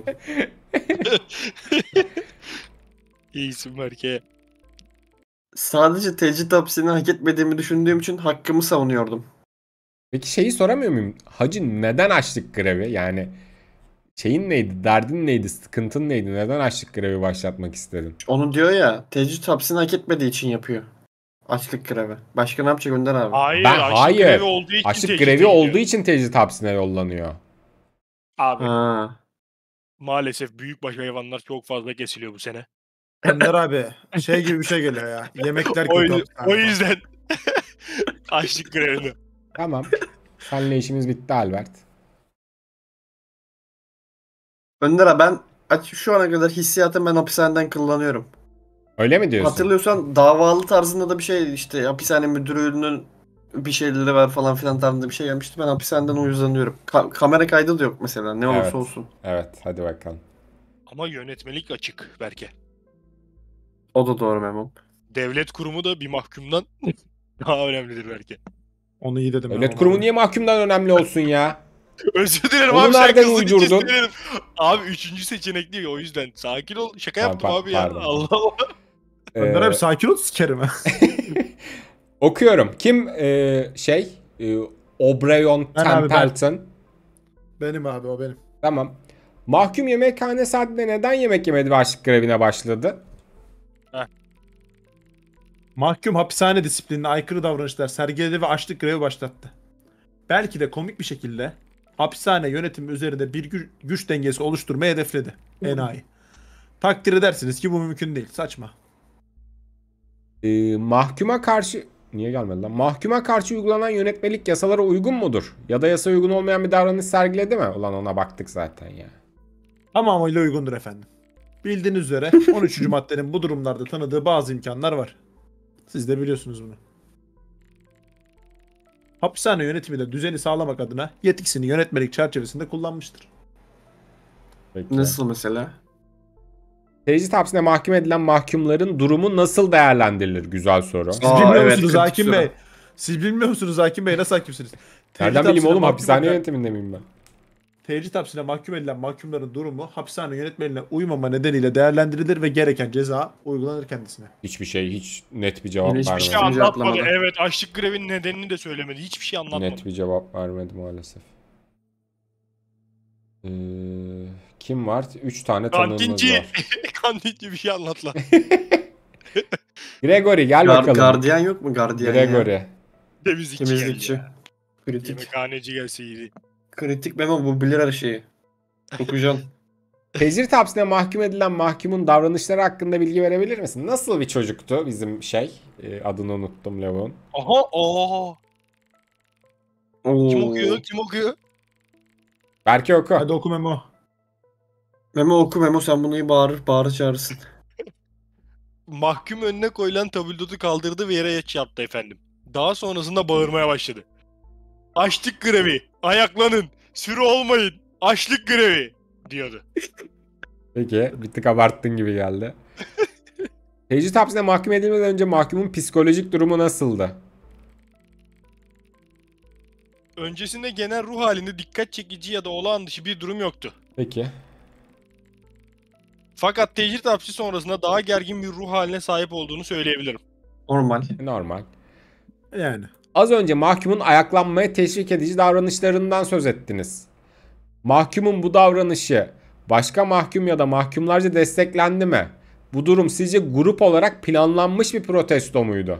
İyisin Berke. Sadece tecrit hapsini hak etmediğimi düşündüğüm için hakkımı savunuyordum. Peki şeyi soramıyor muyum? Hacı neden açlık grevi? Yani şeyin neydi? Derdin neydi? Sıkıntın neydi? Neden açlık grevi başlatmak istedin? Onu diyor ya, tecrit hapsini hak etmediği için yapıyor. Açlık grevi. Başka ne yapacak Önder abi? Hayır, Ben açlık hayır. grevi olduğu için Açlık tecrit grevi ediliyor. olduğu için tecrit hapsine yollanıyor. Abi Ha. maalesef büyükbaş hayvanlar çok fazla kesiliyor bu sene. Önder abi şey gibi bir şey geliyor ya. Yemekler O, kötü. yüz- hapishane o falan. yüzden açlık grevini. Tamam. Seninle işimiz bitti Albert. Önder abi ben aç- şu ana kadar hissiyatım ben hapishaneden kullanıyorum. Öyle mi diyorsun? Hatırlıyorsan davalı tarzında da bir şey işte hapishane müdürlüğünün bir şeyleri var falan filan tarzında bir şey gelmişti. Ben hapishaneden uyuzlanıyorum. Ka- kamera kaydı da yok mesela ne olursa Evet. olsun. Evet, hadi bakalım. Ama yönetmelik açık Berke. O da doğru Memo. Devlet kurumu da bir mahkumdan daha önemlidir belki. Onu iyi dedim. Devlet ben, kurumu onu. niye mahkumdan önemli olsun ya? Özür dilerim Onu abi sen nereden kızdın için uydurdun? söylerim. Abi üçüncü seçenek değil o yüzden. Sakin ol. Şaka Ha, yaptım pa- abi ya. pardon. Allah Allah. Önder Ee, abi sakin ol sikerim ha. okuyorum. Kim e, şey? E, O'Brien Ben abi, ben. Templeton. Benim abi o benim. Tamam. Mahkum yemekhane saatinde neden yemek yemedi ve açlık grevine başladı? Mahkum hapishane disiplinine aykırı davranışlar sergiledi ve açlık grevi başlattı. Belki de komik bir şekilde hapishane yönetimi üzerinde bir gü- güç dengesi oluşturmayı hedefledi. Enayi. Takdir edersiniz ki bu mümkün değil. Saçma. E, mahkuma karşı... Niye gelmedi lan? Mahkuma karşı uygulanan yönetmelik yasalara uygun mudur? Ya da yasa uygun olmayan bir davranış sergiledi mi? Ulan ona baktık zaten ya. Tamamıyla uygundur efendim. Bildiğiniz üzere on üçüncü maddenin bu durumlarda tanıdığı bazı imkanlar var. Siz de biliyorsunuz bunu. Hapishane yönetimi de düzeni sağlamak adına yetkisini yönetmelik çerçevesinde kullanmıştır. Peki. Nasıl mesela? Tecrit hapsine mahkum edilen mahkumların durumu nasıl değerlendirilir? Güzel soru. Siz Aa, bilmiyor evet, musunuz kritik Hakim soru. Bey? Siz bilmiyor musunuz Hakim Bey? Nasıl hakimsiniz? Nereden Tecrit bileyim hapsine oğlum? mahkum Hapishane edilen- yönetiminde miyim ben? Tecrit hapsine mahkum edilen mahkumların durumu hapishane yönetmeliğine uymama nedeniyle değerlendirilir ve gereken ceza uygulanır kendisine. Hiçbir şey, hiç net bir cevap Yine hiçbir vermedi. Hiçbir şey Şimdi anlatmadı. cevaplamadı. Evet açlık grevinin nedenini de söylemedi. Hiçbir şey anlatmadı. Net bir cevap vermedi maalesef. Ee, kim var? Üç tane tanığımız Kantinci. var. Kantinci bir şey anlat lan. Gregory gel Gar- bakalım. gardiyan yok mu gardiyan ya? Gregory. Temizlikçi, Temizlikçi. geldi ya. Kritik. Yemekhaneci gelse iyiydi. Kritik Memo bu bilir her şeyi. Okuyacaksın. Tecrit hapsine mahkum edilen mahkumun davranışları hakkında bilgi verebilir misin? Nasıl bir çocuktu bizim şey? Ee, adını unuttum Levon. Aha aa. Kim Oo. okuyor? Kim okuyor? Belki oku. Hadi oku Memo. Memo oku Memo sen bunu iyi bağırır bağırır çağırırsın. Mahkum önüne koyulan tablotu kaldırdı ve yere yaç yaptı efendim. Daha sonrasında bağırmaya başladı. Açlık grevi, ayaklanın, sürü olmayın, açlık grevi diyordu. Peki bir tık abarttın gibi geldi. Tecrit hapsine mahkum edilmeden önce mahkumun psikolojik durumu nasıldı? Öncesinde genel ruh halinde dikkat çekici ya da olağan dışı bir durum yoktu. Peki. Fakat tecrit hapsi sonrasında daha gergin bir ruh haline sahip olduğunu söyleyebilirim. Normal. Normal. Yani. Az önce mahkumun ayaklanmaya teşvik edici davranışlarından söz ettiniz. Mahkumun bu davranışı başka mahkum ya da mahkumlarca desteklendi mi? Bu durum sizce grup olarak planlanmış bir protesto muydu?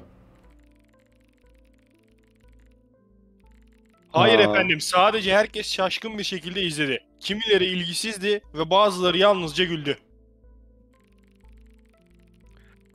Hayır Aa. efendim, sadece herkes şaşkın bir şekilde izledi. Kimileri ilgisizdi ve bazıları yalnızca güldü.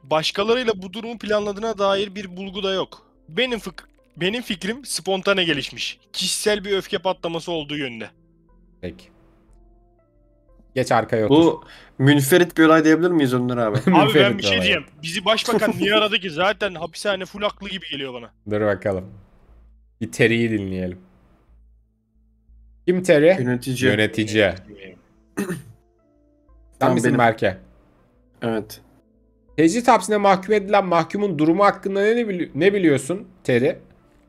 başkalarıyla bu durumu planladığına dair bir bulgu da yok. Benim fık benim fikrim spontane gelişmiş. Kişisel bir öfke patlaması olduğu yönde. Peki. Geç arkaya otur. Bu münferit bir olay diyebilir miyiz Önder abi? Abi ben Münferit bir şey olay. diyeyim. Bizi başbakan niye aradı ki? Zaten hapishane full haklı gibi geliyor bana. Dur bakalım. Bir Terry'i dinleyelim. Kim Terry? Yönetici. Yönetici. Sen Tamam, misin benim. Berke? Evet. Tecrit hapsine mahkum edilen mahkumun durumu hakkında ne, bili- ne biliyorsun Terry?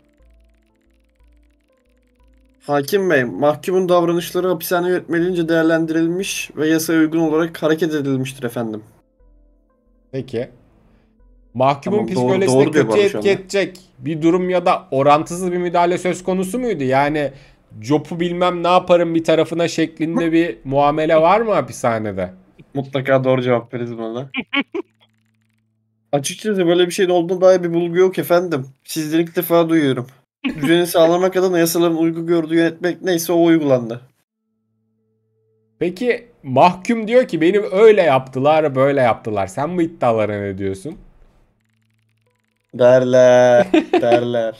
Hakim Bey, mahkumun davranışları hapishane yönetmeliğince değerlendirilmiş ve yasaya uygun olarak hareket edilmiştir efendim. Peki. Mahkumun Tamam, doğru- psikolojisine doğru diyor kötü bana etki şu anda. edecek bir durum ya da orantısız bir müdahale söz konusu muydu? Yani jopu bilmem ne yaparım bir tarafına şeklinde bir muamele var mı hapishanede? Mutlaka doğru cevap veririz bana. Açıkçası böyle bir şeyin olduğuna dair bir bulgu yok efendim. Sizden ilk defa duyuyorum. Düzeni sağlamak adına yasaların uygun gördüğü yönetmek neyse o uygulandı. Peki mahkum diyor ki benim öyle yaptılar böyle yaptılar. Sen bu iddialara ne diyorsun? Derler, derler.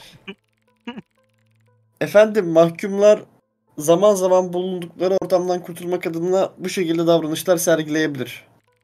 Efendim mahkumlar zaman zaman bulundukları ortamdan kurtulmak adına bu şekilde davranışlar sergileyebilir.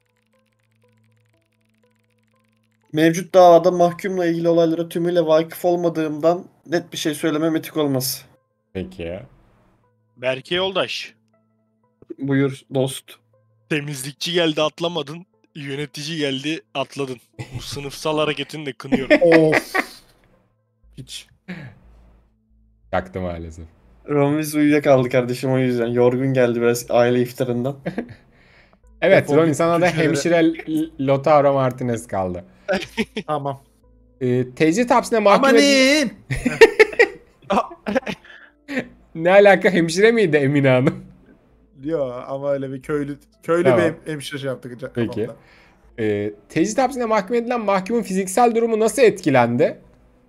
Mevcut davada mahkumla ilgili olaylara tümüyle vakıf olmadığımdan net bir şey söylemem etik olmaz. Peki. Berke yoldaş. Buyur dost. Temizlikçi geldi atlamadın. Yönetici geldi atladın. Bu sınıfsal hareketini de kınıyorum. Of. Hiç. Yaktı maalesef. Ramiz uyuyakaldı kardeşim o yüzden. Yorgun geldi biraz aile iftarından. Evet Defol Ronnie git, sana da bütün şeyleri- hemşire L- Lautaro Martinez kaldı. Tamam. Ee, tecrit hapsine mahkum edilen... Amanin. Ne alaka hemşire miydi Emine Hanım? Diyor ama öyle bir köylü köylü Tamam. bir hem- hemşire şey yaptık kafamda. Peki. Ee, tecrit hapsine mahkum edilen mahkumun fiziksel durumu nasıl etkilendi?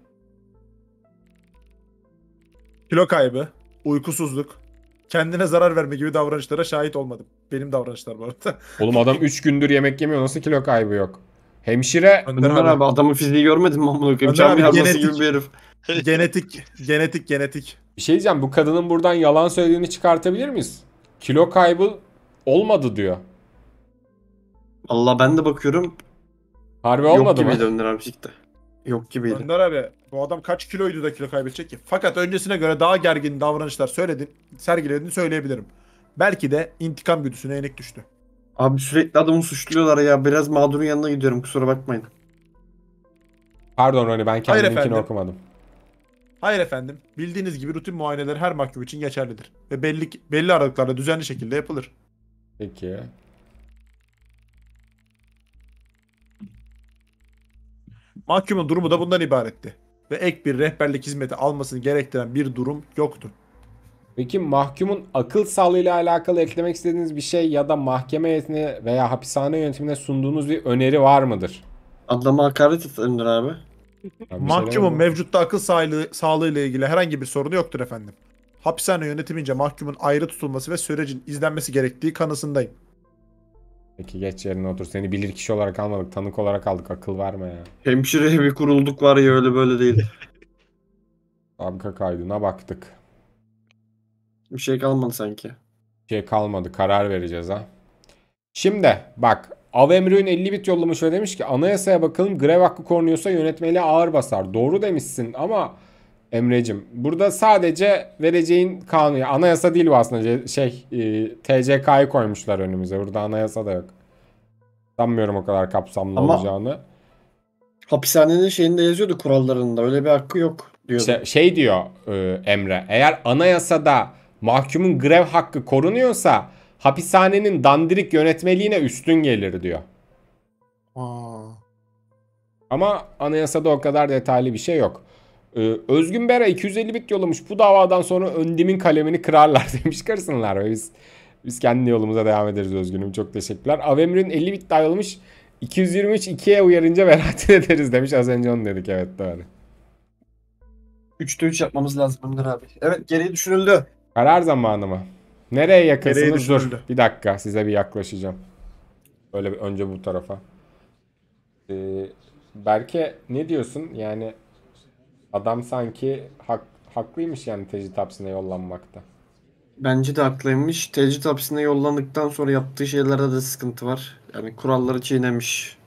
Kilo kaybı, uykusuzluk, kendine zarar verme gibi davranışlara şahit olmadım. Benim davranışlar bu arada. Oğlum adam üç gündür yemek yemiyor. Nasıl kilo kaybı yok? Hemşire Önder Önder abi, abi adamın fiziği görmedin mi amına koyayım? Önder Cam abi, yarması genetik. gibi bir herif. genetik, genetik, genetik. bir şey diyeceğim. Bu kadının buradan yalan söylediğini çıkartabilir miyiz? Kilo kaybı olmadı diyor. Allah ben de bakıyorum. Harbi Yok olmadı mı? gibiydi Önder abi çıktı. Yok gibiydi. Önder abi bu adam kaç kiloydu da kilo kaybedecek ki? Fakat öncesine göre daha gergin davranışlar söyledin, sergilediğini söyleyebilirim. Belki de intikam güdüsüne yenik düştü. Abi sürekli adamı suçluyorlar ya. Biraz mağdurun yanına gidiyorum kusura bakmayın. Pardon Ronnie ben Hayır kendiminkini efendim. okumadım. Hayır efendim, bildiğiniz gibi rutin muayeneler her mahkum için geçerlidir ve belli belli aralıklarla düzenli şekilde yapılır. Peki. Mahkumun durumu da bundan ibaretti ve ek bir rehberlik hizmeti almasını gerektiren bir durum yoktu. Peki mahkumun akıl sağlığıyla alakalı eklemek istediğiniz bir şey ya da mahkeme heyetine veya hapishane yönetimine sunduğunuz bir öneri var mıdır? Adama hakaret et Önder abi. Abi bir şey Mahkumun demedim. mevcutta akıl sağlığı, sağlığıyla ilgili herhangi bir sorunu yoktur efendim. Hapishane yönetimince mahkumun ayrı tutulması ve sürecin izlenmesi gerektiği kanısındayım. Peki geç yerine otur. Seni bilirkişi olarak almadık. Tanık olarak aldık. Akıl verme ya. Hemşireye bir kurulduk var ya öyle böyle değil. Sabıka kaydına baktık. Bir şey kalmadı sanki. Bir şey kalmadı. Karar vereceğiz ha. Şimdi bak. Avemrün elli bit yollamış ve demiş ki anayasaya bakalım grev hakkı korunuyorsa yönetmeliğe ağır basar. Doğru demişsin ama Emre'cim burada sadece vereceğin kanun ya anayasa değil bu aslında Ce- şey e, T C K'yı koymuşlar önümüze. Burada anayasa da yok. Sanmıyorum o kadar kapsamlı Ama- olacağını. Hapishanenin şeyinde yazıyordu kurallarında. Öyle bir hakkı yok diyordu. İşte şey diyor e, Emre. Eğer anayasada mahkumun grev hakkı korunuyorsa hapishanenin dandirik yönetmeliğine üstün gelir diyor. Aa. Ama anayasada o kadar detaylı bir şey yok. Ee, Özgün Bera iki yüz elli bit yollamış. Bu davadan sonra Öndim'in kalemini kırarlar demiş. Kırsınlar ve biz biz kendi yolumuza devam ederiz Özgün'üm. Çok teşekkürler. Avemr'in elli bit daha yollamış. iki yüz yirmi üç ikiye uyarınca beraat ederiz demiş. Az önce onu dedik. Evet doğru. üçte üç yapmamız lazım Önder abi. Evet geriye düşürüldü. Karar zamanı mı? Nereye Nereye yakınsınız? Dur. düşürüldü? Bir dakika size bir yaklaşacağım. Böyle bir önce bu tarafa. Ee, Berke ne diyorsun? Yani adam sanki hak, haklıymış yani tecrit hapsine yollanmakta. Bence de haklıymış. Tecrit hapsine yollandıktan sonra yaptığı şeylerde de sıkıntı var. Yani kuralları çiğnemiş.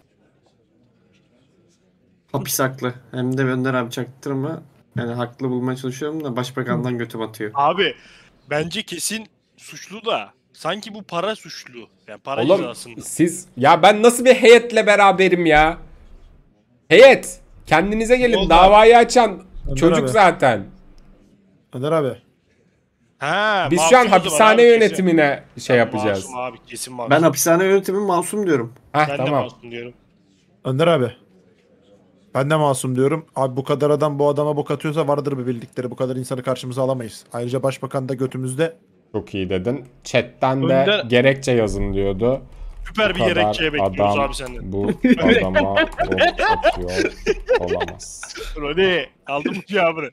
Hapis haklı. Hem de Önder abi çaktırma. Yani haklı bulmaya çalışıyorum da başbakandan götüm atıyor. Abi bence kesin suçlu da sanki bu para suçlu. Yani para Oğlum cezasında. siz ya ben nasıl bir heyetle beraberim ya? Heyet kendinize gelin, Oldu davayı açan Önder çocuk abi. zaten. Önder abi. Ha, Biz masum şu an o zaman hapishane abi, kesin. yönetimine şey yapacağız. Masum abi kesin masum. Ben hapishane yönetimi masum diyorum. Heh, Ben de tamam. masum diyorum. Önder abi. Ben de masum diyorum. Abi bu kadar adam bu adama bok atıyorsa vardır bir bildikleri. Bu kadar insanı karşımıza alamayız. Ayrıca başbakan da götümüzde. Çok iyi dedin. Chat'ten de Önder- gerekçe yazın diyordu. Süper Bu bir kadar gerekçeye bekliyoruz adam abi senden. bu adama ok atıyor olamaz. Rodi aldım bu cevabını.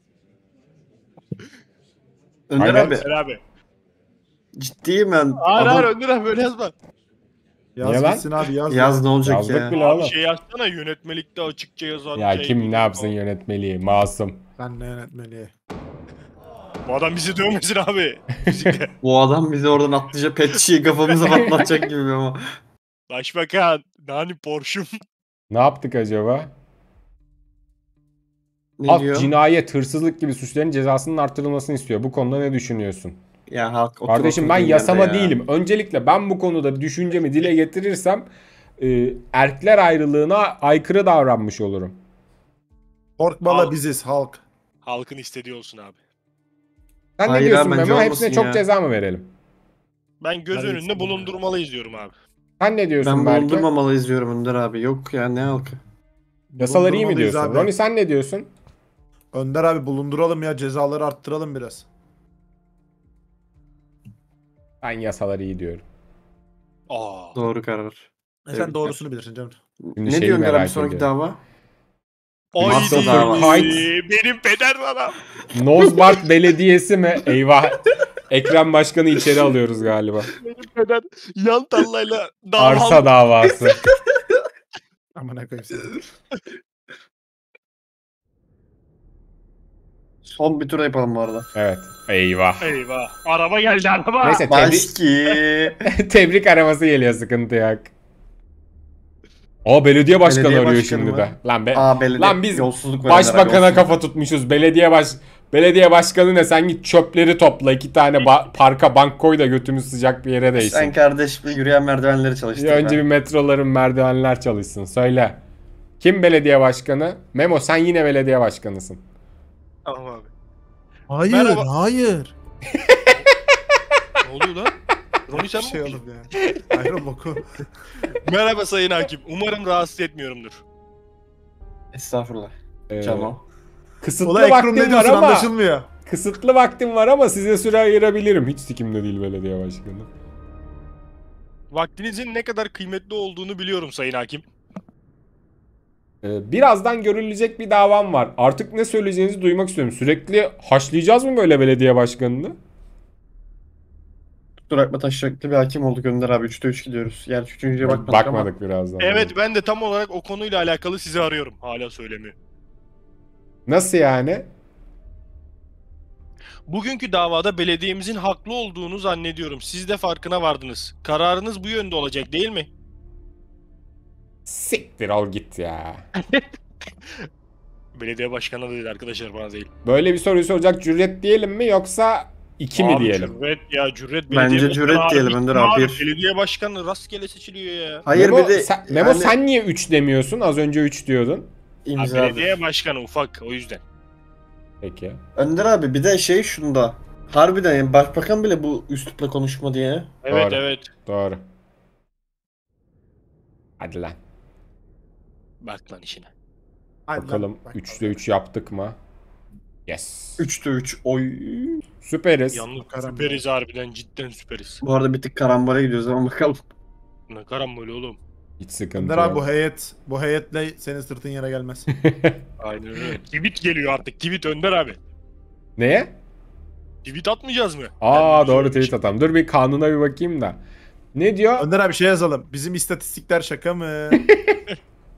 Önder Aynen. abi Önder abi. ciddiyim ben. Hayır Adam- hayır Önder abi böyle yazma. Yaz Niye lan? gitsin abi yaz. Yaz ya. ne olacak Yazdık ya? bile Abi oğlum. şey yazsana yönetmelikte açıkça yazan Ya şey. kim ne yapsın yönetmeliği? Masum. Ben ne yönetmeliği. Bu adam bizi dövmesin abi. Müzikle. Bu adam bizi oradan atlayacak pet şişeyi kafamıza patlatacak gibi ama. Başbakan. Nani Porsche'um. Ne yaptık acaba? Ne Halk diyor? cinayet, hırsızlık gibi suçların cezasının artırılmasını istiyor. Bu konuda ne düşünüyorsun? Ya halk otur Kardeşim oturduğun ben yerde yasama ya. değilim. Öncelikle ben bu konuda düşüncemi dile getirirsem e, erkler ayrılığına aykırı davranmış olurum. Korkmalı Al. biziz halk. Halkın istediği olsun abi. Sen Hayır ne diyorsun abi, bence Memo? olmasın Hepsine çok ya. ceza mı verelim? Ben göz Ben önünde gitsin bulundurmalıyız diyorum abi. Sen ne diyorsun Ben belki? bulundurmamalıyız diyorum Önder abi. Yok ya ne halkı. Yasaları iyi mi Bulundurmalıyız diyorsun? abi. Roni sen ne diyorsun? Önder abi bulunduralım ya cezaları arttıralım biraz. Ben yasaları iyi diyorum. Aa. Doğru karar. E sen doğrusunu bilirsin canım. Şimdi Ne şeyi diyorsun Önder abi merak sonraki ediyorum. dava? Christopher dava. Kite, Benim peder adam. Nozbart Belediyesi mi? Eyvah. Ekrem Başkan'ı içeri alıyoruz galiba. Benim peder yan tallayla dava Arsa davası. Amına koyayım seni. Son bir tur yapalım bu arada. Evet. Eyvah. Eyvah. Araba geldi araba. Neyse tebrik, Başki. tebrik araması geliyor, sıkıntı yok. O belediye başkanı Belediye arıyor başkanı şimdi mı? de. Lan, be, Aa belediye. lan biz Yolsuzluk var başbakana Önder abi, yolsuzluk. kafa tutmuşuz. Belediye baş belediye başkanı ne? Sen git çöpleri topla. iki tane ba- parka bank koy da götümüz sıcak bir yere değsin. Sen kardeş bir yürüyen merdivenleri çalıştır. Bir önce bir metroların merdivenler çalışsın. Söyle. Kim belediye başkanı? Memo sen yine belediye başkanısın. Tamam abi. Hayır Merhaba. hayır. Ne oluyor lan? Roni sen Bir mi şey okuyorsun? oğlum ya. Hayır oku. Merhaba sayın hakim. Umarım rahatsız etmiyorumdur. Estağfurullah. Ee, Tamam. Kısıtlı Ulan Ekrum ne vaktim var diyorsun ama anlaşılmıyor. kısıtlı vaktim var ama size süre ayırabilirim. Hiç sikimde değil belediye başkanı. Vaktinizin ne kadar kıymetli olduğunu biliyorum sayın hakim. Ee, birazdan görülecek bir davam var. Artık ne söyleyeceğinizi duymak istiyorum. Sürekli haşlayacağız mı böyle belediye başkanını? Durakma taşacaklı bir hakim olduk Önder abi. üçte üç gidiyoruz. Gerçi üçüncüye bakmadık, Bakmadık birazdan. Evet ben de tam olarak o konuyla alakalı sizi arıyorum. Hala söylemiyor. Nasıl yani? Bugünkü davada belediyemizin haklı olduğunu zannediyorum. Siz de farkına vardınız. Kararınız bu yönde olacak değil mi? Siktir ol git ya. Belediye başkanı da değil arkadaşlar, bana değil. Böyle bir soruyu soracak cüret diyelim mi yoksa iki mi Abi diyelim? Cüret ya cüret. Bence belediye cüret başkanı diyelim abi, Önder gitme abi, abi. bir. Belediye başkanı rastgele seçiliyor ya. Hayır Memo, bir de sen, Memo yani sen niye üç demiyorsun? Az önce üç diyordun. Abi imzadır. belediye başkanı ufak, o yüzden. Peki. Önder abi bir de şey şunda. Harbiden yani başbakan bile bu üslupla konuşma diye. Evet Doğru. evet. Doğru. Hadi lan. Bak lan işine. Hadi Bakalım lan, bak üçte üç yaptık mı? Yes. üçte üç. Oy. Süperiz. Yalnız Karambol. süperiz harbiden, cidden süperiz. Bu arada bir tık karambole gidiyoruz ama bakalım. Ne karambol oğlum. Hiç sıkıntı Önder abi yok. bu heyet bu heyetle senin sırtın yere gelmez. Aynen öyle. Tweet geliyor artık. Tweet Önder abi. Neye? Tweet atmayacağız mı? Aa Ben de doğru güzel bir tweet atalım. Dur bir kanuna bir bakayım da. Ne diyor? Önder abi şey yazalım. Bizim istatistikler şaka mı?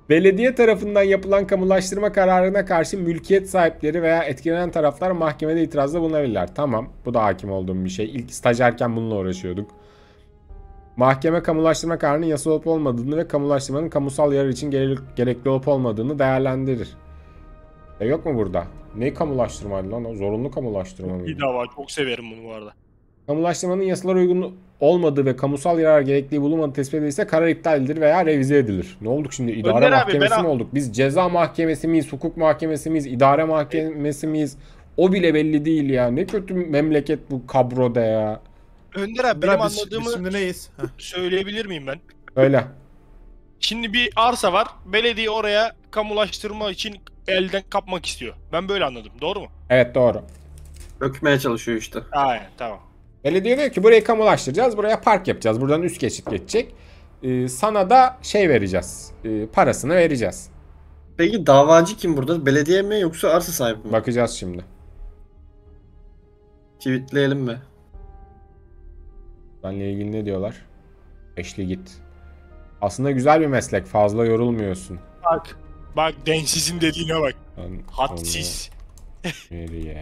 Belediye tarafından yapılan kamulaştırma kararına karşı mülkiyet sahipleri veya etkilenen taraflar mahkemede itirazda bulunabilirler. Tamam, bu da hakim olduğum bir şey. İlk stajyerken bununla uğraşıyorduk. Mahkeme kamulaştırma kararının yasal olup olmadığını ve kamulaştırmanın kamusal yarar için gerekli olup olmadığını değerlendirir. E yok mu burada? Neyi kamulaştırmaydı lan o? Zorunlu kamulaştırma mıydı? Bir dava çok severim bunu bu arada. Kamulaştırmanın yasalara uygun olmadığı ve kamusal yarar gerekliği bulunmadığı tespit edilirse karar iptal edilir veya revize edilir. Ne olduk şimdi? İdare Önder abi, mahkemesi ben- mi olduk? Biz ceza mahkemesi miyiz? Hukuk mahkemesi miyiz? İdare mahkemesi miyiz? O bile belli değil ya. Ne kötü memleket bu kabroda ya. Önder abi Önder benim abi, biz, anladığımı biz şimdi neyiz? Heh. söyleyebilir miyim ben? Öyle. Şimdi bir arsa var. Belediye oraya kamulaştırma için elden kapmak istiyor. Ben böyle anladım. Doğru mu? Evet, doğru. Dökmeye çalışıyor işte. Aynen, tamam. Belediye diyor ki burayı kamulaştıracağız. Buraya park yapacağız. Buradan üst geçit geçecek. Ee, sana da şey vereceğiz. Ee, parasını vereceğiz. Peki davacı kim burada? Belediye mi yoksa arsa sahibi mi? Bakacağız şimdi. Tweetleyelim mi? Benle ilgili ne diyorlar? Eşli git. Aslında güzel bir meslek. Fazla yorulmuyorsun. Bak. Bak densizin dediğine bak. Ben Hadsiz. onu Nereye?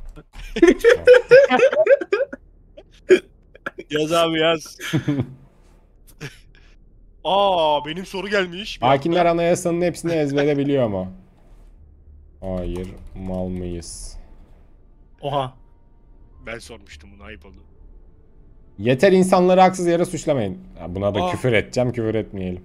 Yaz abi yaz. Aa benim soru gelmiş. Bir Hakimler dakika. anayasanın hepsini ezbere biliyor mu? Hayır. Mal mıyız? Oha. Ben sormuştum bunu, ayıp oldu. Yeter, insanları haksız yere suçlamayın. Ya buna da Aa. küfür edeceğim. Küfür etmeyelim.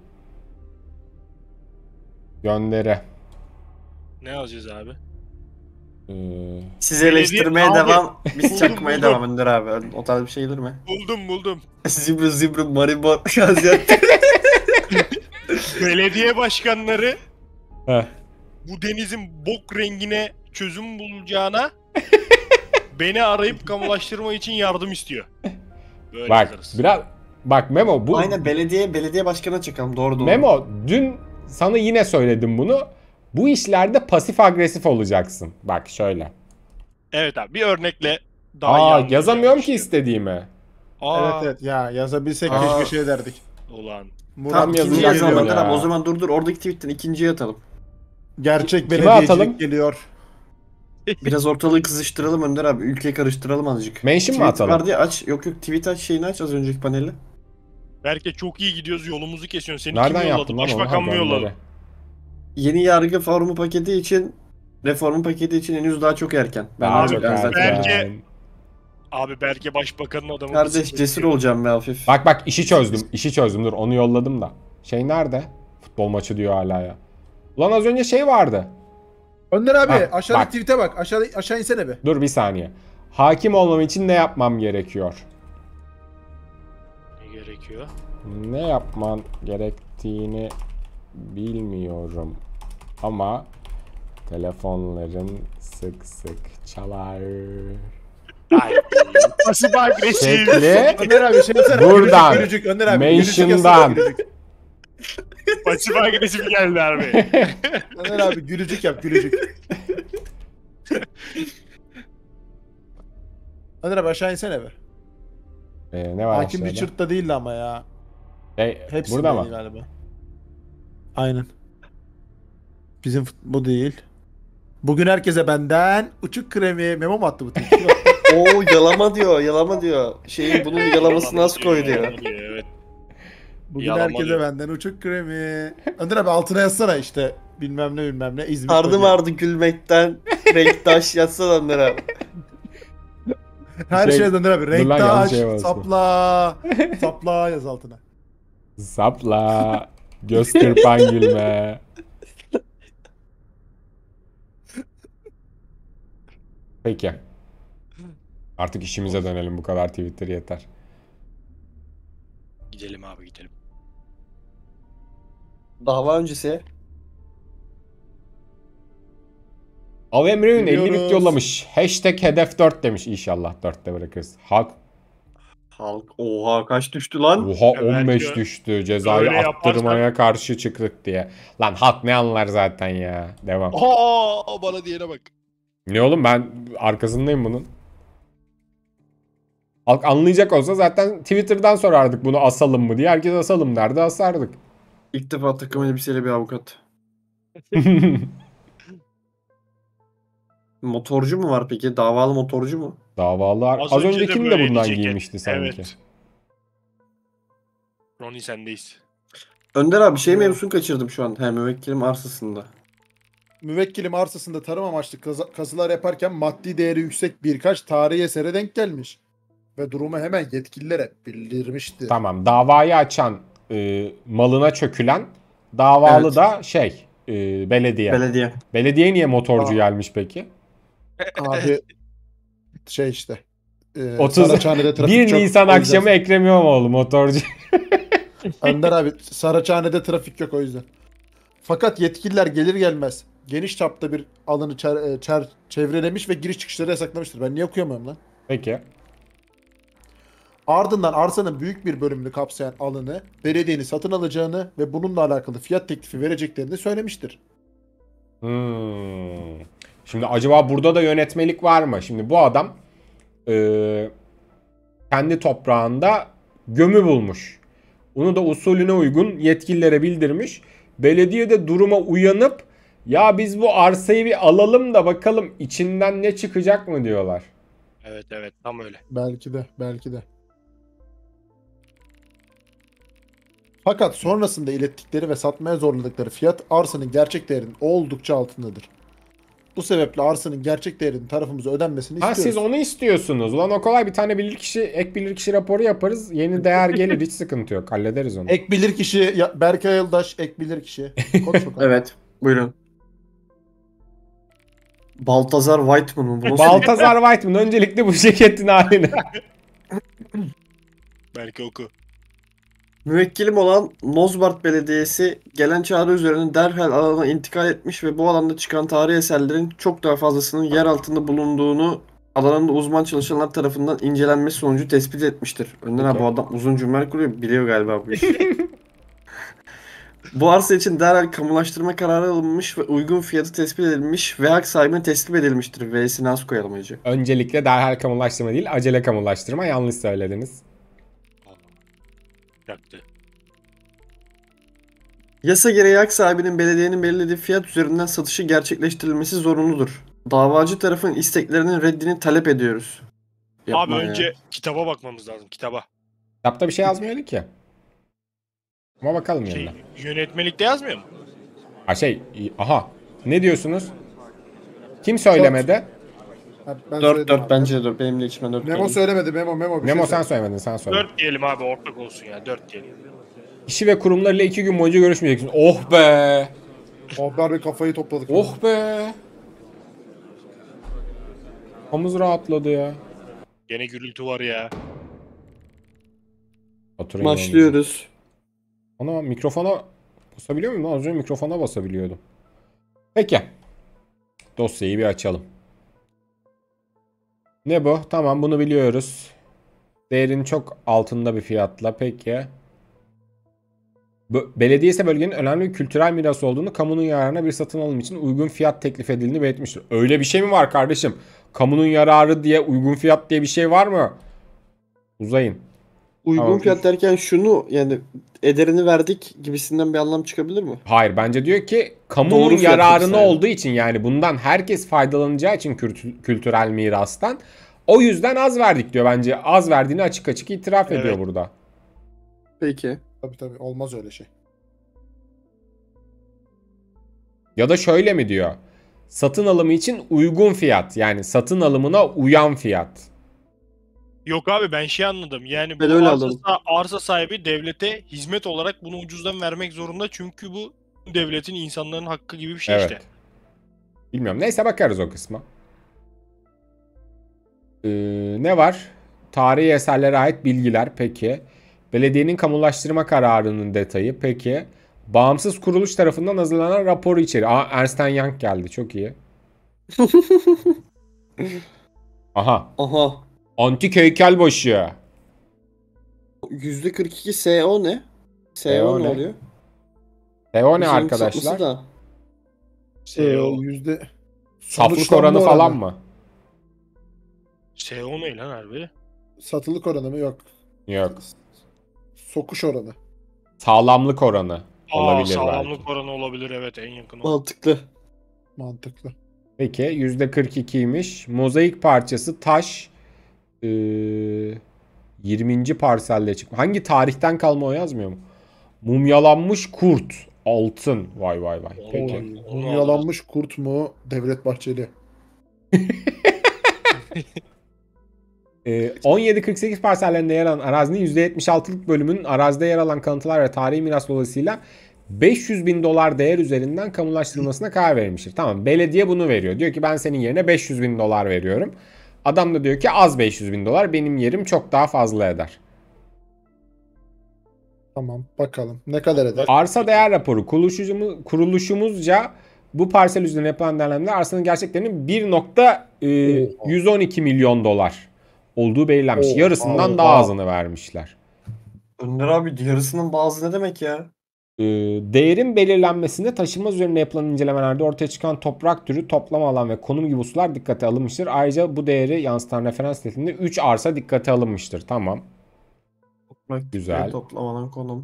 Göndere. Ne yazacağız abi? Ee, Siz eleştirmeye Abi, devam, biz buldum, çakmaya buldum. devam Önder abi. O tarz bir şey gelir mi? Buldum buldum. Zibru zibru maribor yazıyor. Belediye başkanları heh. bu denizin bok rengine çözüm bulacağına beni arayıp kamulaştırma için yardım istiyor. Böyle Bak yazarız. biraz bak Memo bu Aynen belediye belediye başkanına çakalım doğru doğru. Memo dün sana yine söyledim bunu. Bu işlerde pasif agresif olacaksın. Bak şöyle. Evet abi, bir örnekle daha iyi Aa anlayacağım yazamıyorum ki düşünüyorum. istediğimi. Aa, Evet evet ya, yazabilsek Aa. keşke şey derdik. ulan. Murat Tamam yazın ikinciye yazın yazalım ya. Önder abi. O zaman dur dur oradaki tweetten ikinciye atalım. Gerçek Kime atalım? belediyecilik geliyor. Biraz ortalığı kızıştıralım Önder abi. Ülkeyi karıştıralım azıcık. Mention mi Tweet atalım? var diye aç. Yok yok tweet aç şeyini aç az önceki paneli. Berke çok iyi gidiyoruz, yolumuzu kesiyorsun. Seni Nereden kim yolladı? yaptın lan onu? Başbakan Ha, mı yolladı? gönderi. Yeni yargı formu paketi için reformu paketi için henüz daha çok erken. Ben Daha de çok ben zaten- erken. Berke- Abi Berke başbakanın adamı. Kardeş bisiklet cesur sürüyor. olacağım be hafif. Bak bak işi çözdüm. İşi çözdüm. Dur onu yolladım da. Şey nerede? Futbol maçı diyor hala ya. Ulan az önce şey vardı. Önder abi Ha, aşağıdaki bak. tweet'e bak. Aşağı, aşağı insene be. Dur bir saniye. Hakim olmam için ne yapmam gerekiyor? Ne gerekiyor? Ne yapman gerektiğini bilmiyorum. Ama telefonların sık sık çalar. Ay. Pasif agresif. Şekli Önder abi şey yapsana. Buradan. Gülücük, gülücük. Önder abi gülücük yazsana, Mention'dan. gülücük. Pasif agresif geldi abi. Önder abi gülücük yap gülücük. Önder abi aşağı insene be. Ee, ne var Hakim aşağıda? Richard'da değildi ama ya. Şey, Hepsi burada mı? galiba. Aynen. Bizim fut- bu değil. Bugün herkese benden uçuk kremi memo mu attı bu tweet? Oo yalama diyor yalama diyor. Şeyin bunun yalamasını az koy diyor. Evet. Bugün Yalama herkese diyor. benden uçuk kremi. Önder abi altına yazsana işte. Bilmem ne bilmem ne. İzmir. Ardı Kocaeli. vardı gülmekten. Renktaş yatsana Önder abi. Her Şey- şey Önder abi. Dur lan, yanlış Renktaş, şeye bastım. sapla. Sapla yaz altına. Sapla. Göz kırpan gülme. Peki. Artık işimize dönelim. Bu kadar Twitter yeter. Gidelim abi gidelim. Dava öncesi. Avemre'nin elli bit Biliyoruz. yollamış. Hashtag hedef dört demiş. İnşallah dörtte bırakırız. Halk. Halk oha kaç düştü lan? Oha Evet, on beş ya. düştü. Cezayı Öyle yaparsan- attırmaya karşı çıktık diye. Lan halk ne anlar zaten ya. Devam. Aa bana diyene bak. Ne oğlum, ben arkasındayım bunun. Halk anlayacak olsa zaten Twitter'dan sorardık bunu asalım mı diye. Herkes asalım derdi, asardık. İlk defa takım elbiseli bir avukat. Motorcu mu var peki? Davalı motorcu mu? Davalılar. Az Az önce de öncekini de böyleydi bundan ceket. giymişti sanki. Evet. Ronnie sendeyiz. Önder abi şey Yok. mevzusunu kaçırdım şu an. He, müvekkilim arsasında. Müvekkilim arsasında tarım amaçlı kazı- kazılar yaparken maddi değeri yüksek birkaç tarihi esere denk gelmiş. Ve durumu hemen yetkililere bildirmişti. Tamam. Davayı açan, e, malına çökülen, davalı Evet. da şey, e, belediye. Belediye. Belediye niye motorcu Aa. gelmiş peki? Abi şey işte. E, otuz Saraçhane'de trafik bir çok, Nisan o yüzden. akşamı Ekrem İmamoğlu motorcu. Önder abi Saraçhane'de trafik yok o yüzden. Fakat yetkililer gelir gelmez geniş çapta bir alanı çer, e, çer- çevrelemiş ve giriş çıkışları yasaklamıştır. Ben niye okuyamıyorum lan? Peki. Ardından arsanın büyük bir bölümünü kapsayan alanı belediyenin satın alacağını ve bununla alakalı fiyat teklifi vereceklerini söylemiştir. Hmm. Şimdi acaba burada da yönetmelik var mı? Şimdi bu adam e, kendi toprağında gömü bulmuş. Onu da usulüne uygun yetkililere bildirmiş. Belediye de duruma uyanıp ya biz bu arsayı bir alalım da bakalım içinden ne çıkacak mı diyorlar. Evet evet tam öyle. Belki de, belki de. Fakat sonrasında ilettikleri ve satmaya zorladıkları fiyat arsanın gerçek değerinin oldukça altındadır. Bu sebeple arsanın gerçek değerinin tarafımıza ödenmesini Ha istiyoruz. siz onu istiyorsunuz. Ulan o kolay, bir tane bilirkişi, ek bilirkişi raporu yaparız. Yeni değer gelir, hiç sıkıntı yok. Hallederiz onu. Ek bilir kişi ya, Berkay Yıldaş ek bilir kişi. Konuş bakalım. Evet. Buyurun. Baltazar Whiteman mı? Bu nasıl? Baltazar Whiteman öncelikle bu ceketin haline. Belki oku. Müvekkilim olan Nozbart Belediyesi gelen çağrı üzerine derhal alana intikal etmiş ve bu alanda çıkan tarihi eserlerin çok daha fazlasının yer altında bulunduğunu alanında uzman çalışanlar tarafından incelenmesi sonucu tespit etmiştir. Önder abi Okey. bu adam uzun cümleler kuruyor, biliyor galiba bu işi. Bu arsa için derhal kamulaştırma kararı alınmış ve uygun fiyatı tespit edilmiş ve hak sahibine teslim edilmiştir. V'sini az koyalım hacı. Öncelikle derhal kamulaştırma değil, acele kamulaştırma. Yanlış söylediniz. Yaktı. Yasa gereği hak sahibinin belediyenin belirlediği fiyat üzerinden satışı gerçekleştirilmesi zorunludur. Davacı tarafın isteklerinin reddini talep ediyoruz. Yapma Abi ya. önce kitaba bakmamız lazım kitaba. Kitapta bir şey yazmıyordu ki. Ama bakalım Şey, yanına. yönetmelikte yazmıyor mu? Ha şey, aha. Ne diyorsunuz? Kim söylemedi? Ha, ben dört söyledim dört abi. bence de dört. Benim de içime dört Memo geldi. söylemedi. Memo Memo. Bir Memo şey sen söyle. söylemedin, sen söyle. dört diyelim abi ortak olsun ya dört diyelim. Kişi ve kurumlarıyla iki gün boyunca görüşmeyeceksin. Oh be! Oh bir kafayı topladık. Oh be! Omuz rahatladı ya. Gene gürültü var ya. Oturun Başlıyoruz. yerinize. Ana mikrofona basabiliyor muyum? Az önce mikrofona basabiliyordum. Peki. Dosyayı bir açalım. Ne bu? Tamam, bunu biliyoruz. Değerinin çok altında bir fiyatla. Peki. Bu, belediye ise bölgenin önemli bir kültürel miras olduğunu, kamunun yararına bir satın alım için uygun fiyat teklif edildiğini belirtmiştir. Öyle bir şey mi var kardeşim? Kamunun yararı diye uygun fiyat diye bir şey var mı? Uzayın. Uygun Tamam. fiyat derken şunu yani ederini verdik gibisinden bir anlam çıkabilir mi? Hayır, bence diyor ki kamunun Doğru fiyat yararına yani. olduğu için, yani bundan herkes faydalanacağı için kültü- kültürel mirastan, o yüzden az verdik diyor. Bence az verdiğini açık açık itiraf ediyor Evet. burada. Peki. Tabii tabii olmaz öyle şey. Ya da şöyle mi diyor? Satın alımı için uygun fiyat, yani satın alımına uyan fiyat. Yok abi ben şey anladım. Yani bu Ben öyle arsa, anladım. arsa sahibi devlete hizmet olarak bunu ucuzdan vermek zorunda. Çünkü bu devletin insanların hakkı gibi bir şey Evet. işte. Bilmiyorum. Neyse, bakarız o kısma. Ee, ne var? Tarihi eserlere ait bilgiler. Peki. Belediyenin kamulaştırma kararının detayı. Peki. Bağımsız kuruluş tarafından hazırlanan raporu içeriyor. Aa, Ernst Young geldi. Çok iyi. Aha. Aha. Antik heykelbaşı. yüzde kırk iki S O ne? S S O O ne ne? oluyor? E o ne Şeyin arkadaşlar? kısaltması da. S O. Ee, yüzde Saflık sonuçlanma oranı falan mı? S O ne lan harbi? Satılık oranı mı? Yok. Yok. Sokuş oranı. Sağlamlık oranı. Aa, olabilir sağlamlık belki. oranı olabilir, evet, en yakın o. Mantıklı. Mantıklı. Peki yüzde kırk ikiymiş. Mozaik parçası taş ee, yirminci parselde çıkmış. Hangi tarihten kalma o yazmıyor mu? Mumyalanmış kurt. Altın. Vay vay vay. Oy, Peki. Onu mumyalanmış kurt mu? Devlet Bahçeli. Ee, on yedi kırk sekiz parsellerinde yer alan arazinin yüzde yetmiş altılık bölümünün arazide yer alan kalıntılar ve tarihi miras dolayısıyla beş yüz bin dolar değer üzerinden kamulaştırılmasına karar verilmiştir. Tamam, belediye bunu veriyor. Diyor ki ben senin yerine beş yüz bin dolar veriyorum. Adam da diyor ki az beş yüz bin dolar, benim yerim çok daha fazla eder. Tamam bakalım. Ne kadar eder? Arsa değer raporu kuruluşumuz, kuruluşumuzca bu parsel üzerine yapılan değerlendirmede arsanın gerçeklerinin bir nokta yüz on iki milyon dolar olduğu belirlenmiş. Oha. Yarısından daha azını vermişler. Önder abi yarısının bazı ne demek ya? Ee, Değerin belirlenmesinde taşınmaz üzerine yapılan incelemelerde ortaya çıkan toprak türü, toplam alan ve konum gibi hususlar dikkate alınmıştır. Ayrıca bu değeri yansıtan referans niteliğinde üç arsa dikkate alınmıştır. Tamam. Toprak Güzel. türü, toplamadan konum.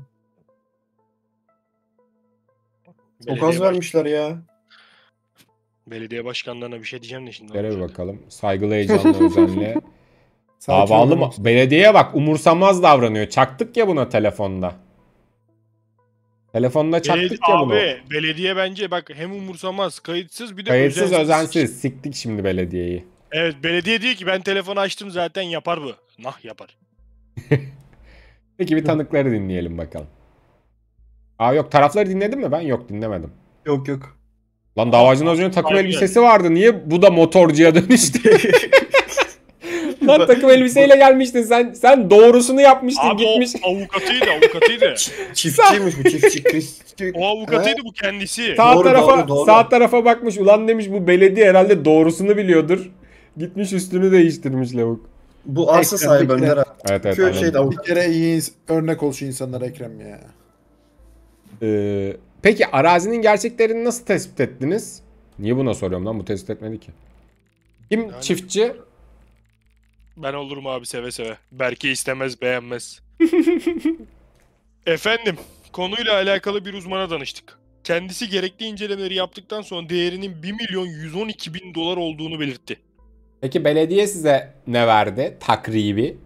Çok Belediye az baş- vermişler ya. Belediye başkanlarına bir şey diyeceğim de şimdi. Göre bir olacak. bakalım. Saygılı, heyecanlı, özenli. Sakin Davalı mı? olun. Belediyeye bak, umursamaz davranıyor. Çaktık ya buna telefonda. Telefonda çaktık Belediye, ya bunu. abi belediye bence bak hem umursamaz, kayıtsız, bir de Kayıtsız, özensiz. özensiz. Siktik şimdi belediyeyi. Evet, belediye diyor ki ben telefonu açtım zaten yapar bu. Nah yapar. Peki bir tanıkları dinleyelim bakalım. Aa yok, tarafları dinledin mi? Ben yok, dinlemedim. Yok yok. Lan davacının az önce takım Aynen. elbisesi vardı. Niye bu da motorcuya dönüştü? Lan takım elbiseyle gelmiştin sen. Sen doğrusunu yapmıştın, Abi gitmiş. o avukatıydı, avukatıydı. Çiftçiymiş bu çiftçi. Chris- O avukatıydı bu kendisi. Sağ Doğru, tarafa doğru, doğru. sağ tarafa bakmış. Ulan demiş, bu belediye herhalde doğrusunu biliyordur. Gitmiş üstünü değiştirmiş lavuk. Bu arsa Ekrem, sahibi bir kere- Önder abi. Evet evet. Köy anladım. şeyde Bir avukat. kere iyi ins- örnek ol şu insanlara Ekrem ya. Ee, peki arazinin gerçeklerini nasıl tespit ettiniz? Niye buna soruyorum lan? Bu tespit etmedi ki. Kim Yani- çiftçi? Ben olurum abi seve seve. Berke istemez, beğenmez. Efendim, konuyla alakalı bir uzmana danıştık. Kendisi gerekli incelemeleri yaptıktan sonra değerinin bir milyon yüz on iki bin dolar olduğunu belirtti. Peki belediye size ne verdi? Takribi.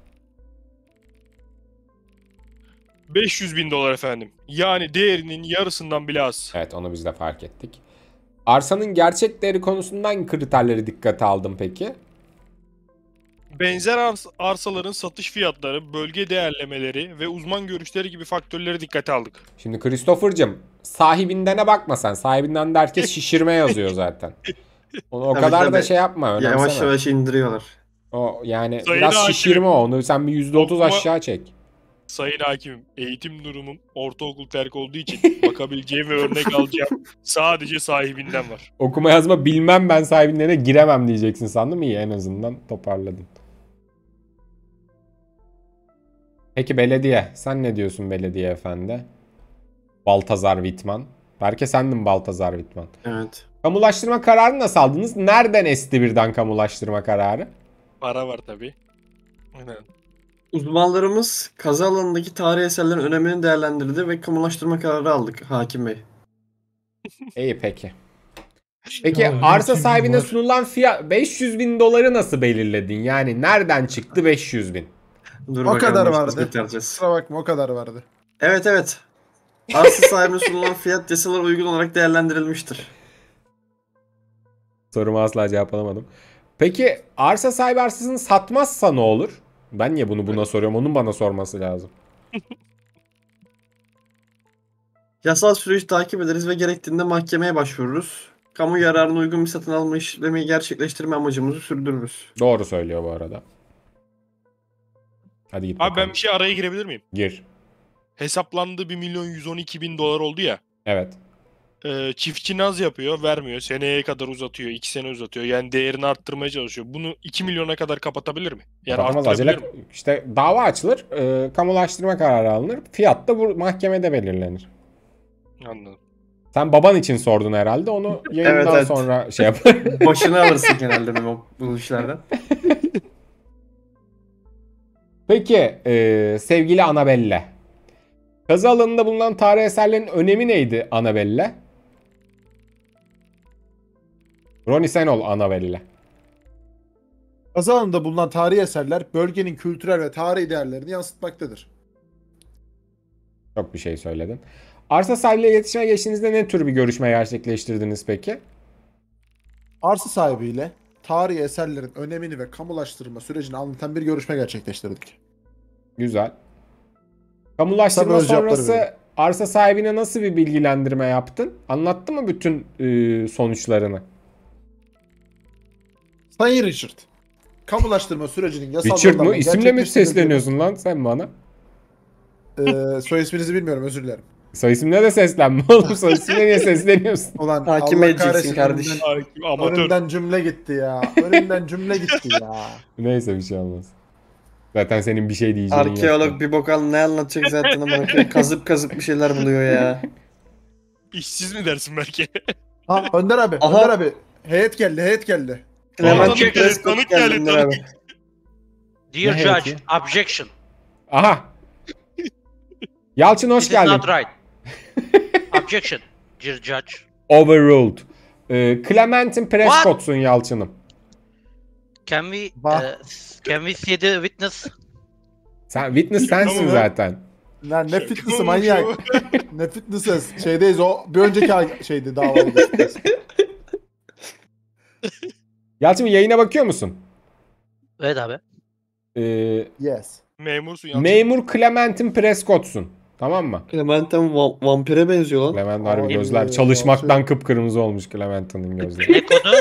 beş yüz bin dolar efendim. Yani değerinin yarısından bile az. Evet, onu biz de fark ettik. Arsanın gerçek değeri konusunda hangi kriterleri dikkate aldın peki? Benzer ars- arsaların satış fiyatları, bölge değerlemeleri ve uzman görüşleri gibi faktörleri dikkate aldık. Şimdi Christopher'cım, sahibindene bakma sen. Sahibinden de herkes şişirme yazıyor zaten. Onu o Tabii, kadar da tabii. şey yapma, Yavaş önemseme. yavaş indiriyorlar. O yani Sayın biraz hakim. şişirme o. Onu sen bir yüzde otuz Okuma- aşağı çek. Sayın hakimim, eğitim durumum ortaokul terk olduğu için bakabileceğim ve örnek alacağım sadece sahibinden var. Okuma yazma bilmem, ben sahibindene giremem diyeceksin sandım. İyi, en azından toparladın. Peki belediye. Sen ne diyorsun belediye efendi? Baltazar Vitman. Belki sendin Baltazar Vitman. Evet. Kamulaştırma kararını nasıl aldınız? Nereden esti birden kamulaştırma kararı? Para var tabii. Aynen. Uzmanlarımız kaza alanındaki tarihi eserlerin önemini değerlendirdi ve kamulaştırma kararı aldık hakim bey. İyi peki. Peki Ya, arsa kim sahibine var? sunulan fiyat beş yüz bin doları nasıl belirledin? Yani nereden çıktı beş yüz bin? Dur O bakalım, kadar başka vardı. göstereceğiz. Kusura bakma o kadar vardı. Evet evet. Arsa sahibine sunulan fiyat yasalara uygun olarak değerlendirilmiştir. Sorumu asla cevap alamadım. Peki arsa sahibi arsasını satmazsa ne olur? Ben niye bunu buna soruyorum? Onun bana sorması lazım. Yasal süreci takip ederiz ve gerektiğinde mahkemeye başvururuz. Kamu yararına uygun bir satın alma işlemi gerçekleştirme amacımızı sürdürürüz. Doğru söylüyor bu arada. Hadi git Abi bakalım. ben bir şey araya girebilir miyim? Gir. Hesaplandı bir milyon yüz on iki bin dolar oldu ya. Evet. Ee, çiftçi naz yapıyor, vermiyor. Seneye kadar uzatıyor, iki sene uzatıyor. Yani değerini arttırmaya çalışıyor. Bunu iki milyona kadar kapatabilir mi? Yani Kapatamaz, arttırabilir acele. mi? İşte dava açılır. E, kamulaştırma kararı alınır. Fiyat da bu mahkemede belirlenir. Anladım. Sen baban için sordun herhalde. Onu yayından Evet, evet. sonra şey yapar. Başını alırsın genelde benim o- bu işlerden. Peki e, sevgili Anabelle. Kazı alanında bulunan tarihi eserlerin önemi neydi Annabelle? Ronnie sen ol Annabelle. Kazı alanında bulunan tarihi eserler bölgenin kültürel ve tarihi değerlerini yansıtmaktadır. Çok bir şey söyledin. Arsa sahibiyle iletişime geçtiğinizde ne tür bir görüşme gerçekleştirdiniz peki? Arsa sahibiyle tarihi eserlerin önemini ve kamulaştırma sürecini anlatan bir görüşme gerçekleştirdik. Güzel. Kamulaştırma Tabii, cevapları sonrası vereyim. arsa sahibine nasıl bir bilgilendirme yaptın? Anlattı mı bütün e, sonuçlarını? Sayın Richard, kamulaştırma sürecinin yasal Richard mı? yollarla İsimle mi gerçekleştirildiğini- sesleniyorsun lan sen bana? Ee, soy isminizi bilmiyorum, özür dilerim. Soy isimle de seslenme oğlum. Soy isimle niye sesleniyorsun? Ulan Hakim Allah edeceksin kahretsin, kardeş. önümden- Hakim, amatör. Önümden cümle gitti ya. Önümden cümle gitti ya. Neyse bir şey olmaz. Zaten senin bir şey diyeceğin Arkeolog yok. bir bokal ne anlatacak zaten ama kazıp kazıp bir şeyler buluyor ya. İşsiz mi dersin belki? Ha Önder abi, Aha. Önder abi. Heyet geldi, heyet geldi. Clement Tanık geldi, Prescott tanık geldi geldi, Önder tanık. abi. Dear Ne Judge, heyeti? objection. Aha. Yalçın hoş This is geldin. not right. Objection, dear Judge. Overruled. Ee, Clementine Prescott'sun Yalçın'ım. Can we Bah. uh, can we see the witness? Sen witness sensin Tamam. zaten. Lan ne Şaka fitness'ı olmuş manyak. o. Ne fitness'ı. Şeydeyiz, o bir önceki ay şeydi, davaydı. Yalçın yayına bakıyor musun? Evet abi. Ee, Yes. Memursun Yalçın. memur Clementine Prescott'sun. Tamam mı? Clementine va- vampire benziyor lan. Clement harbi Ay, gözler Yalçın. çalışmaktan kıpkırmızı olmuş Clementine'in gözleri. Ne kodu?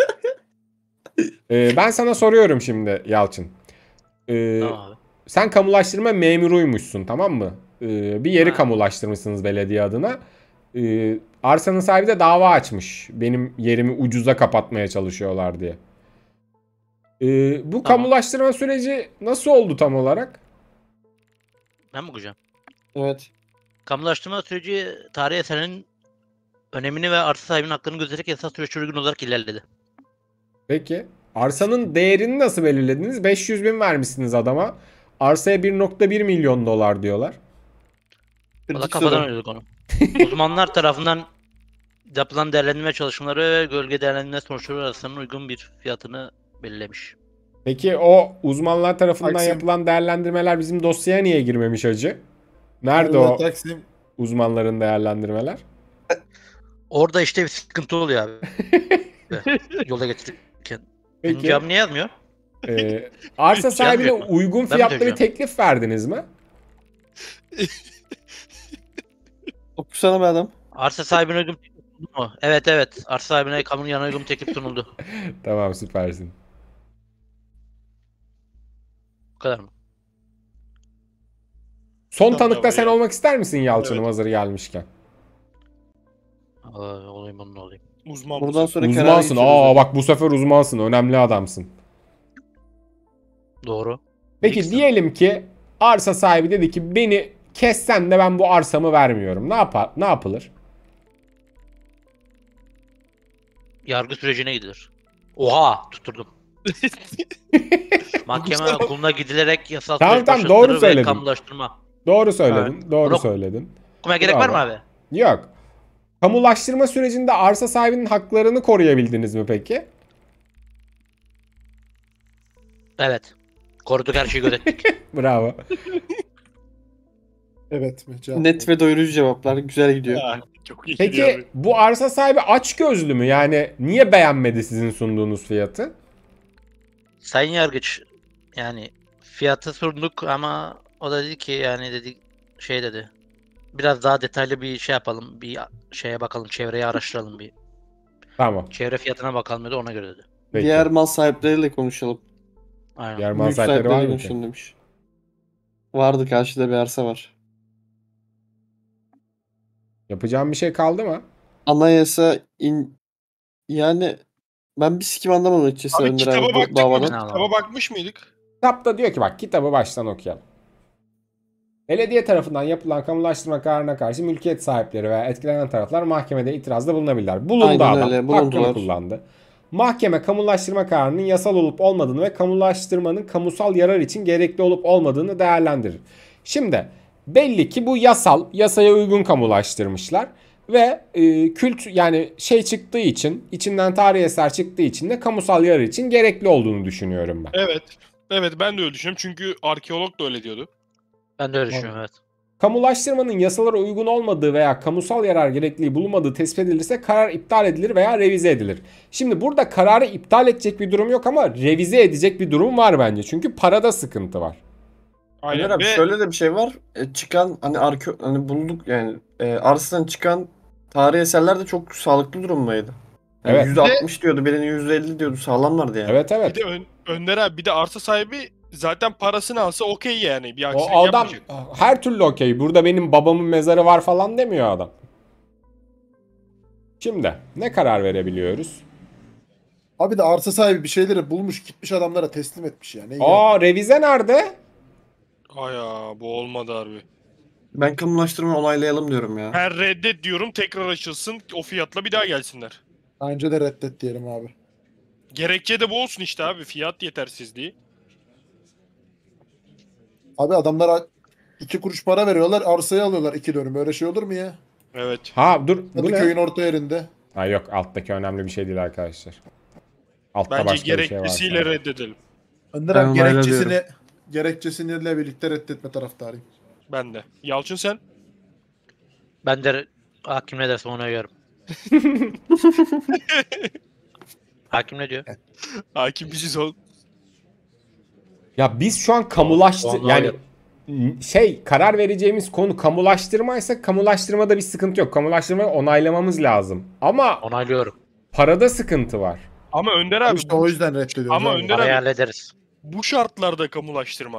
Ee, ben sana soruyorum şimdi Yalçın. Ee, Tamam abi. Sen kamulaştırma memuruymuşsun, tamam mı? Ee, bir yeri Ha. kamulaştırmışsınız belediye adına. Ee, arsanın sahibi de dava açmış. Benim yerimi ucuza kapatmaya çalışıyorlar diye. Ee, bu kamulaştırma süreci nasıl oldu tam olarak? Ben mi okuyacağım? Evet. Kamulaştırma süreci tarihi eserinin önemini ve arsa sahibinin haklarını gözeterek yasal süreç uygun olarak ilerledi. Peki. Arsanın değerini nasıl belirlediniz? beş yüz bin vermişsiniz adama. Arsaya bir nokta bir milyon dolar diyorlar. Valla Kırdık kafadan sonra. öğrendik onu. Uzmanlar tarafından yapılan değerlendirme çalışmaları ve gölge değerlendirme sonuçları arasında uygun bir fiyatını belirlemiş. Peki o uzmanlar tarafından Taksim. yapılan değerlendirmeler bizim dosyaya niye girmemiş hacı? Nerede o Taksim. uzmanların değerlendirmeler? Orada işte bir sıkıntı oluyor abi. Yolda getirirken. Benim Peki. cevabım niye yazmıyor? Ee, arsa sahibine Gelmiyor mu? uygun Ben mi fiyatlı bir çözeceğim? teklif verdiniz mi? Okusana be adam. Arsa sahibine uygun teklif sunuldu mu? Evet evet. Arsa sahibine kamunun yanına uygun teklif sunuldu. Tamam süpersin. Bu kadar mı? Son Tamam, tanıkta tamam, sen ya. olmak ister misin Yalçın'ım Evet. hazır gelmişken? Aa, olayım onun olayım. Uzman Buradan mısın? sonra kenara Uzmansın. geçiyoruz. Aa bak bu sefer uzmansın. Önemli adamsın. Doğru. Peki Bilirsin. diyelim ki arsa sahibi dedi ki beni kessen de ben bu arsamı vermiyorum. Ne yapar? Ne yapılır? Yargı sürecine gidilir. Oha tutturdum. Mahkeme okuluna gidilerek yasal Tamam, süreç tamam, başlatılır doğru ve söyledin. kamulaştırma. Doğru söyledin. Doğru Bunu- söyledin. Okumaya gerek var mı Bravo. abi? Yok. Kamulaştırma sürecinde arsa sahibinin haklarını koruyabildiniz mi peki? Evet. Koruduk her şeyi gözettik. Bravo. Evet mi? Cevap. Net ve doyurucu cevaplar. Güzel gidiyor. Ha, çok iyi gidiyor Peki abi. bu arsa sahibi açgözlü mü? Yani niye beğenmedi sizin sunduğunuz fiyatı? Sayın Yargıç yani fiyatı sorduk ama o da dedi ki yani dedi şey dedi. Biraz daha detaylı bir şey yapalım. Bir şeye bakalım. Çevreyi araştıralım bir. Tamam. Çevre fiyatına bakalım dedi. Ona göre dedi. Peki. Diğer mal sahipleriyle konuşalım. Aynen. Diğer mal Mülk sahipleri var sahipleriyle mı ki? konuşalım demiş. Vardı, karşıda bir arsa var. Yapacağım bir şey kaldı mı? Anayasa in... Yani ben bir sikim anlamadım açıkçası Abi Önder kitaba abi bu baktık mı? davadan. Biz Tamam. kitaba bakmış mıydık? Kitapta diyor ki bak kitabı baştan okuyalım. Belediye tarafından yapılan kamulaştırma kararına karşı mülkiyet sahipleri veya etkilenen taraflar mahkemede itirazda bulunabilirler. Bulundu Aynen adam. öyle, Hakkını bulundular. kullandı. Mahkeme kamulaştırma kararının yasal olup olmadığını ve kamulaştırmanın kamusal yarar için gerekli olup olmadığını değerlendirir. Şimdi belli ki bu yasal, yasaya uygun kamulaştırmışlar. Ve e, kült yani şey çıktığı için, içinden tarihi eser çıktığı için de kamusal yararı için gerekli olduğunu düşünüyorum ben. Evet. Evet ben de öyle düşünüyorum çünkü arkeolog da öyle diyordu. Ben de öyle düşünüyorum evet. Kamulaştırmanın yasalara uygun olmadığı veya kamusal yarar gerekliliği bulunmadığı tespit edilirse karar iptal edilir veya revize edilir. Şimdi burada kararı iptal edecek bir durum yok ama revize edecek bir durum var bence. Çünkü parada sıkıntı var. Aynen. Ömer abi Ve şöyle de bir şey var. E, çıkan hani arke hani bulduk yani e, arsadan çıkan tarihi eserler de çok sağlıklı durumdaydı. Yani Evet. yüzde altmış diyordu, birinin yüzde elli diyordu. Sağlamlardı yani. Evet bir evet. de Ön- Önder abi bir de arsa sahibi zaten parasını alsa okey yani. Bir O aksilik adam yapmayacak. her türlü okey. Burada benim babamın mezarı var falan demiyor adam. Şimdi ne karar verebiliyoruz? Abi de arsa sahibi bir şeyleri bulmuş gitmiş adamlara teslim etmiş ya. Ne iyi Aa revize nerede? Ay ya bu olmadı harbi. Ben kamulaştırmayı onaylayalım diyorum ya. Her reddet diyorum tekrar açılsın o fiyatla bir daha gelsinler. Bence de reddet diyelim abi. Gerekçe de bu olsun işte abi fiyat yetersizliği. Abi adamlara iki kuruş para veriyorlar arsayı alıyorlar iki dönüm. Öyle şey olur mu ya? Evet. Ha dur bu Hadi ne? köyün orta yerinde. Ha yok alttaki önemli bir şey değil arkadaşlar. Altta Bence başka bir şey var. gerekçesiyle reddedelim. Önder Ben abi onayla gerekçesini gerekçesiyle birlikte reddetme taraftarıyım. Ben de. Yalçın sen? Ben de hakim ne derse ona uyarım. Hakim ne diyor? Hakim biziz ol. Ya biz şu an kamulaştı Vallahi yani öyle. n- şey karar vereceğimiz konu kamulaştırmaysa kamulaştırmada bir sıkıntı yok. Kamulaştırmayı onaylamamız lazım. Ama Onaylıyorum. parada sıkıntı var. Ama Önder abi İşte o yüzden reddediyoruz. Ama abi. Önder abi- Parayı hallederiz. bu şartlarda kamulaştırma.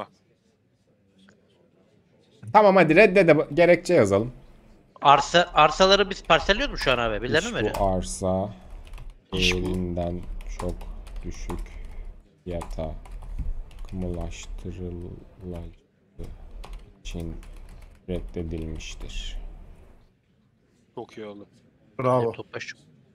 Tamam hadi reddede gerekçe yazalım. Arsa arsaları biz parselliyoruz mu şu an abi? Birilerine İş mi veriyor? bu arsa İş bu. değerinden çok düşük fiyata kamulaştırılacağı için reddedilmiştir. Çok iyi oldu. Bravo. Topbaş.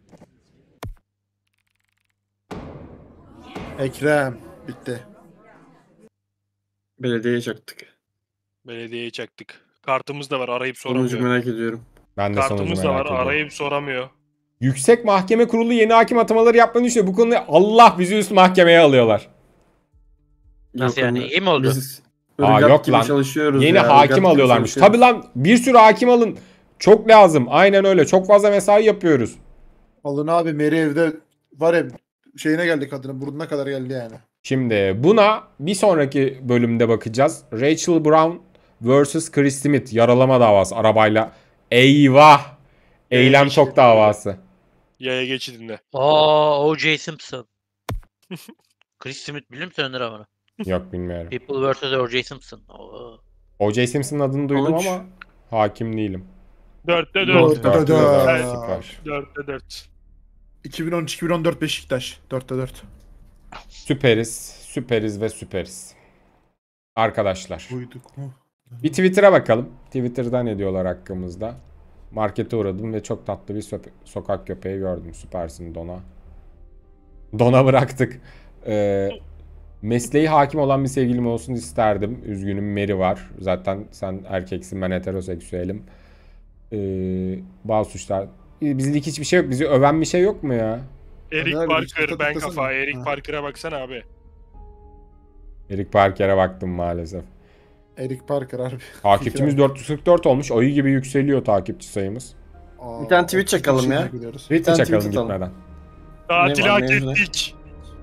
Ekrem. Bitti. Belediyeye çaktık. Belediyeye çaktık. Kartımız da var arayıp Sonucu soramıyor. merak ediyorum. Ben de sonucu Kartımız da var merak ediyorum. arayıp soramıyor. Yüksek Mahkeme Kurulu yeni hakim atamaları yapmayı düşünüyor. Bu konuda Allah bizi üst mahkemeye alıyorlar. Nasıl Yok yani? hani İyi mi oldu? Biz Aa, ırgat yok gibi lan. çalışıyoruz Yeni ya, hakim ırgat gibi alıyorlarmış. çalışıyoruz. Tabi lan bir sürü hakim alın. Çok lazım. Aynen öyle. Çok fazla mesai yapıyoruz. Alın abi Meri evde var ya şeyine geldi kadının burnuna kadar geldi yani. Şimdi buna bir sonraki bölümde bakacağız. Rachel Brown versus Chris Smith yaralama davası arabayla. Eyvah. Eylem geçti. çok davası. Yaya geçidinde. Oo, O J Simpson. Chris Smith biliyor musun Önder abi? Yok bilmiyorum. People versus O J Simpson. Oo. O J Simpson'ın adını duydum Sonuç. ama hakim değilim. Dörtte Doğru. dört. Dörtte dört. dört, süper. Dörtte dört. iki bin on üç iki bin on dört Beşiktaş. dörtte dört. Süperiz. Süperiz ve süperiz. Arkadaşlar. Buyduk mu? Bir Twitter'a bakalım. Twitter'da ne diyorlar hakkımızda. Markete uğradım ve çok tatlı bir söp- sokak köpeği gördüm. Süpersin Dona. Dona bıraktık. Ee, mesleği hakim olan bir sevgilim olsun isterdim. Üzgünüm Meri var. Zaten sen erkeksin ben heteroseksüelim. Ee, bazı suçlar. Bizlik hiçbir şey yok. Bizi öven bir şey yok mu ya? Eric Önder abi, hiç Parker kıta ben tıklasana. kafa. Eric Ha. Parker'a baksana abi. Eric Parker'e baktım maalesef. Eric Parker harbi. Takipçimiz dört yüz kırk dört olmuş. Ayı gibi yükseliyor takipçi sayımız. Aa, Bir tane tweet otuz çakalım kişiyle ya. gidiyoruz. Tweet'e tane çakalım tweet atalım. gitmeden. Tatili Ne var, hak mevzu ne? ettik.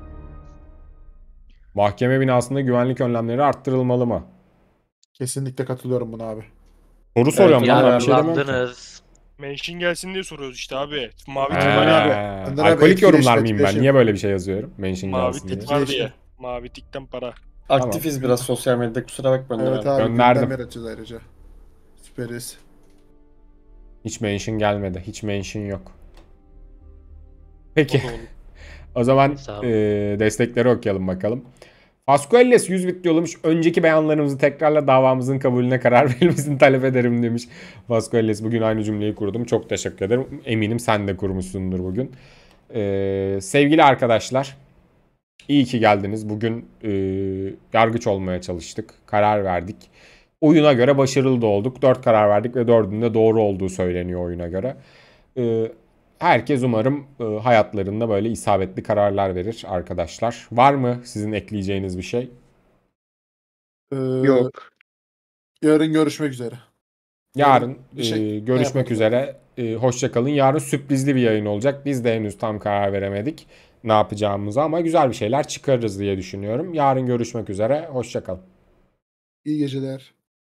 Mahkeme binasında güvenlik önlemleri arttırılmalı mı? Kesinlikle katılıyorum buna abi. Soru soruyorum Evet, lan ben bir şey demiyorum ki. Yararlandınız. Mention gelsin diye soruyoruz işte abi. Mavi Ee, tik Önder var abi, ya. Önder abi, alkolik yorumlar etkileşim, mıyım ben? etkileşim. Niye böyle bir şey yazıyorum? Mention Mavi gelsin tik diye. var Etkileşim. diye. Mavi tikten para. Aktifiz biraz sosyal medyada, kusura bakmayın. Evet abi. abi. Gönderdim. gündem yaratacağız ayrıca. Süperiz. Hiç mention gelmedi. Hiç mention yok. O Peki. da olur. O zaman Sağ ol. e, destekleri okuyalım bakalım. Fasquelles yüz bit yollamış. Önceki beyanlarımızı tekrarla davamızın kabulüne karar verilmesini talep ederim demiş. Fasquelles bugün aynı cümleyi kurdum. Çok teşekkür ederim. Eminim sen de kurmuşsundur bugün. E, sevgili arkadaşlar. İyi ki geldiniz. Bugün e, yargıç olmaya çalıştık. Karar verdik. oyuna göre başarılı da olduk. dört karar verdik ve dördünde doğru olduğu söyleniyor oyuna göre. Ee, herkes umarım e, hayatlarında böyle isabetli kararlar verir arkadaşlar. Var mı sizin ekleyeceğiniz bir şey? Ee, Yok. Yarın görüşmek üzere. Yarın bir şey e, görüşmek yapmadım. üzere. E, hoşça kalın. Yarın sürprizli bir yayın olacak. Biz de henüz tam karar veremedik ne yapacağımıza ama güzel bir şeyler çıkarırız diye düşünüyorum. Yarın görüşmek üzere. Hoşça kalın. İyi geceler.